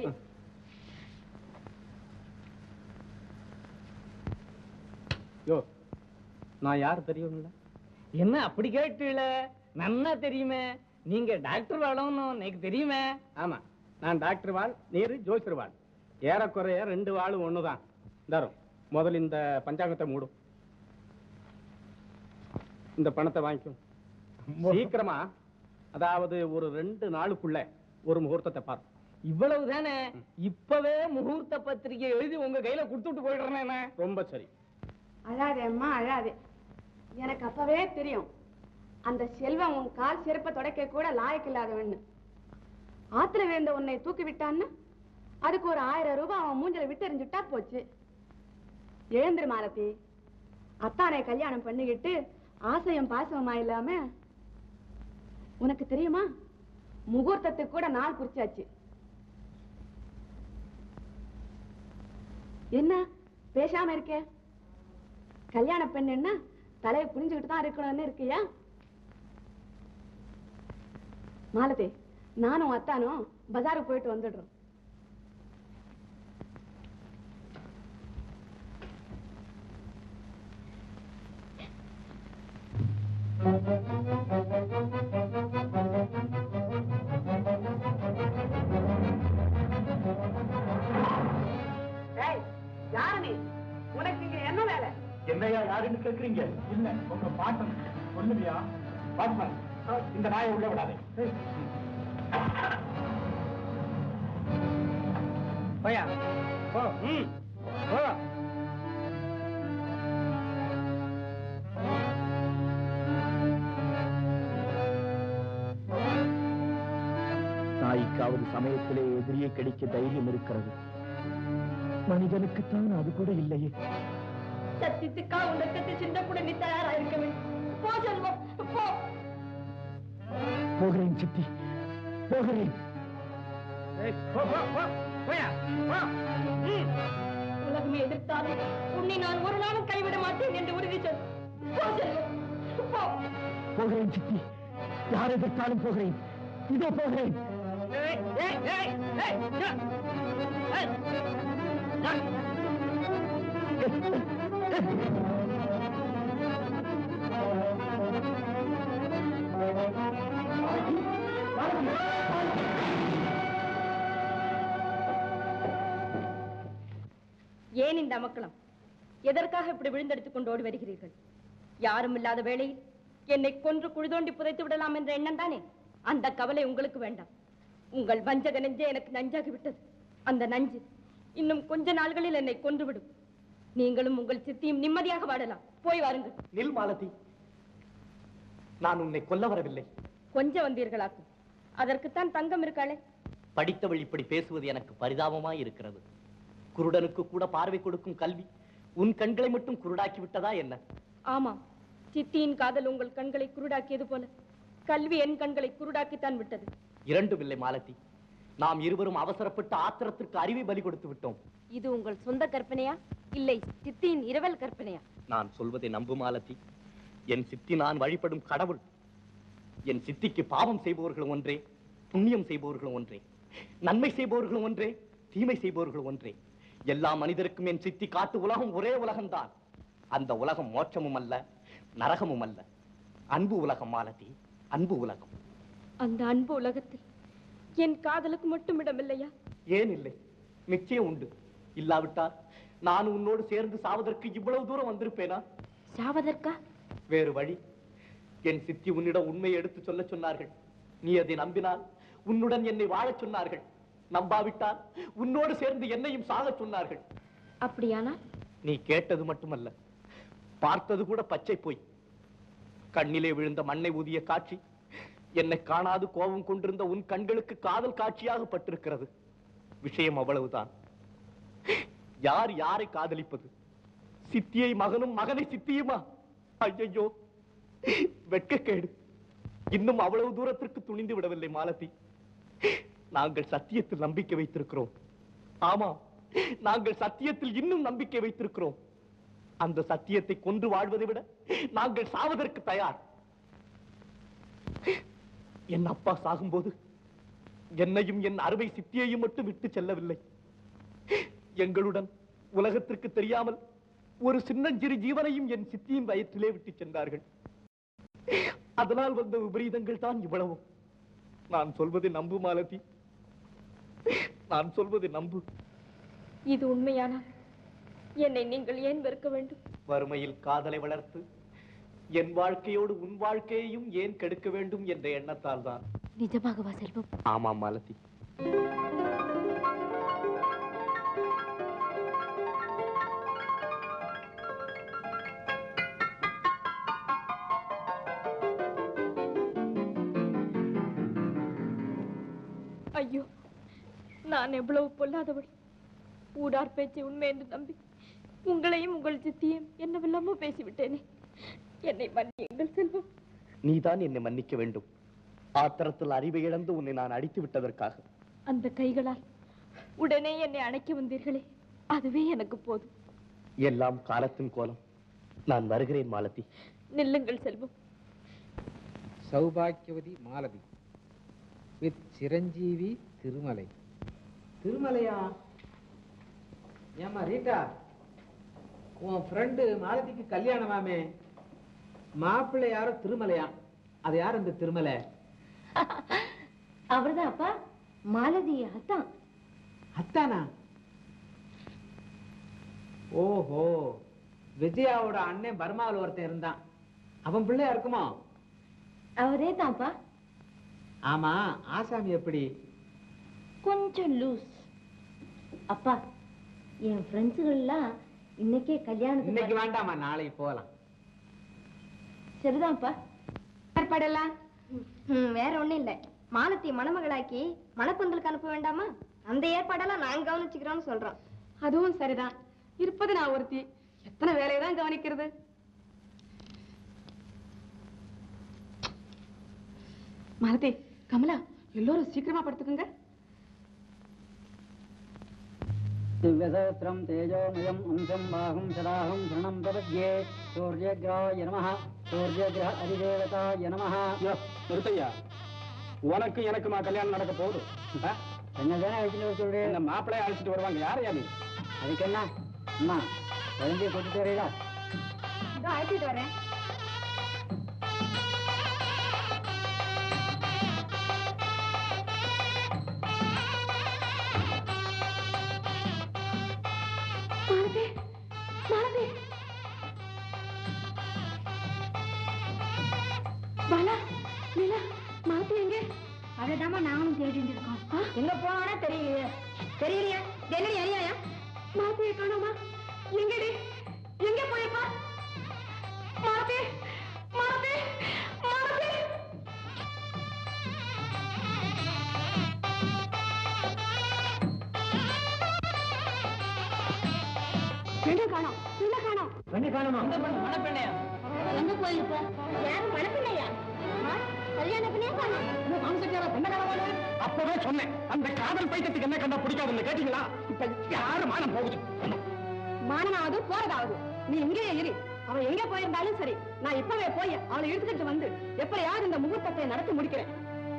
யோ நான் யார் தெரியும்ல? என்ன அப்படி கேட்டுல? நன்னா தெரியுமே. நீங்க டாக்டர் வாழன்னு எனக்கு தெரியுமே. ஆமா, நான் டாக்டர் வாழ், நீரு ஜோசியர் வாழ். ஏறக்குறைய ரெண்டு வாழும் ஒண்ணுதான். தரும் முதல்ல இந்த பஞ்சாங்கத்தை மூடும். இந்த பணத்தை வாங்கிக்கும் சீக்கிரமா. அதாவது ஒரு ரெண்டு நாளுக்குள்ள ஒரு முகூர்த்தத்தை பாரு. இவ்வளவு தானே? இப்பவே முகூர்த்த பத்திரிகை எழுதி உங்க கையில கொடுத்துட்டு போயிடுறேன். ரொம்ப சரி. அழாதே அம்மா அழாதே. எனக்கு அப்பவே தெரியும் அந்த செல்வம் உன் கால் செருப்ப தொடக்க கூட லாயக்கு இல்லாதவன்னு. ஆத்துல வேந்த உன்னை தூக்கி விட்டான்னு அதுக்கு ஒரு ஆயிரம் ரூபாய் அவன் மூஞ்சல விட்டு எறிஞ்சுட்டா போச்சு. எழுந்திரு மாலதி. அத்தானை கல்யாணம் பண்ணிக்கிட்டு ஆசையும் பாசமா இல்லாம உனக்கு தெரியுமா, முகூர்த்தத்துக்கு கூட நாள் குறிச்சாச்சு. என்ன பேசாம இருக்கே? கல்யாண பெண் என்ன தலையை புரிஞ்சுக்கிட்டு தான் இருக்கணும்னு இருக்கியா? மாலதி, நானும் அத்தானும் பஜாருக்கு போயிட்டு வந்துடுறோம். யாரு நீ? உனக்கு இங்க என்ன வேலை? என்னையா யாருன்னு கேக்குறீங்க? இல்ல உங்க பாட்டன் சொல்லுவியா? பாட்மன், இந்த நாயை உள்ள விடாதே. போயா போ. ம் போ. நாய்க்காவது சமயத்திலே எதிரியை கடிக்க தைரியம் இருக்கிறது, மனிதனுக்குத்தான் அது கூட இல்லையே. சத்தியத்துக்கா உலகத்தை சின்ன கூட நீ தயாரா இருக்க வேண்டும். போ செல்வம் போ. போகிறேன் சித்தி, போகிறேன். உலகமே எதிர்த்தாலும் உன்னை நான் ஒரு நாளும் கைவிட மாட்டேன் என்று உறுதி சொல். போ செல்வம் போ. போகிறேன் சித்தி, யார் எதிர்த்தாலும் போகிறேன். இதோ போகிறேன். ஏன் இந்த அமக்களம்? எதற்காக இப்படி விழுந்தெடுத்துக் கொண்டு ஓடி வருகிறீர்கள்? யாரும் இல்லாத வேளையில் என்னை கொன்று குழிதோண்டி புதைத்து விடலாம் என்ற எண்ணம் தானே? அந்த கவலை உங்களுக்கு வேண்டாம். உங்கள் வஞ்சக நெஞ்சே எனக்கு நஞ்சாகி விட்டது. அந்த நஞ்சு இன்னும் கொஞ்ச நாள்களில் என்னை கொன்றுவிடும். நீங்களும் உங்கள் சித்தியும் நிம்மதியாக வாழலாம். போய் வாருங்கள். நில் மாலதி, நான் உன்னை கொல்ல வரவில்லை. கொஞ்சம் வந்தீர்களாக்கும். அதற்குத்தான் தங்கம் இருக்காளே. படித்தவள் இப்படி பேசுவது எனக்கு பரிதாபமாய் இருக்கிறது. குருடனுக்கு கூட பார்வை கொடுக்கும் கல்வி உன் கண்களை மட்டும் குருடாக்கி விட்டதா என்ன? ஆமாம், சித்தியின் காதல் உங்கள் கண்களை குருடாக்கியது போல கல்வி என் கண்களை குருடாக்கித்தான் விட்டது. இரண்டும் இல்லை மாலதி. நாம் இருவரும் அவசரப்பட்டு ஆத்திரத்திற்கு அறிவை பலி கொடுத்து விட்டோம். இது உங்கள் சொந்த கற்பனையா இல்லை சித்தியின் இரவல் கற்பனையா? நான் சொல்வதை நம்பு மாலதி. என் சித்தி நான் வழிபடும் கடவுள். என் சித்திக்கு பாவம் செய்பவர்களும் ஒன்றே, புண்ணியம் செய்பவர்களும் ஒன்றே, நன்மை செய்பவர்களும் ஒன்றே, தீமை செய்பவர்களும் ஒன்றே. எல்லா மனிதருக்கும் என் சித்தி காட்டு உலகம் ஒரே உலகம்தான். அந்த உலகம் மோட்சமும் அல்ல, நரகமும் அல்ல. அன்பு உலகம் மாலதி, அன்பு உலகம். அந்த அன்பு உலகத்தில் என் காதலுக்கு மட்டும் இடமில்லையா? ஏன் இல்லை? நிச்சயம் உண்டு. இல்லாவிட்டால் நான் உன்னோடு சேர்ந்து சாவதற்கு இவ்வளவு தூரம் வந்திருப்பேனா? சாவதற்கா? வேறு வழி. என் சித்தி உன்னிடம் உண்மையை எடுத்து சொல்ல சொன்னார்கள். நீ அதை நம்பினால் உன்னுடன் என்னை வாழச் சொன்னார்கள். நம்பாவிட்டால் உன்னோடு சேர்ந்து என்னையும் சாகச் சொன்னார்கள். அப்படியானால் நீ கேட்டது மட்டுமல்ல, பார்த்தது கூட பச்சை போய். கண்ணிலே விழுந்த மண்ணை ஊதிய காட்சி என்னை காணாது கோபம் கொண்டிருந்த உன் கண்களுக்கு காதல் காட்சியாக பட்டிருக்கிறது. விஷயம் அவ்வளவுதான். யார் யாரை காதலிப்பது? சித்தியை மகனும், மகனை சித்தியுமா? ஐயோ, வெட்கக்கேடு. இன்னும் அவ்வளவு தூரத்திற்கு துணிந்து விடவில்லை மாலதி. நாங்கள் சத்தியத்தில் நம்பிக்கை வைத்திருக்கிறோம். ஆமா, நாங்கள் சத்தியத்தில் இன்னும் நம்பிக்கை வைத்திருக்கிறோம். அந்த சத்தியத்தை கொன்று வாழ்வதை விட நாங்கள் சாவதற்கு தயார். என் அப்பா சாகும்போது என்னையும் என் அறுவை சித்தியையும் மட்டும் விட்டு செல்லவில்லை. எங்களுடன் உலகத்திற்கு தெரியாமல் ஒரு சின்னஞ்சிறு ஜீவனையும் என் சித்தியின் வயிற்றிலே விட்டு சென்றார்கள். அதனால் வந்த விபரீதங்கள் தான் இவ்வளவும். நான் சொல்வதை நம்பு மாலதி, நான் சொல்வதை நம்பு. இது உண்மையானால் என்னை நீங்கள் ஏன் வெறுக்க வேண்டும்? வறுமையில் காதலை வளர்த்து என் வாழ்க்கையோடு உன் வாழ்க்கையையும் ஏன் கெடுக்க வேண்டும் என்ற எண்ணத்தால் தான். நிஜமாகவா செல்வம்? ஆமாம் மாலதி. ஐயோ, நான் எவ்வளவு பொல்லாதவள். ஊடார் பேச்சை உண்மை என்று நம்பி உங்களையும் உங்கள் சித்தியும் என்னவெல்லாமோ பேசிவிட்டேனே. என்னை மன்னியுங்கள் செல்வம். நீதான் என்னை மன்னிக்க வேண்டும். ஆத்திரத்தில் அறிவை இழந்து உன்னை நான் அடித்து விட்டதற்காக. அந்த கைகளால் உடனே என்னை அணைக்க வந்தீர்களே, அதுவே எனக்கு போதும். எல்லாம் காலத்தின் கோலம். நான் வருகிறேன் மாலதி. நில்லுங்கள் செல்வம். சௌபாக்கியவதி மாலதி வித் சிரஞ்சீவி திருமலை. திருமலையா? ஏமா ரீட்டா, உன் ஃப்ரெண்டு மாலதிக்கு கல்யாணமாமே, மாப்பிள்ளை யாரோ திருமலையா? அது யார் அந்த திருமலை? அவர்தான் அப்பா, மாலதி அத்தான். அத்தானா? ஓஹோ, விஜயாவோட அண்ணன் பர்மாவில் ஒருத்தன் இருந்தான், அவன் பிள்ளையா இருக்குமோ? அவரே தான்ப்பா. ஆமா, ஆசாமி எப்படி? கொஞ்சம் லூஸ். அப்பா, என் ஃப்ரெண்ட்ஸுகள்லாம் இன்னைக்கே கல்யாணம். இன்னைக்கு வேண்டாமா, நாளைக்கு போகலாம். சரிதான்ப்பா. ஏற்பாடெல்லாம் வேற ஒண்ணும் இல்ல, மாலத்தி மணமகளாக்கி மணப்பந்தலுக்கு அனுப்ப வேண்டாமா? அந்த ஏற்பாடெல்லாம் நான் கவனிச்சுக்கிறோம்னு சொல்றோம். அதுவும் சரிதான். இருப்பது நான் ஒருத்தி, எத்தனை வேலையை தான் கவனிக்கிறது. மாலதி, கமலா, எல்லோரும் சீக்கிரமா படுத்துக்குங்க. दिव्यसहस्रं तेजोमयम् अंशं बाहुं सदाहं शरणं प्रपद्ये सूर्यग्रहाय नमः सूर्यग्रह अधिदेवताय नमः. நிறுத்தையா, உனக்கு எனக்குமா கல்யாணம் நடக்க போகுது? என்ன தானே அழைச்சிட்டு வர சொல்றேன். இந்த மாப்பிள்ளைய அழைச்சிட்டு வருவாங்க. யாரையா நீ? அதுக்கு என்ன அம்மா, குழந்தைய கூட்டிட்டு வரீங்களா? இதோ அழைச்சிட்டு வரேன். மாலதி, மாலதி, பாலா, நீலா, மாலதி எங்கே? அதைதாம்மா நாங்களும் தேடிட்டு இருக்கோம். எங்க போனானே தெரியலையே. தெரியலையா? டெல்லி அறியாயா? மாலதியை காணோமா? எங்கடி? எங்கே போயிருப்பா? மாலதி, மாலதி, மாலதி. பெண்ணை காணோம், பெண்ணை காணோம். பெண்ணை காணுமா? மணப்பெண்ணையா? எங்க போயிருப்ப? யாரும் மணப்பிள்ளையா? கல்யாண பிள்ளையா காணோம். மாம்சக்கார என்ன கனவாது? அப்பவே சொன்னேன் அந்த காதல் பைத்தியத்துக்கு என்ன கண்டா பிடிக்காதுன்னு கேட்டீங்களா? இப்ப யாரு மானம் போகுது? மானமாவது போறதாவது நீ இங்கேயே இரு. அவன் எங்க போயிருந்தாலும் சரி, நான் இப்பவே போய் அவளை இழுத்துக்கிட்டு வந்து எப்படியாவது இந்த முகூர்த்தத்தை நடத்தி முடிக்கிறேன்.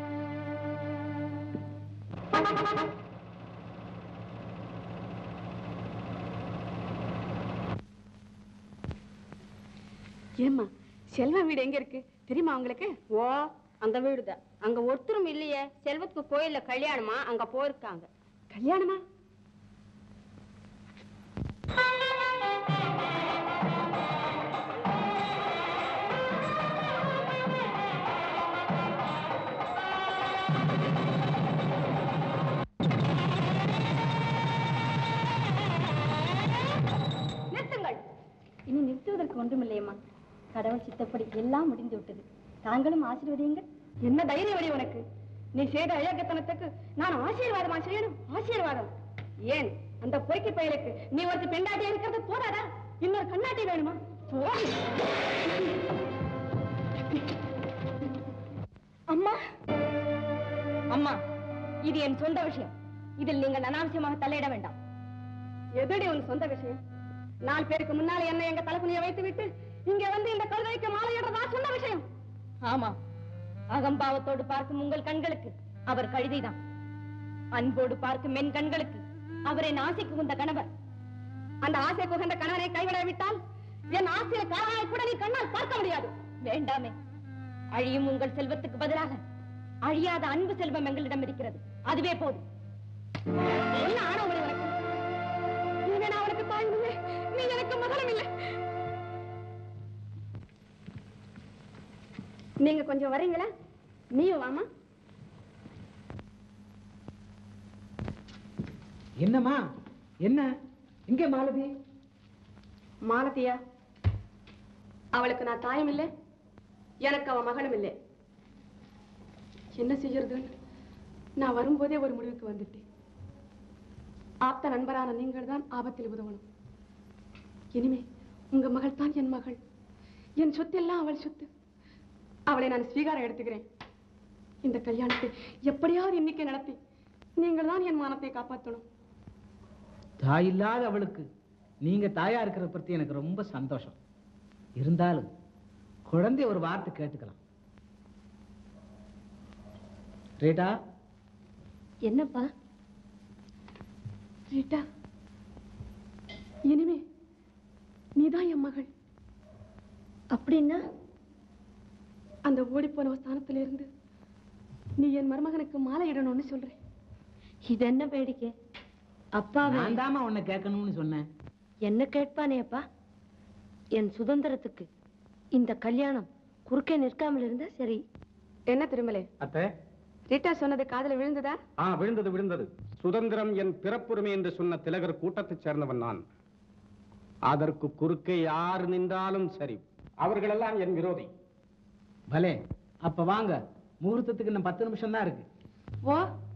ஏம்மா, செல்வா வீடு எங்க இருக்கு தெரியுமா உங்களுக்கு? ஓ, அந்த வீடுதான். அங்க ஒருத்தரும் இல்லையே. செல்வத்துக்கு கோயில்ல கல்யாணமா, அங்க போயிருக்காங்க. கல்யாணமா? நிறுத்துங்கள். இனி நிறுத்துவதற்கு ஒன்றுமில்லையம்மா. கடவுள் சித்தப்படி எல்லாம் முடிந்து விட்டது. தாங்களும் ஆசீர்வதியுங்கள். என்ன தைரியம் வழி உனக்கு? நீ செய்த அயோக்கியத்தனத்துக்கு நான் ஆசீர்வாதமா செய்யணும்? ஆசீர்வாதம் ஏன்? அந்த பொய்க்கு பயலுக்கு நீ ஒரு பெண்டாட்டியா இருக்கிறது போதாதா? இன்னொரு கண்ணாட்டி வேணுமா? அம்மா, அம்மா, இது என் சொந்த விஷயம். இதில் நீங்கள் அனாவசியமாக தலையிட வேண்டாம். எதடி உன் சொந்த விஷயம்? நாலு பேருக்கு முன்னால என்ன எங்க தலைக்குனிய வைத்து விட்டு இங்க வந்து இந்த கழுதைக்கு மாலையிடுறதா சொன்ன விஷயம்? ஆமா, அகம்பாவத்தோடு பார்க்கும் உங்கள் கண்களுக்கு அவர் கழுதைதான். அன்போடு பார்க்கும் என் கண்களுக்கு அவரை ஆசைக்கு உந்த கணவர். அந்த ஆசை குகந்த கணவனை கைவிட விட்டால் என் ஆசைய காரணத்தை கூட நீ கண்ணால் பார்க்க முடியாது. வேண்டாமே, அழியும் உங்கள் செல்வத்துக்கு பதிலாக அழியாத அன்பு செல்வம் எங்களிடம் இருக்கிறது. அதுவே போதும். என்ன ஆணவம் உனக்கு? இனிமே நான் அவனுக்கு தாய் இல்லை, நீ எனக்கு மகளும் இல்லை. நீங்க கொஞ்சம் வரீங்களா? நீயும் வாமா. என்னம்மா என்ன இங்க மாலதி? மாலதியா? அவளுக்கு நான் தாயும் இல்லை, எனக்கு அவ மகனும் இல்லை. என்ன செய்யறதுன்னு நான் வரும்போதே ஒரு முடிவுக்கு வந்துட்டேன். ஆப்த நண்பரான நீங்கள் தான் ஆபத்தில் உதவணும். இனிமே உங்க மகள் தான் என் மகள். என் சொத்து எல்லாம் அவள் சொத்து. அவளை நான் ஸ்வீகாரம் எடுத்துக்கிறேன். இந்த கல்யாணத்தை எப்படியாவது இன்னைக்கு நடத்தி நீங்கள் தான் என் மானத்தை காப்பாற்றணும். தாய் இல்லாத அவளுக்கு நீங்க தாயா இருக்கிறத பத்தி எனக்கு ரொம்ப சந்தோஷம். இருந்தாலும் குழந்தை ஒரு வார்த்தை கேட்டுக்கலாம். ரேட்டா. என்னப்பா? ரீட்டா, இனிமே நீதான் என் மகள். அப்படின்னா அந்த ஓடி போன ஸ்தானத்துல இருந்து நீ என் மருமகனுக்கு மாலை இடணும்னு சொல்றேன். இது என்ன வேடிக்கை? அப்பா நான் தாமா உன்னை கேட்கணும்னு சொன்னேன். என்ன கேட்பானே அப்பா? என் சுதந்திரத்துக்கு இந்த கல்யாணம் குறுக்கே நிற்காமல் இருந்தா சரி. என்ன திருமலை? அத்தை, ரீட்டா சொன்னது காதுல விழுந்ததா? ஆ, விழுந்தது விழுந்தது. சுதந்திரம் என் பிறப்புரிமை என்று சொன்ன திலகர் கூட்டத்தைச் சேர்ந்தவன் நான். அதற்கு குறுக்கே யார் நின்றாலும் சரி, அவர்களெல்லாம் என் விரோதி. பலே, அப்ப வாங்க, முகூர்த்தத்துக்கு இன்னும் பத்து நிமிஷம் தான் இருக்கு. ஓ,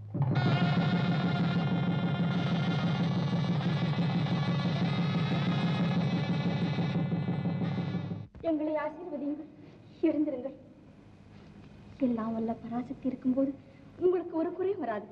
எங்களை ஆசீர்வதியுங்கள். எழுந்திருங்கள். எல்லாம் வல்ல பராசக்தி இருக்கும்போது உங்களுக்கு ஒரு குறை வராது.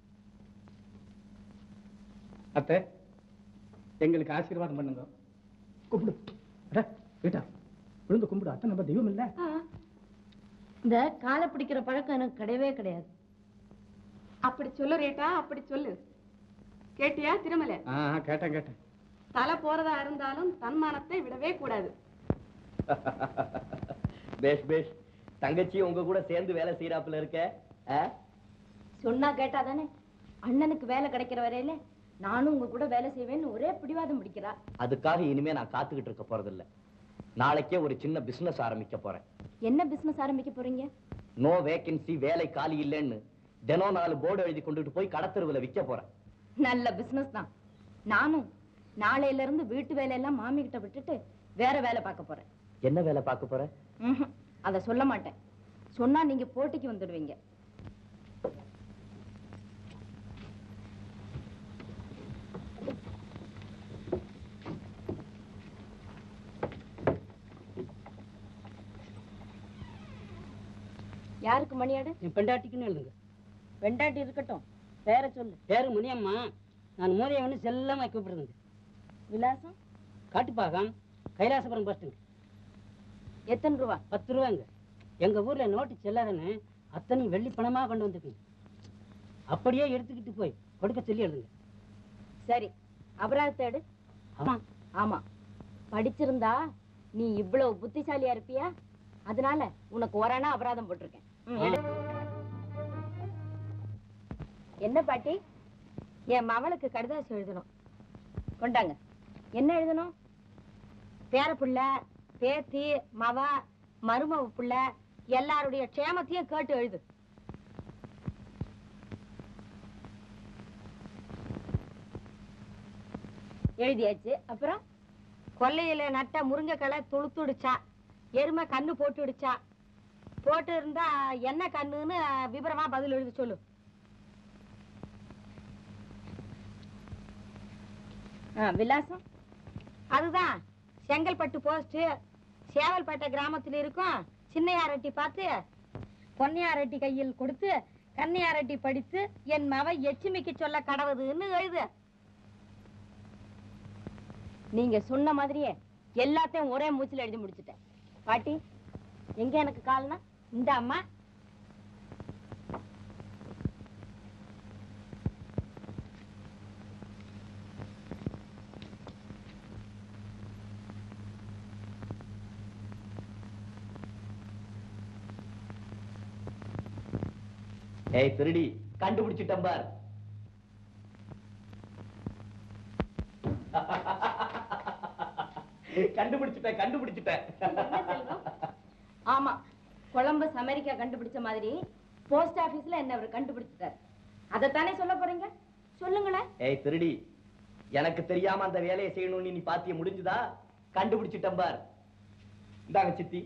அத்தை, எங்களுக்கு ஆசீர்வாதம் பண்ணுங்க. கும்பிடு. அட, வீட்டா விழுந்து கும்பிடு. அத்தை நம்ம தெய்வம் இல்ல. இந்த காலை பிடிக்கிற பழக்கம் எனக்கு கிடையவே கிடையாது. அப்படி சொல்லு ரீட்டா, அப்படி சொல்லு. கேட்டியா திருமலை? ஆ, கேட்டேன் கேட்டேன். தலை போறதா இருந்தாலும் தன்மானத்தை விடவே கூடாது. பேஷ் பேஷ். தங்கச்சி உங்க கூட சேர்ந்து வேலை செய்யறாப்புல இருக்க. சொன்னா கேட்டாதானே? அண்ணனுக்கு வேலை கிடைக்கிற வரையில நானும் உங்க கூட வேலை செய்வேன்னு ஒரே பிடிவாதம் பிடிக்கிறா. அதுக்காக இனிமே நான் காத்துக்கிட்டு இருக்க போறதில்ல. நாளைக்கே ஒரு சின்ன பிசினஸ் ஆரம்பிக்க போறேன். என்ன பிசினஸ் ஆரம்பிக்க போறீங்க? நோ வேகன்சி, வேலை காலி இல்லைன்னு தினம் நாலு போர்டு எழுதி கொண்டுட்டு போய் கடத்தெருவுல விற்க போறேன். நல்ல பிசினஸ் தான். நானும் நாளையில இருந்து வீட்டு வேலையெல்லாம் மாமி கிட்ட விட்டுட்டு வேற வேலை பார்க்க போறேன். என்ன வேலை பார்க்க போற? அத சொல்ல மாட்டேன். சொன்னா நீங்க போட்டிக்கு வந்துடுவீங்க. யாருக்கு மணியாடு? என் பெண்டாட்டிக்குன்னு எழுதுங்க. வெண்டாட்டி இருக்கட்டும், பேரை சொல்லு. பேரு முனியம்மா. நான் மோதியவனு செல்லமா கூப்பிடுறேங்க. விலாசம்? காட்டுப்பாகம், கைலாசபுரம் பஸ்ட்டுங்க. எத்தனை ரூபா? பத்து ரூபாங்க. எங்க ஊர்ல நோட்டு செல்லாதன்னு அத்தனை வெள்ளி பணமா கொண்டு வந்துருக்குங்க. அப்படியே எடுத்துக்கிட்டு போய் கொடுக்க சொல்லி எழுதுங்க. சரி, அபராதத்தை எடு. ஆமா ஆமா, படிச்சிருந்தா நீ இவ்வளவு புத்திசாலியா இருப்பியா? அதனால உனக்கு ஒரணா அபராதம் போட்டிருக்கேன். ம், எடு. என்ன பாட்டி? என் மவளுக்கு கடிதாசி எழுதணும். கொண்டாங்க. என்ன எழுதணும்? பேர புள்ள, பேத்தி, மவ, மருமவ புள்ள எல்லாருடைய க்ஷேமத்தையும் கேட்டு எழுது. எழுதியாச்சு. அப்புறம் கொல்லையில நட்ட முருங்கைக்களை துளுத்துடுச்சா, எருமை கண்ணு போட்டுடுச்சா, போட்டு இருந்தா என்ன கண்ணுன்னு விவரமா பதில் எழுதி சொல்லு. விலாசம் அதுதான் செங்கல்பட்டு போஸ்ட், சேவல்பேட்டை கிராமத்தில் இருக்கும். சின்னையாரட்டி பார்த்து பொன்னையாரட்டி கையில் கொடுத்து கன்னியாரட்டி படித்து என் மவ எச்சுமிக்கு சொல்ல கடவுதுன்னு எழுது. நீங்க சொன்ன மாதிரியே எல்லாத்தையும் ஒரே மூச்சில் எழுதி முடிச்சுட்டேன். பாட்டி, எங்க எனக்கு கால்னா இந்த அம்மா. ஏய் திருடி, கண்டுபிடிச்சிட்டேன் பார். கண்டுபிடிச்சிட்டேன் கண்டுபிடிச்சிட்டேன் ஆமா, கொலம்பஸ் அமெரிக்கா கண்டுபிடிச்ச மாதிரி போஸ்ட் ஆபீஸ்ல என்ன அவர் கண்டுபிடிச்சிட்டார். அதைத்தானே சொல்ல போறீங்க? சொல்லுங்களேன். ஏய் திருடி, எனக்கு தெரியாம அந்த வேலையை செய்யணும்னு நீ பாத்திய முடிஞ்சுதா? கண்டுபிடிச்சிட்டேன் பார். இந்தாங்க சித்தி.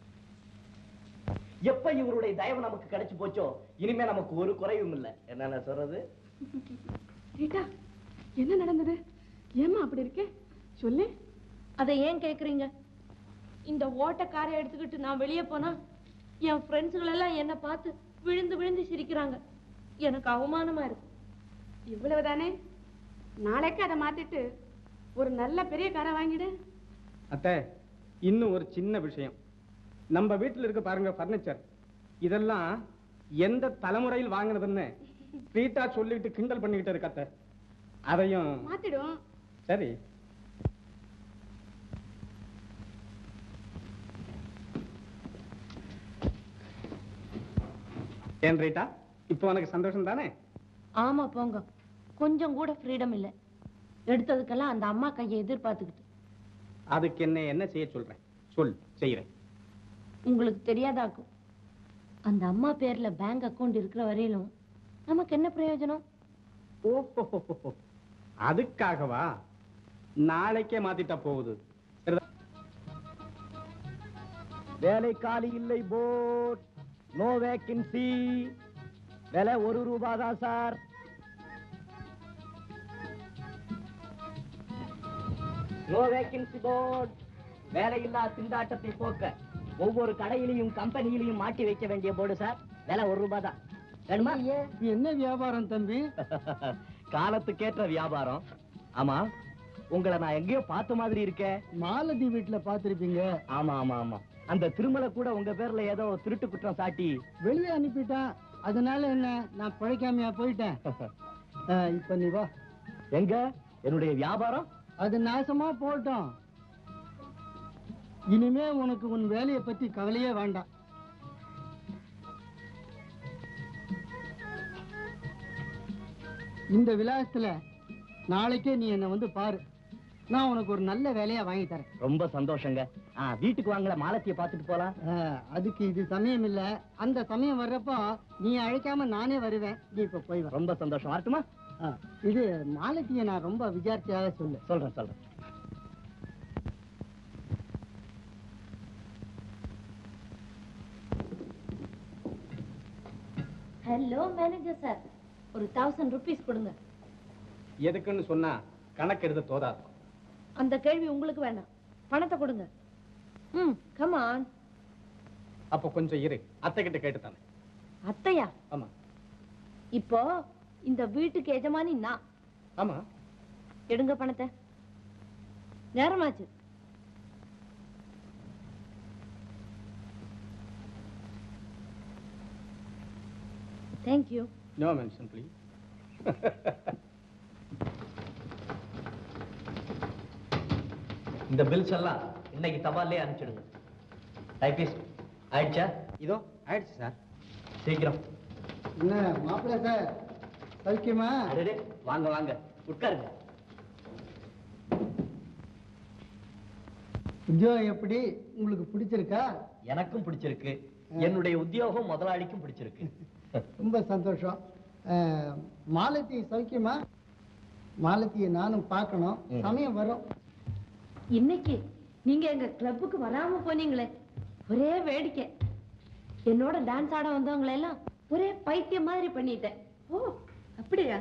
எப்ப இவருடைய தயவு நமக்கு கிடைச்சு போச்சோ இனிமே நமக்கு ஒரு குறையும் இல்லை. என்ன சொல்றது? ரீட்டா, என்ன நடந்தது? ஏமா அப்படி இருக்கே? சொல்லு. அதை ஏன் கேக்குறீங்க? இந்த ஓட்டக்காரை எடுத்துக்கிட்டு நான் வெளியே போனா என் ஃப்ரெண்ட்ஸுகள் எல்லாம் என்ன பார்த்து விழுந்து விழுந்து சிரிக்கிறாங்க. எனக்கு அவமானமா இருக்கு. இவ்வளவுதானே? நாளைக்கு அதை மாத்திட்டு ஒரு நல்ல பெரிய காரை வாங்கிடு. அத்தை, இன்னும் ஒரு சின்ன விஷயம். நம்ம வீட்டில் இருக்க பாருங்க பர்னிச்சர், இதெல்லாம் எந்த தலைமுறையில் வாங்கினதுன்னு ரீட்டா சொல்லிட்டு கிண்டல் பண்ணிக்கிட்டு இருக்க அத்தை. அதையும் மாத்திடும். சரி. ஏன் ரீட்டா, இப்போ உனக்கு சந்தோஷம் தானே? ஆமா போங்க, கொஞ்சம் கூட ஃப்ரீடம் இல்லை. எடுத்ததுக்கெல்லாம் அந்த அம்மா கையை எதிர்பார்த்துக்கிட்டு. அதுக்கு என்ன என்ன செய்ய சொல்றேன்? சொல், செய்யறேன். உங்களுக்கு தெரியாதாக்கும், அந்த அம்மா பேர்ல பேங்க் அக்கவுண்ட் இருக்கிற வரையிலும் நமக்கு என்ன பிரயோஜனம்? ஓஹோ, அதுக்காகவா? நாளைக்கே மாத்திட்டா போகுது. வேலை காலி இல்லை போட், நோ வேக்கன்சி. விலை ஒரு ரூபாய் தான் சார். No vacancy board. வேலையில்லா திண்டாட்டத்தை போக்க ஒவ்வொரு கடையிலையும் கம்பெனியிலையும் மாட்டி வைக்க வேண்டிய போர்டு சார். விலை ஒரு ரூபாய் தான். வேணுமா? என்ன வியாபாரம் தம்பி? காலத்துக்கேற்ற வியாபாரம். ஆமா, உங்களை நான் எங்கேயோ பார்த்த மாதிரி இருக்கேன். மாலதி வீட்டுல பாத்திருப்பீங்க. ஆமா ஆமா ஆமா. அந்த திருமலை கூட உங்க பேர்ல ஏதோ திருட்டு குற்றம் சாட்டி வெளியே அனுப்பிட்டான். அதனால என்ன, நான் பிழைக்காமையா போயிட்டேன். இப்ப நீ வா. எங்க என்னுடைய வியாபாரம்? அது நாசமா போட்டோம். இனிமே உனக்கு உன் வேலையை பத்தி கவலையே வேண்டாம். இந்த விலாசத்துல நாளைக்கே நீ என்ன வந்து பாரு. நான் உனக்கு ஒரு நல்ல வேலையா வாங்கி தரேன். ரொம்ப சந்தோஷங்க. வீட்டுக்கு வாங்கல, மாலத்திய பாத்துட்டு போலாம். அதுக்கு இது சமயம் இல்ல. அந்த சமயம் வர்றப்போ நீ அழைக்காம நானே வருவேன். நீ இப்ப போய் வா. ரொம்ப சந்தோஷம். வரட்டுமா? இது மாலத்திய நான் ரொம்ப விசாரிச்சாக சொல்லு. சொல்றேன் சொல்றேன். ஹலோ மேனேஜர் சார், ஒரு தௌசண்ட் ருபீஸ் கொடுங்க. எதுக்குன்னு சொன்னா கணக்கு எடுத்து தோதாது. அந்த கேள்வி உங்களுக்கு வேண்டாம், பணத்தை கொடுங்க. ம், கம் ஆன். அப்ப கொஞ்சம் இரு, அத்தை கிட்ட கேட்டு தானே. அத்தையா? ஆமா. இப்போ இந்த வீட்டுக்கு எஜமானி நான். ஆமா. எடுங்க பணத்தை. நேரமாச்சு. தேங்க்யூ. No mention please. இந்த பில்ஸ் எல்லாம் இன்னைக்கு தபாலே அனுப்பிச்சிடுங்க. டைபிஸ்ட் ஆயிடுச்சா? இதோ ஆயிடுச்சு சார். சீக்கிரம். என்ன மாப்பிள்ள சார் சௌக்கியமா? அடடே வாங்க வாங்க உட்காருங்க. உத்தியோகம் எப்படி உங்களுக்கு பிடிச்சிருக்கா? எனக்கும் பிடிச்சிருக்கு. என்னுடைய உத்தியோகம் முதலாளிக்கும் பிடிச்சிருக்கு. ரொம்ப சந்தோஷம். அஹ், மாலதி சௌக்கியமா? மாலதியை நானும் பார்க்கணும். சமயம் வரும். இன்னைக்கு நீங்க எங்க கிளப்புக்கு வராம போனீங்களே, ஒரே வேடிக்கை. என்னோட டான்ஸ் ஆட வந்தவங்களை எல்லாம் ஒரே பைத்தியம் மாதிரி பண்ணிட்டேன். ஓ அப்படியா?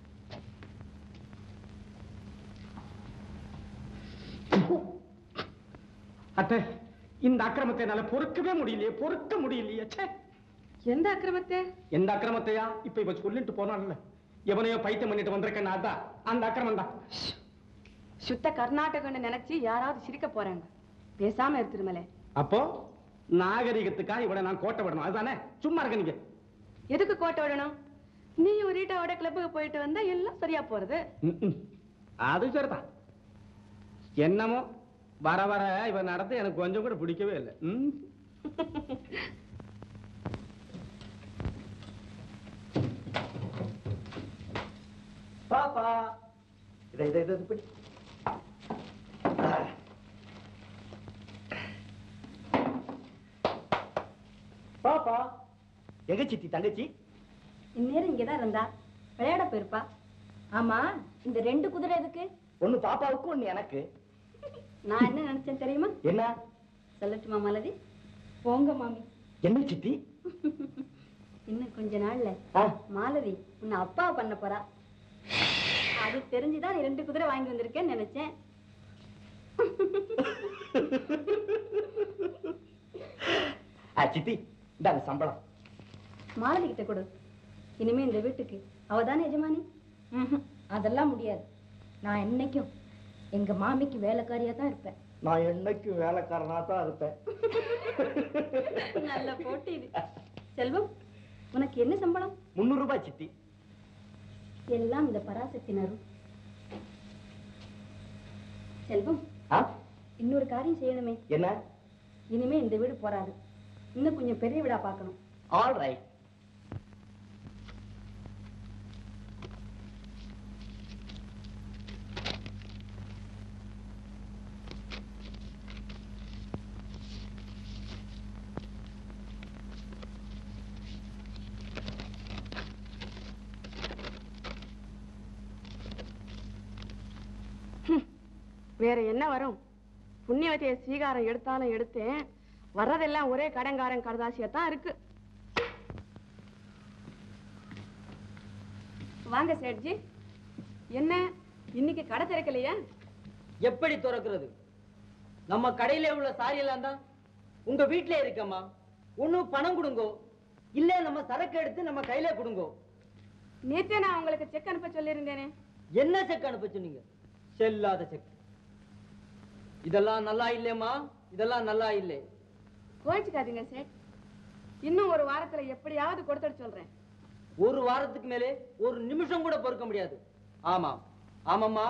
அத்தை, இந்த அக்கிரமத்தை என்னால பொறுக்கவே முடியலையே, பொறுக்க முடியலையே. ச்சே. எந்த அக்கிரமத்தை? எந்த அக்கிரமத்தையா? இப்ப இவ சொல்லிட்டு போனான்ல, எவனையோ பைத்தியம் பண்ணிட்டு வந்திருக்கேன், அதான் அந்த அக்கிரமம் தான். சுத்த கர்நாடகன்னு நினைச்சு யாராவது சிரிக்க போறாங்க. பேசாம எடுத்துருமலே. அப்போ நாகரிகத்துக்கா இவனை நான் கோட்டை விடணும், அதுதானே? சும்மா இருக்க நீங்க. எதுக்கு கோட்டை விடணும்? நீயும் ரீட்டாவோட கிளப்புக்கு போயிட்டு வந்தா எல்லாம் சரியா போறது. ம்ம். அது சரிதான். என்னமோ வர வர இவன் நடத்த எனக்கு கொஞ்சம் கூட பிடிக்கவே இல்லை. ம். பாப்பா இதை இதை இதை பிடி. பாப்பா எங்க சித்தி தங்கச்சி? இந்நேரம் இங்கதான் இருந்தா, விளையாட போயிருப்பா. ஆமா, இந்த ரெண்டு குதிரை எதுக்கு? ஒண்ணு பாப்பாவுக்கு ஒண்ணு எனக்கு. நான் என்ன நினைச்சேன் தெரியுமா? என்ன? சொல்லட்டுமா மாலதி? போங்க மாமி. என்ன சித்தி? இன்னும் கொஞ்ச நாள்ல மாலதி உன்னை அப்பா பண்ண போறா. அது தெரிஞ்சுதான் நீ ரெண்டு குதிரை வாங்கி வந்திருக்கேன்னு நினைச்சேன். சித்தி இந்தாங்க சம்பளம். மாலதி கிட்ட கொடு. இனிமே இந்த வீட்டுக்கு அவதானே எஜமானி. அதெல்லாம் முடியாது. நான் என்னைக்கும் எங்க மாமிக்கு வேலைக்காரியா தான் இருப்பேன். நான் என்னைக்கும் வேலைக்காரனா தான் இருப்பேன். நல்ல போட்டி இது. செல்வம், உனக்கு என்ன சம்பளம்? முன்னூறு ரூபாய் சித்தி. எல்லாம் இந்த பராசக்தினரும். செல்வம், இன்னொரு காரியம் செய்யணுமே. என்ன? இனிமே இந்த வீடு போறாது. இன்னும் கொஞ்சம் பெரிய வீடா பார்க்கணும். All right. வேற என்ன வரும்? புண்ணியவதிய ஸ்வீகாரம் எடுத்தாலும் எடுத்தேன், வர்றதெல்லாம் ஒரே கடங்காரன் கடதாசியத்தான் இருக்கு. வாங்க சேட்ஜி. என்ன இன்னைக்கு கடை திறக்கலையா? எப்படி திறக்கிறது? நம்ம கடையில உள்ள சாரி எல்லாம் தான் உங்க வீட்ல இருக்கம்மா. ஒன்னும் பணம் கொடுங்கோ, இல்ல நம்ம சரக்கு எடுத்து நம்ம கையில கொடுங்கோ. நேத்தே நான் உங்களுக்கு செக் அனுப்ப சொல்லியிருந்தேனே. என்ன செக் அனுப்ப சொன்னீங்க? செல்லாத செக். இதெல்லாம் நல்லா இல்லையம்மா, இதெல்லாம் நல்லா இல்லை. கோச்சிக்காதீங்க சேட். இன்னும் ஒரு வாரத்துல எப்படியாவது கொடுத்துட்டு சொல்றேன். ஒரு வாரத்துக்கு மேலே ஒரு நிமிஷம் கூட பொறுக்க முடியாது. ஆமா ஆமாம்மா.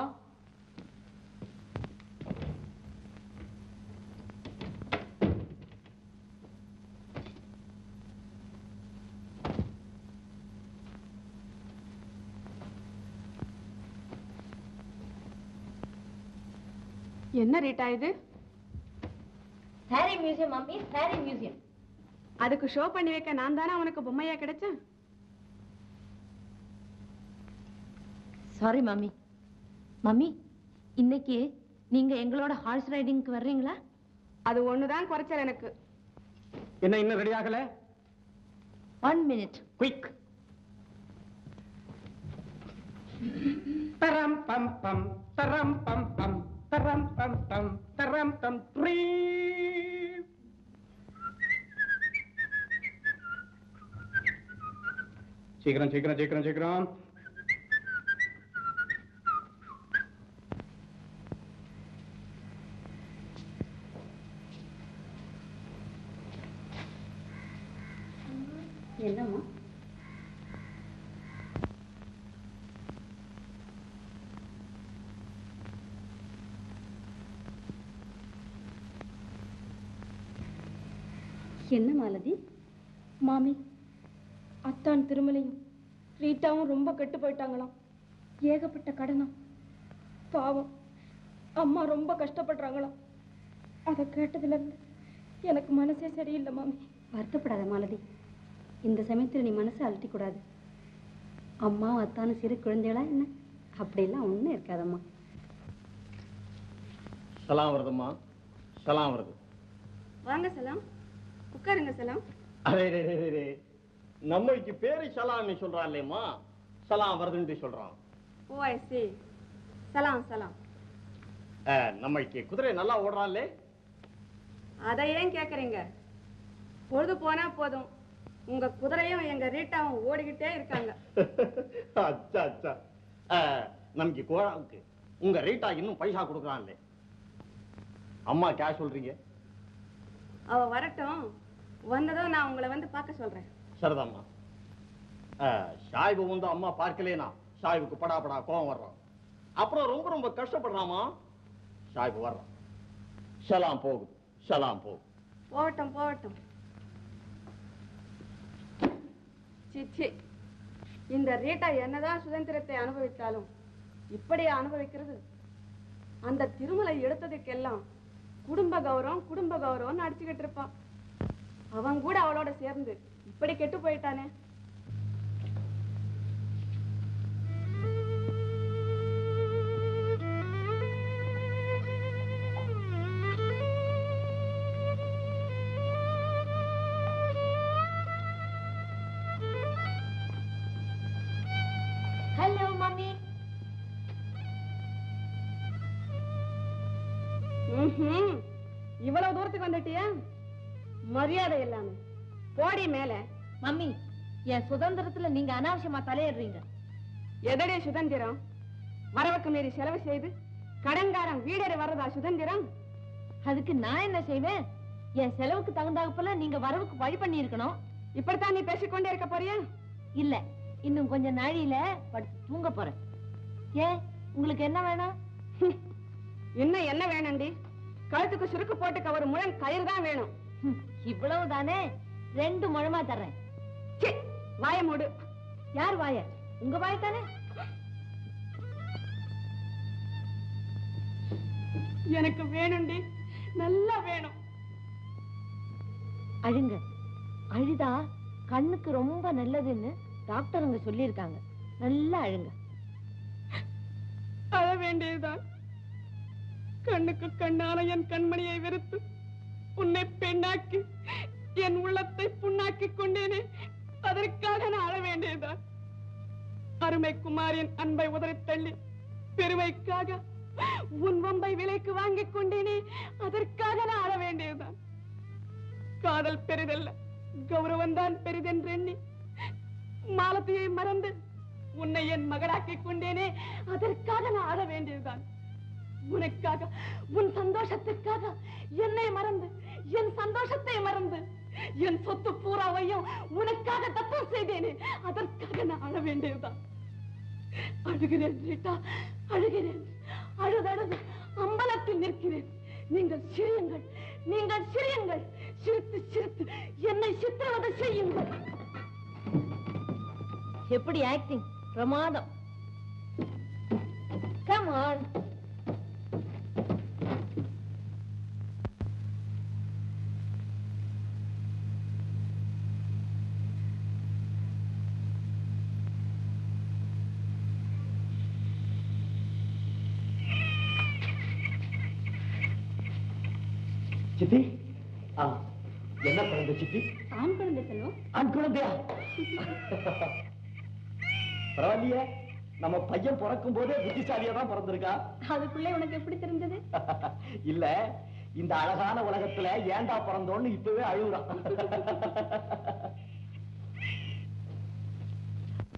என்ன ரீட்டா இது? Harry museum mummy, Harry museum. அதுக்கு ஷோ பண்ணி வைக்க நான் தானே அவனுக்கு பொம்மையா கிடைச்சேன். Sorry mummy. மம்மி, இன்னைக்கு நீங்க எங்களோட ஹார்ஸ் ரைடிங்க்கு வர்றீங்களா? அது ஒண்ணுதான் குறைச்சல் எனக்கு. என்ன இன்னும் ரெடி ஆகல? One minute. குயிக். தரம் பம் பம் தரம் பம் பம் தரம் பம் பம் தரம் பம் ட்ரீ. சீக்கிரம் சீக்கிரம் சீக்கிரம் சீக்கிரம். என்னம்மா? என்ன மாலதி? மாமி, அத்தான் திருமலையும் ரீட்டாவும் ரொம்ப கெட்டு போயிட்டாங்களாம். ஏகப்பட்ட கடனம். பாவம் அம்மா ரொம்ப கஷ்டப்படுறாங்களாம். அதை கேட்டதுல இருந்து எனக்கு மனசே சரியில்லை மாமி. வருத்தப்படாத மாலதி. இந்த சமயத்தில் நீ மனசை அழட்டிக்கூடாது. அம்மாவும் அத்தானும் சிறு குழந்தைகளா என்ன? அப்படியெல்லாம் ஒன்றும் இருக்காதம்மா. சலாம் வருதும்மா, சலாம் வருது. வாங்க சலாம், உட்காருங்க சலாம். அரே ரே ரே ரே, நம்மளுக்கு பேரு சலாம்னு சொல்றான்லேம்மா, சலாம் வருதுன்னு சொல்றான். ஓ ஐ see. சலாம் சலாம். நம்மளுக்கு குதிரை நல்லா ஓடுறான்லே. அதை ஏன் கேக்குறீங்க? பொழுது போனா போதும், உங்க குதிரையும் எங்க ரீட்டாவும் ஓடிக்கிட்டே இருக்காங்க. அச்சா அச்சா, நமக்கு கோழாவுக்கு உங்க ரீட்டா இன்னும் பைசா கொடுக்குறான்லே. அம்மா கே சொல்றீங்க? அவ வரட்டும், வந்ததும் நான் உங்களை வந்து பார்க்க சொல்றேன். சரிதாம்மா. ஷாயிபு வந்து அம்மா பார்க்கலேனா ஷாயிபுக்கு படா படா கோவம் வர்றான். அப்புறம் ரொம்ப ரொம்ப கஷ்டப்படுறாமா. ஷாயிபு வர்றான். ஷலாம் போகுது, ஷலாம் போகுது. போகட்டும் போகட்டும். சிச்சி, இந்த ரீட்டா என்னதான் சுதந்திரத்தை அனுபவித்தாலும் இப்படியே அனுபவிக்கிறது? அந்த திருமலை எடுத்ததுக்கெல்லாம் குடும்ப கௌரவம் குடும்ப கௌரவம் அடிச்சுக்கிட்டு இருப்பான். அவன் கூட அவளோட சேர்ந்து இப்படி கெட்டு போயிட்டானே. Hello mummy. ம்ஹும். இவ்வளவு தூரத்துக்கு வந்துட்டியா? மரியாதை இல்லாம போடி மேல. மம்மி, என் சுதந்திரத்துல நீங்க அனாவசியமா தலையிடுறீங்க. எதடைய சுதந்திரம்? வரவுக்கு மீறி செலவு செய்து கடன்காரன் வீடேறி வர்றதா சுதந்திரம்? அதுக்கு நான் என்ன செய்வேன்? என் செலவுக்கு தகுந்தாப்புல நீங்க வரவுக்கு வழி பண்ணி இருக்கணும். இப்படித்தான் நீ பேசிக்கொண்டே இருக்க போறியா? இல்ல, இன்னும் கொஞ்சம் நாழியில படுத்து தூங்க போறேன். ஏன், உங்களுக்கு என்ன வேணும்? இன்னும் என்ன வேணும்டி? கழுத்துக்கு சுருக்கு போட்டுக்க ஒரு முழம் கயிறு தான் வேணும். இவ்வளவு தானே? ரெண்டு முழமா தர்றேன். வாய மூடு. யார் வாய? உங்க வாய தானே. எனக்கு வேணும்டி, நல்லா வேணும். அழுங்க. அழுதா கண்ணுக்கு ரொம்ப நல்லதுன்னு டாக்டருங்க சொல்லியிருக்காங்க. நல்லா அழுங்க. அழ வேண்டியதுதான். கண்ணுக்கு கண்ணான என் கண்மணியை வெறுத்து உன்னை பெண்ணாக்கி என் உள்ளத்தை புண்ணாக்கி கொண்டேனே, அதற்காக நான் அழ வேண்டியதுதான். அருமை குமாரின் அன்பை உதறி தள்ளி பெருமைக்காக உன் வம்பை விலைக்கு வாங்கிக் கொண்டேனே, அதற்காக நான் அழ வேண்டியதுதான். காதல் பெரிதல்ல, கௌரவம் தான் பெரிதென்று எண்ணி மாலத்தியை மறந்து உன்னை என் மகளாக்கிக் கொண்டேனே, அதற்காக நான் அழ வேண்டியதுதான். உனக்காக, உன் சந்தோஷத்துக்காக என்னை மறந்து, என் சந்தோஷத்தை மறந்து, என் சொத்து பூராவையும் உனக்காக தத்தம் செய்தேனே, அதற்காக நான் அழ வேண்டியதுதான். அழுகிறேன் ரீட்டா, அழுகிறேன். அழுதழுது அம்பலத்தில் நிற்கிறேன். நீங்கள் சிரியுங்கள், நீங்கள் சிரியுங்கள். சிரித்து சிரித்து என்னை சித்திரவதை செய்யுங்கள். எப்படி ஆக்டிங்? பிரமாதம். Come on. சித்தி, என்ன குழந்தை சித்தி? ஆண் குழந்தை செல்வம். ஆண் குழந்தையா? பரவாயில்லையே, நம்ம பையன் பிறக்கும் போதே புத்திசாலியா தான் பிறந்திருக்கா. அதுக்குள்ளே உனக்கு எப்படி தெரிஞ்சது? இல்ல, இந்த அழகான உலகத்துல ஏண்டா பிறந்தோன்னு இப்பவே அழுகுறான்.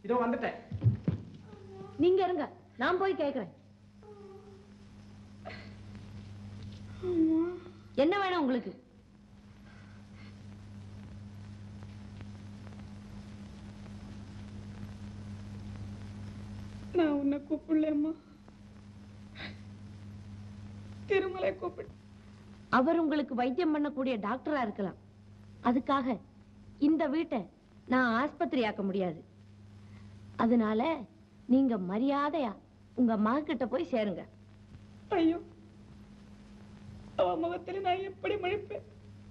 இதோ வந்துட்டேன். நீங்க இருங்க, நான் போய் கேக்குறேன். என்ன வேணும் உங்களுக்கு? நான் உன்னை கூப்பிடலம்மா, திருமலை கூப்பிடு. அவர் உங்களுக்கு வைத்தியம் பண்ணக்கூடிய டாக்டரா இருக்கலாம். அதுக்காக இந்த வீட்டை நான் ஆஸ்பத்திரி ஆக்க முடியாது. அதனால நீங்க மரியாதையா உங்க மகக்கிட்ட போய் சேருங்க. ஐயோ, அவ முகத்துல நான் எப்படி மழிப்பேன்?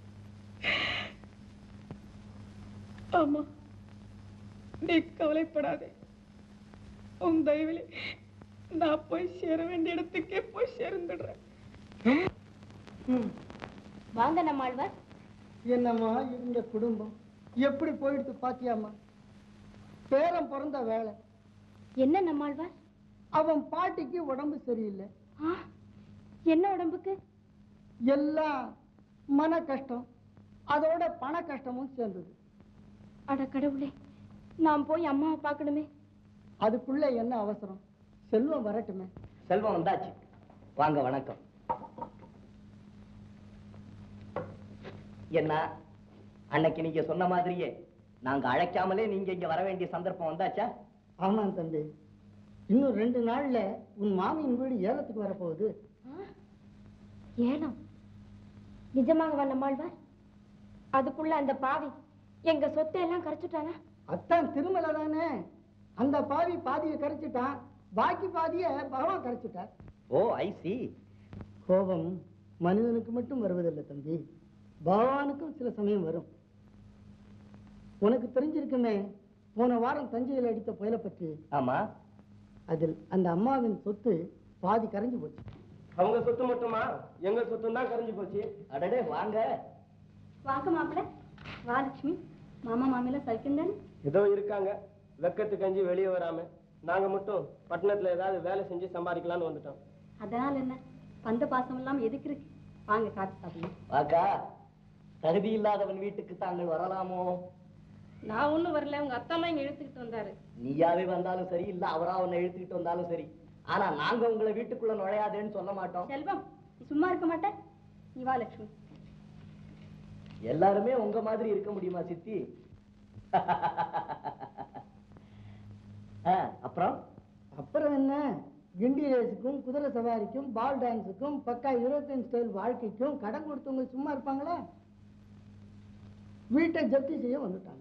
ஆமா, நீ கவலைப்படாதே. உன் தயவிலே நான் போய் சேர வேண்டிய இடத்துக்கே போய் சேர்ந்துடுறேன். வாங்க நம்மாழ்வார். என்னம்மா இந்த குடும்பம் எப்படி போயிடுத்து பாத்தியாம்மா? பேரம் பிறந்த வேலை. என்ன நம்மாழ்வார்? அவன் பாட்டிக்கு உடம்பு சரியில்லை. என்ன உடம்புக்கு? எல்லாம் மன கஷ்டம், அதோட பண கஷ்டமும் சேர்ந்தது. அட கடவுளே, நான் போய் அம்மாவை பார்க்கணுமே. அதுக்குள்ள என்ன அவசரம்? செல்வம் வரட்டுமே. செல்வம் வந்தாச்சு. வாங்க, வணக்கம். என்ன அன்னைக்கு நீங்க சொன்ன மாதிரியே நாங்க அழைக்காமலே நீங்க இங்க வர வேண்டிய சந்தர்ப்பம் வந்தாச்சா? ஆமாம் தம்பி, இன்னும் ரெண்டு நாள்ல உன் மாமியின் வீடு ஏலத்துக்கு வரப்போகுது. ஏலம்? நிஜமாக நம்மாழ்வார்? அதுக்குள்ள அந்த பாவி எங்க சொத்தை எல்லாம் கரைச்சுட்டானா? அத்தான் திருமலை தானே. அந்த பாவி பாதியை கரைச்சிட்டான், பாக்கி பாதிய பகவான் கரைச்சிட்டார். ஓ, ஐ சி. கோபம் மனிதனுக்கு மட்டும் வருவதில்லை தம்பி, பகவானுக்கும் சில சமயம் வரும். உனக்கு தெரிஞ்சிருக்குமே போன வாரம் தஞ்சையில் அடித்த புயலை பற்றி. ஆமா, அதில் அந்த அம்மாவின் சொத்து பாதி கரைஞ்சு போச்சு. அவங்க சொத்து மட்டுமா? எங்க சொத்து தான் கரைஞ்சு போச்சு. அடடே, வாங்க வாங்க மாப்பிள்ள. வா லட்சுமி. மாமா மாமியில சைக்கிள் தானே? ஏதோ இருக்காங்க, வெக்கத்து கஞ்சி வெளியே வராம. நாங்க மட்டும் பட்டணத்துல ஏதாவது வேலை செஞ்சு சம்பாதிக்கலாம்னு வந்துட்டோம். அதனால என்ன, பந்த பாசம் எல்லாம் எதுக்கு இருக்கு? வாங்க காத்து சாப்பிடலாம். வாக்கா, தகுதி இல்லாதவன் வீட்டுக்கு தாங்கள் வரலாமோ? நான் ஒண்ணும் வரல, உங்க அத்தா தான் இங்க இழுத்துக்கிட்டு வந்தாரு. நீயாவே வந்தாலும் சரி, இல்ல அவரா உன்னை இழுத்துக்கிட்டு வந்தாலும் சரி, ஆனா நாங்க உங்களை வீட்டுக்குள்ள நுழையாதேன்னு சொல்ல மாட்டோம். செல்வம், நீ சும்மா இருக்க மாட்டேன். நீ வா லட்சுமி. எல்லாருமே உங்க மாதிரி இருக்க முடியுமா சித்தி? அப்புறம் அப்புறம் என்ன, கிண்டி ரேஸுக்கும் குதிரை சவாரிக்கும் பால் டான்ஸுக்கும் பக்கா யூரோப்பியன் ஸ்டைல் வாழ்க்கைக்கும் கடன் கொடுத்தவங்க சும்மா இருப்பாங்களா? வீட்டை ஜப்தி செய்ய வந்துட்டாங்க.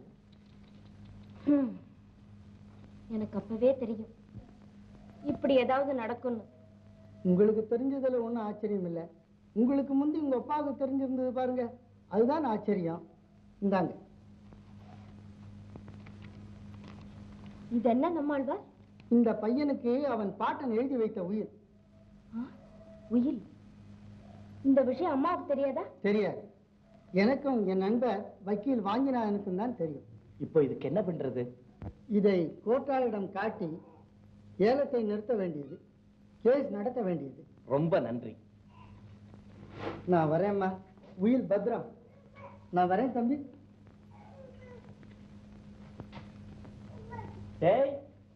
எனக்கு அப்பவே தெரியும் இப்படி ஏதாவது நடக்கும்னு. உங்களுக்கு தெரிஞ்சதுல ஒன்றும் ஆச்சரியம் இல்லை. உங்களுக்கு முந்தி உங்க அப்பாவுக்கு தெரிஞ்சிருந்தது பாருங்க, அதுதான் ஆச்சரியம். இந்தாங்க. இது என்ன நம்மாழ்வார்? இந்த பையனுக்கு அவன் பாட்டன் எழுதி வைத்த உயிர். உயில்? இந்த விஷயம் அம்மாவுக்கு தெரியாதா? தெரியாது. எனக்கும் என் நண்பர் வக்கீல் வாங்கினானுக்கும் தான் தெரியும். இப்போ இதுக்கு என்ன பண்றது? இதை கோட்டாளிடம் காட்டி ஏலத்தை நிறுத்த வேண்டியது, கேஸ் நடத்த வேண்டியது. ரொம்ப நன்றி. நான் வரேம்மா. உயில் பத்ரம். நான் வரேன் தம்பி. டேய்,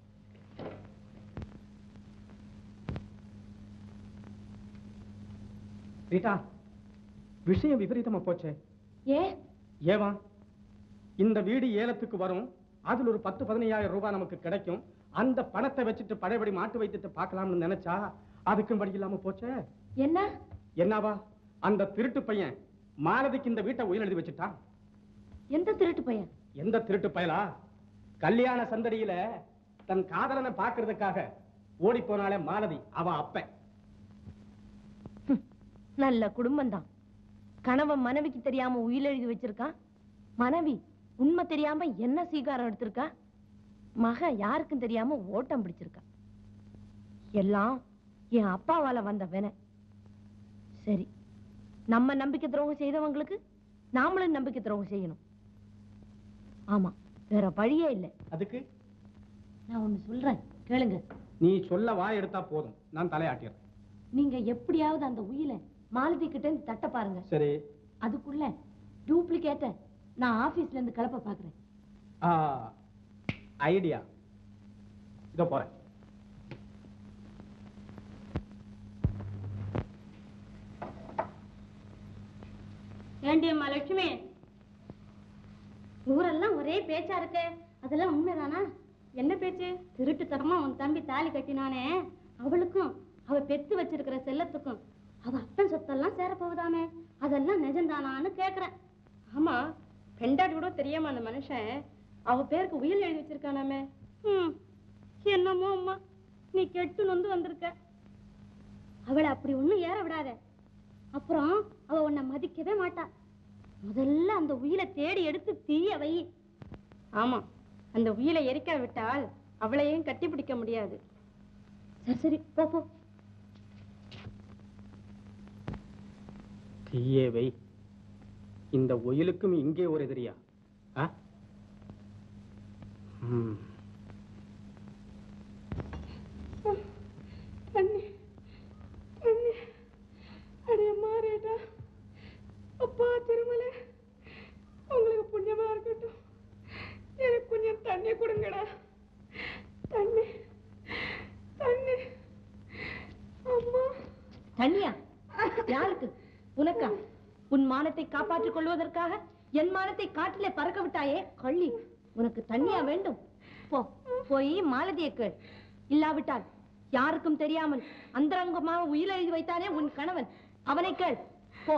ரீட்டா, விஷயம் விபரீதமா போச்சே. ஏ ஏவா, இந்த வீடு ஏலத்துக்கு வரும், அதுல ஒரு பத்து பதினையாயிரம் ரூபாய் நமக்கு கிடைக்கும். அந்த பணத்தை வச்சுட்டு பழையபடி மாட்டு வைத்திட்டு பார்க்கலாம்னு நினைச்சா அதுக்கும் வழி இல்லாம போச்சே. என்ன? என்னவா, அந்த திருட்டு பையன் மாலதிக்கு இந்த வீட்டை உயில் எழுதி வச்சுட்டான். எந்த திருட்டு பையன்? எந்த திருட்டு பயலா? கல்யாண சந்தடியில தன் காதலனை பார்க்கறதுக்காக ஓடி போனாலே மாலதி, அவ அப்பன். நல்ல குடும்பம் தான். கணவன் மனைவிக்கு தெரியாம உயில் எழுதி வச்சிருக்கான். மனைவி உண்மை தெரியாம என்ன சீகாரம் எடுத்திருக்கா. மக யாருக்கும் தெரியாம ஓட்டம் பிடிச்சிருக்கா. எல்லாம் என் அப்பாவால வந்த வேண. சரி, நம்ம நம்பிக்கை துரோகம் செய்தவங்களுக்கு நாமளும் நம்பிக்கை துரோகம் செய்யணும். ஆமா, வேற வழியே இல்லை. அதுக்கு நான் ஒண்ணு சொல்றேன், கேளுங்க. நீ சொல்ல வாய் எடுத்தா போதும், நான் தலையாட்டிடுறேன். நீங்க எப்படியாவது அந்த உயில மாலதி கிட்ட இருந்து தட்ட பாருங்க. சரி. அதுக்குள்ள டூப்ளிகேட்ட நான் ஆபீஸ்ல இருந்து கிளப்ப பாக்குறேன். ஐடியா. இதோ போறேன். ஏண்டி அம்மா லட்சுமி, ஊரெல்லாம் ஒரே பேச்சா இருக்கு, அதெல்லாம் உண்மைதானா? என்ன பேச்சு? திருட்டுத்தனமா உன் தம்பி தாலி கட்டினானே, அவளுக்கும் அவ பெத்து வச்சிருக்கிற செல்லத்துக்கும் அவ அப்பன் சொத்தெல்லாம் சேரப்போகுதாமே, அதெல்லாம் நிஜம்தானான்னு கேக்குறேன். ஆமா, பெண்டாடி கூட தெரியாம அந்த மனுஷன் அவ பேருக்கு உயில் எழுதி வச்சிருக்கானாமே. ம், என்னமோ அம்மா, நீ கெட்டு நொந்து வந்திருக்க. அவளை அப்படி ஒண்ணும் ஏற விடாத, அப்புறம் அவ உன்னை மதிக்கவே மாட்டா. முதல்ல அந்த உயிரை தேடி எடுத்து தீய வை. ஆமா, அந்த உயிலை எரிக்க விட்டால் அவளையும் கட்டி பிடிக்க முடியாது. சரி சரி, போ போ. தீயேவை, இந்த ஒயிலுக்கும் இங்கே ஒரு எதிரியா? ஆ? ம். அண்ணி, அண்ணி, அடைய மாறிட்டா. அப்பா திருமலை, உங்களுக்கு புண்ணியமா இருக்கட்டும். எனக்கு கொஞ்சம் தண்ணி கொடுங்கடா. தண்ணி, தண்ணி. அம்மா. தண்ணியா? யாருக்கு? உனக்கா? உன் மானத்தை காப்பாற்றிக் கொள்வதற்காக என் மானத்தை காற்றிலே பறக்க விட்டாயே கள்ளி. உனக்கு தண்ணியா வேண்டும்? போ, போய் மாலதியை கேள். இல்லாவிட்டால் யாருக்கும் தெரியாமல் அந்தரங்கமாக உயிர் எழுதி வைத்தானே உன் கணவன், அவனை கேள். போ.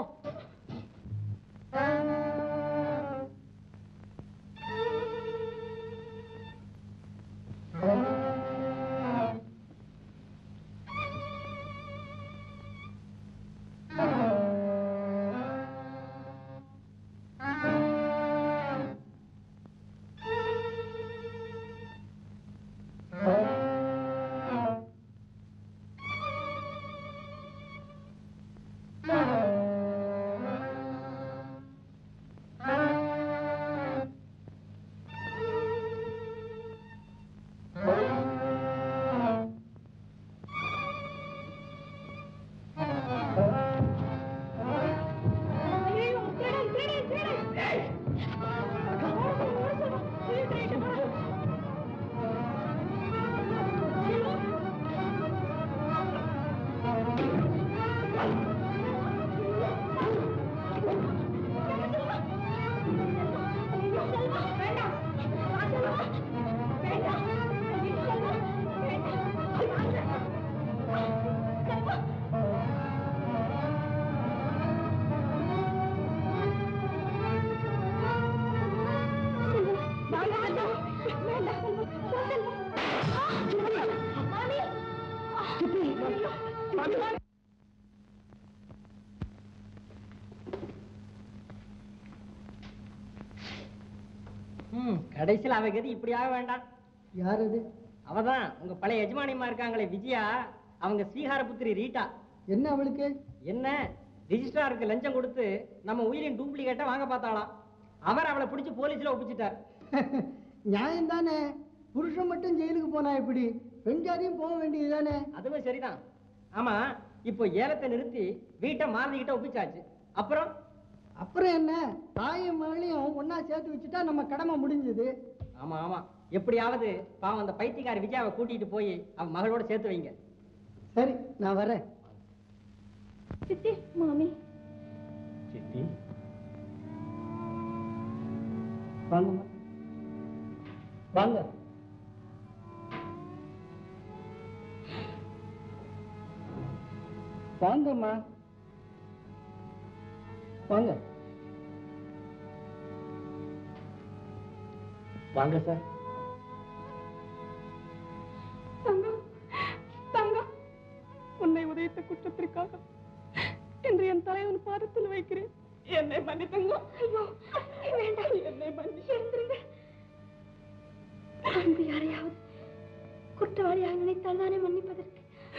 கடைசியில் அவ கதி இப்படி ஆக வேண்டாம். யார் அது? அவதான் உங்க பழைய எஜமானியமா இருக்காங்களே விஜயா, அவங்க ஸ்ரீஹார புத்திரி ரீட்டா. என்ன அவளுக்கு? என்ன, ரிஜிஸ்ட்ராருக்கு லஞ்சம் கொடுத்து நம்ம உயிரின் டூப்ளிகேட்டை வாங்க பார்த்தாளாம். அவர் அவளை பிடிச்சி போலீஸ்ல ஒப்பிச்சிட்டார். நியாயம் தானே, புருஷன் மட்டும் ஜெயிலுக்கு போனா எப்படி, பெண் ஜாதியும் போக வேண்டியது தானே? அதுவும் சரிதான். ஆமா, இப்போ ஏலத்தை நிறுத்தி வீட்டை மாறதிக்கிட்ட ஒப்பிச்சாச்சு. அப்புறம் அப்புறம் என்ன, தாயும் மகளையும் ஒன்னா சேர்த்து வச்சுட்டா நம்ம கடமை முடிஞ்சது. ஆமா ஆமா, எப்படியாவது பாவம் அந்த பைத்தியக்காரி விஜயாவை கூட்டிட்டு போய் அவன் மகளோட சேர்த்து வைங்க. சரி, நான் வரேன். சித்தி, மாமி. சித்தி, வாங்கம்மா, வாங்க. வாங்கம்மா, வாங்க. வாங்க சார். தங்கம், தங்கம், உன்னை உதைத்த குற்றத்திற்காக இன்று என் தலைவன் பாதத்தில் வைக்கிறேன். என்னை மன்னித்துங்க. ஐயோ வேண்டாம், என்னை மன்னிச்சிருங்க. அன்பு யாரையாவது குற்றவாளியாக நினைத்தால் தானே மன்னிப்பதற்கு.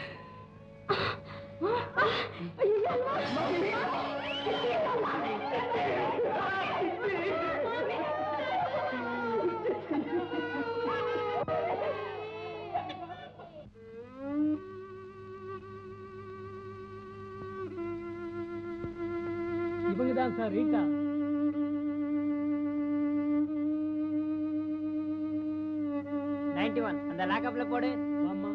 இவங்கதான் சார் ரீட்டா. டேய் நைன்டி ஒன் அந்த லாக்கப்ல போடு. ஆமா.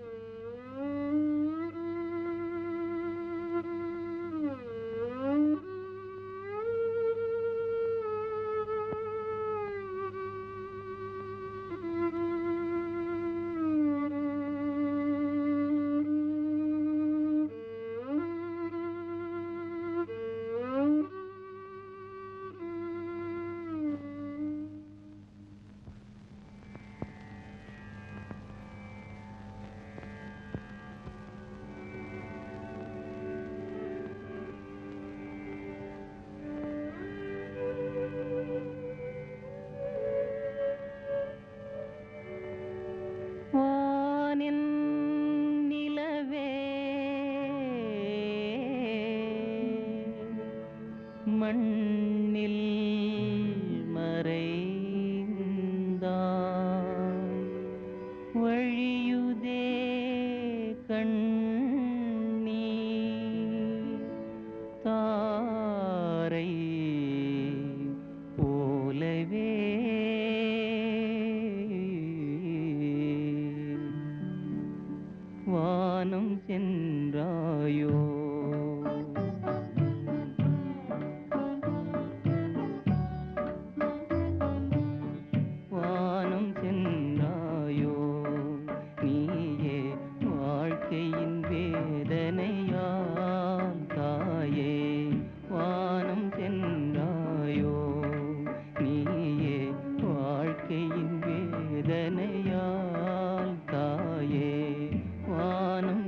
மண்ணில் மறைந்தாய் வழியுதே கண்ணீர் தாரை போலவே வானம் சென்றாயோ வானம் சென்றாயோ நீயே வாழ்க்கையின் வேதனையால் தாயே வானம் சென்றாயோ நீயே வாழ்க்கையின் வேதனையால் தாயே வானம்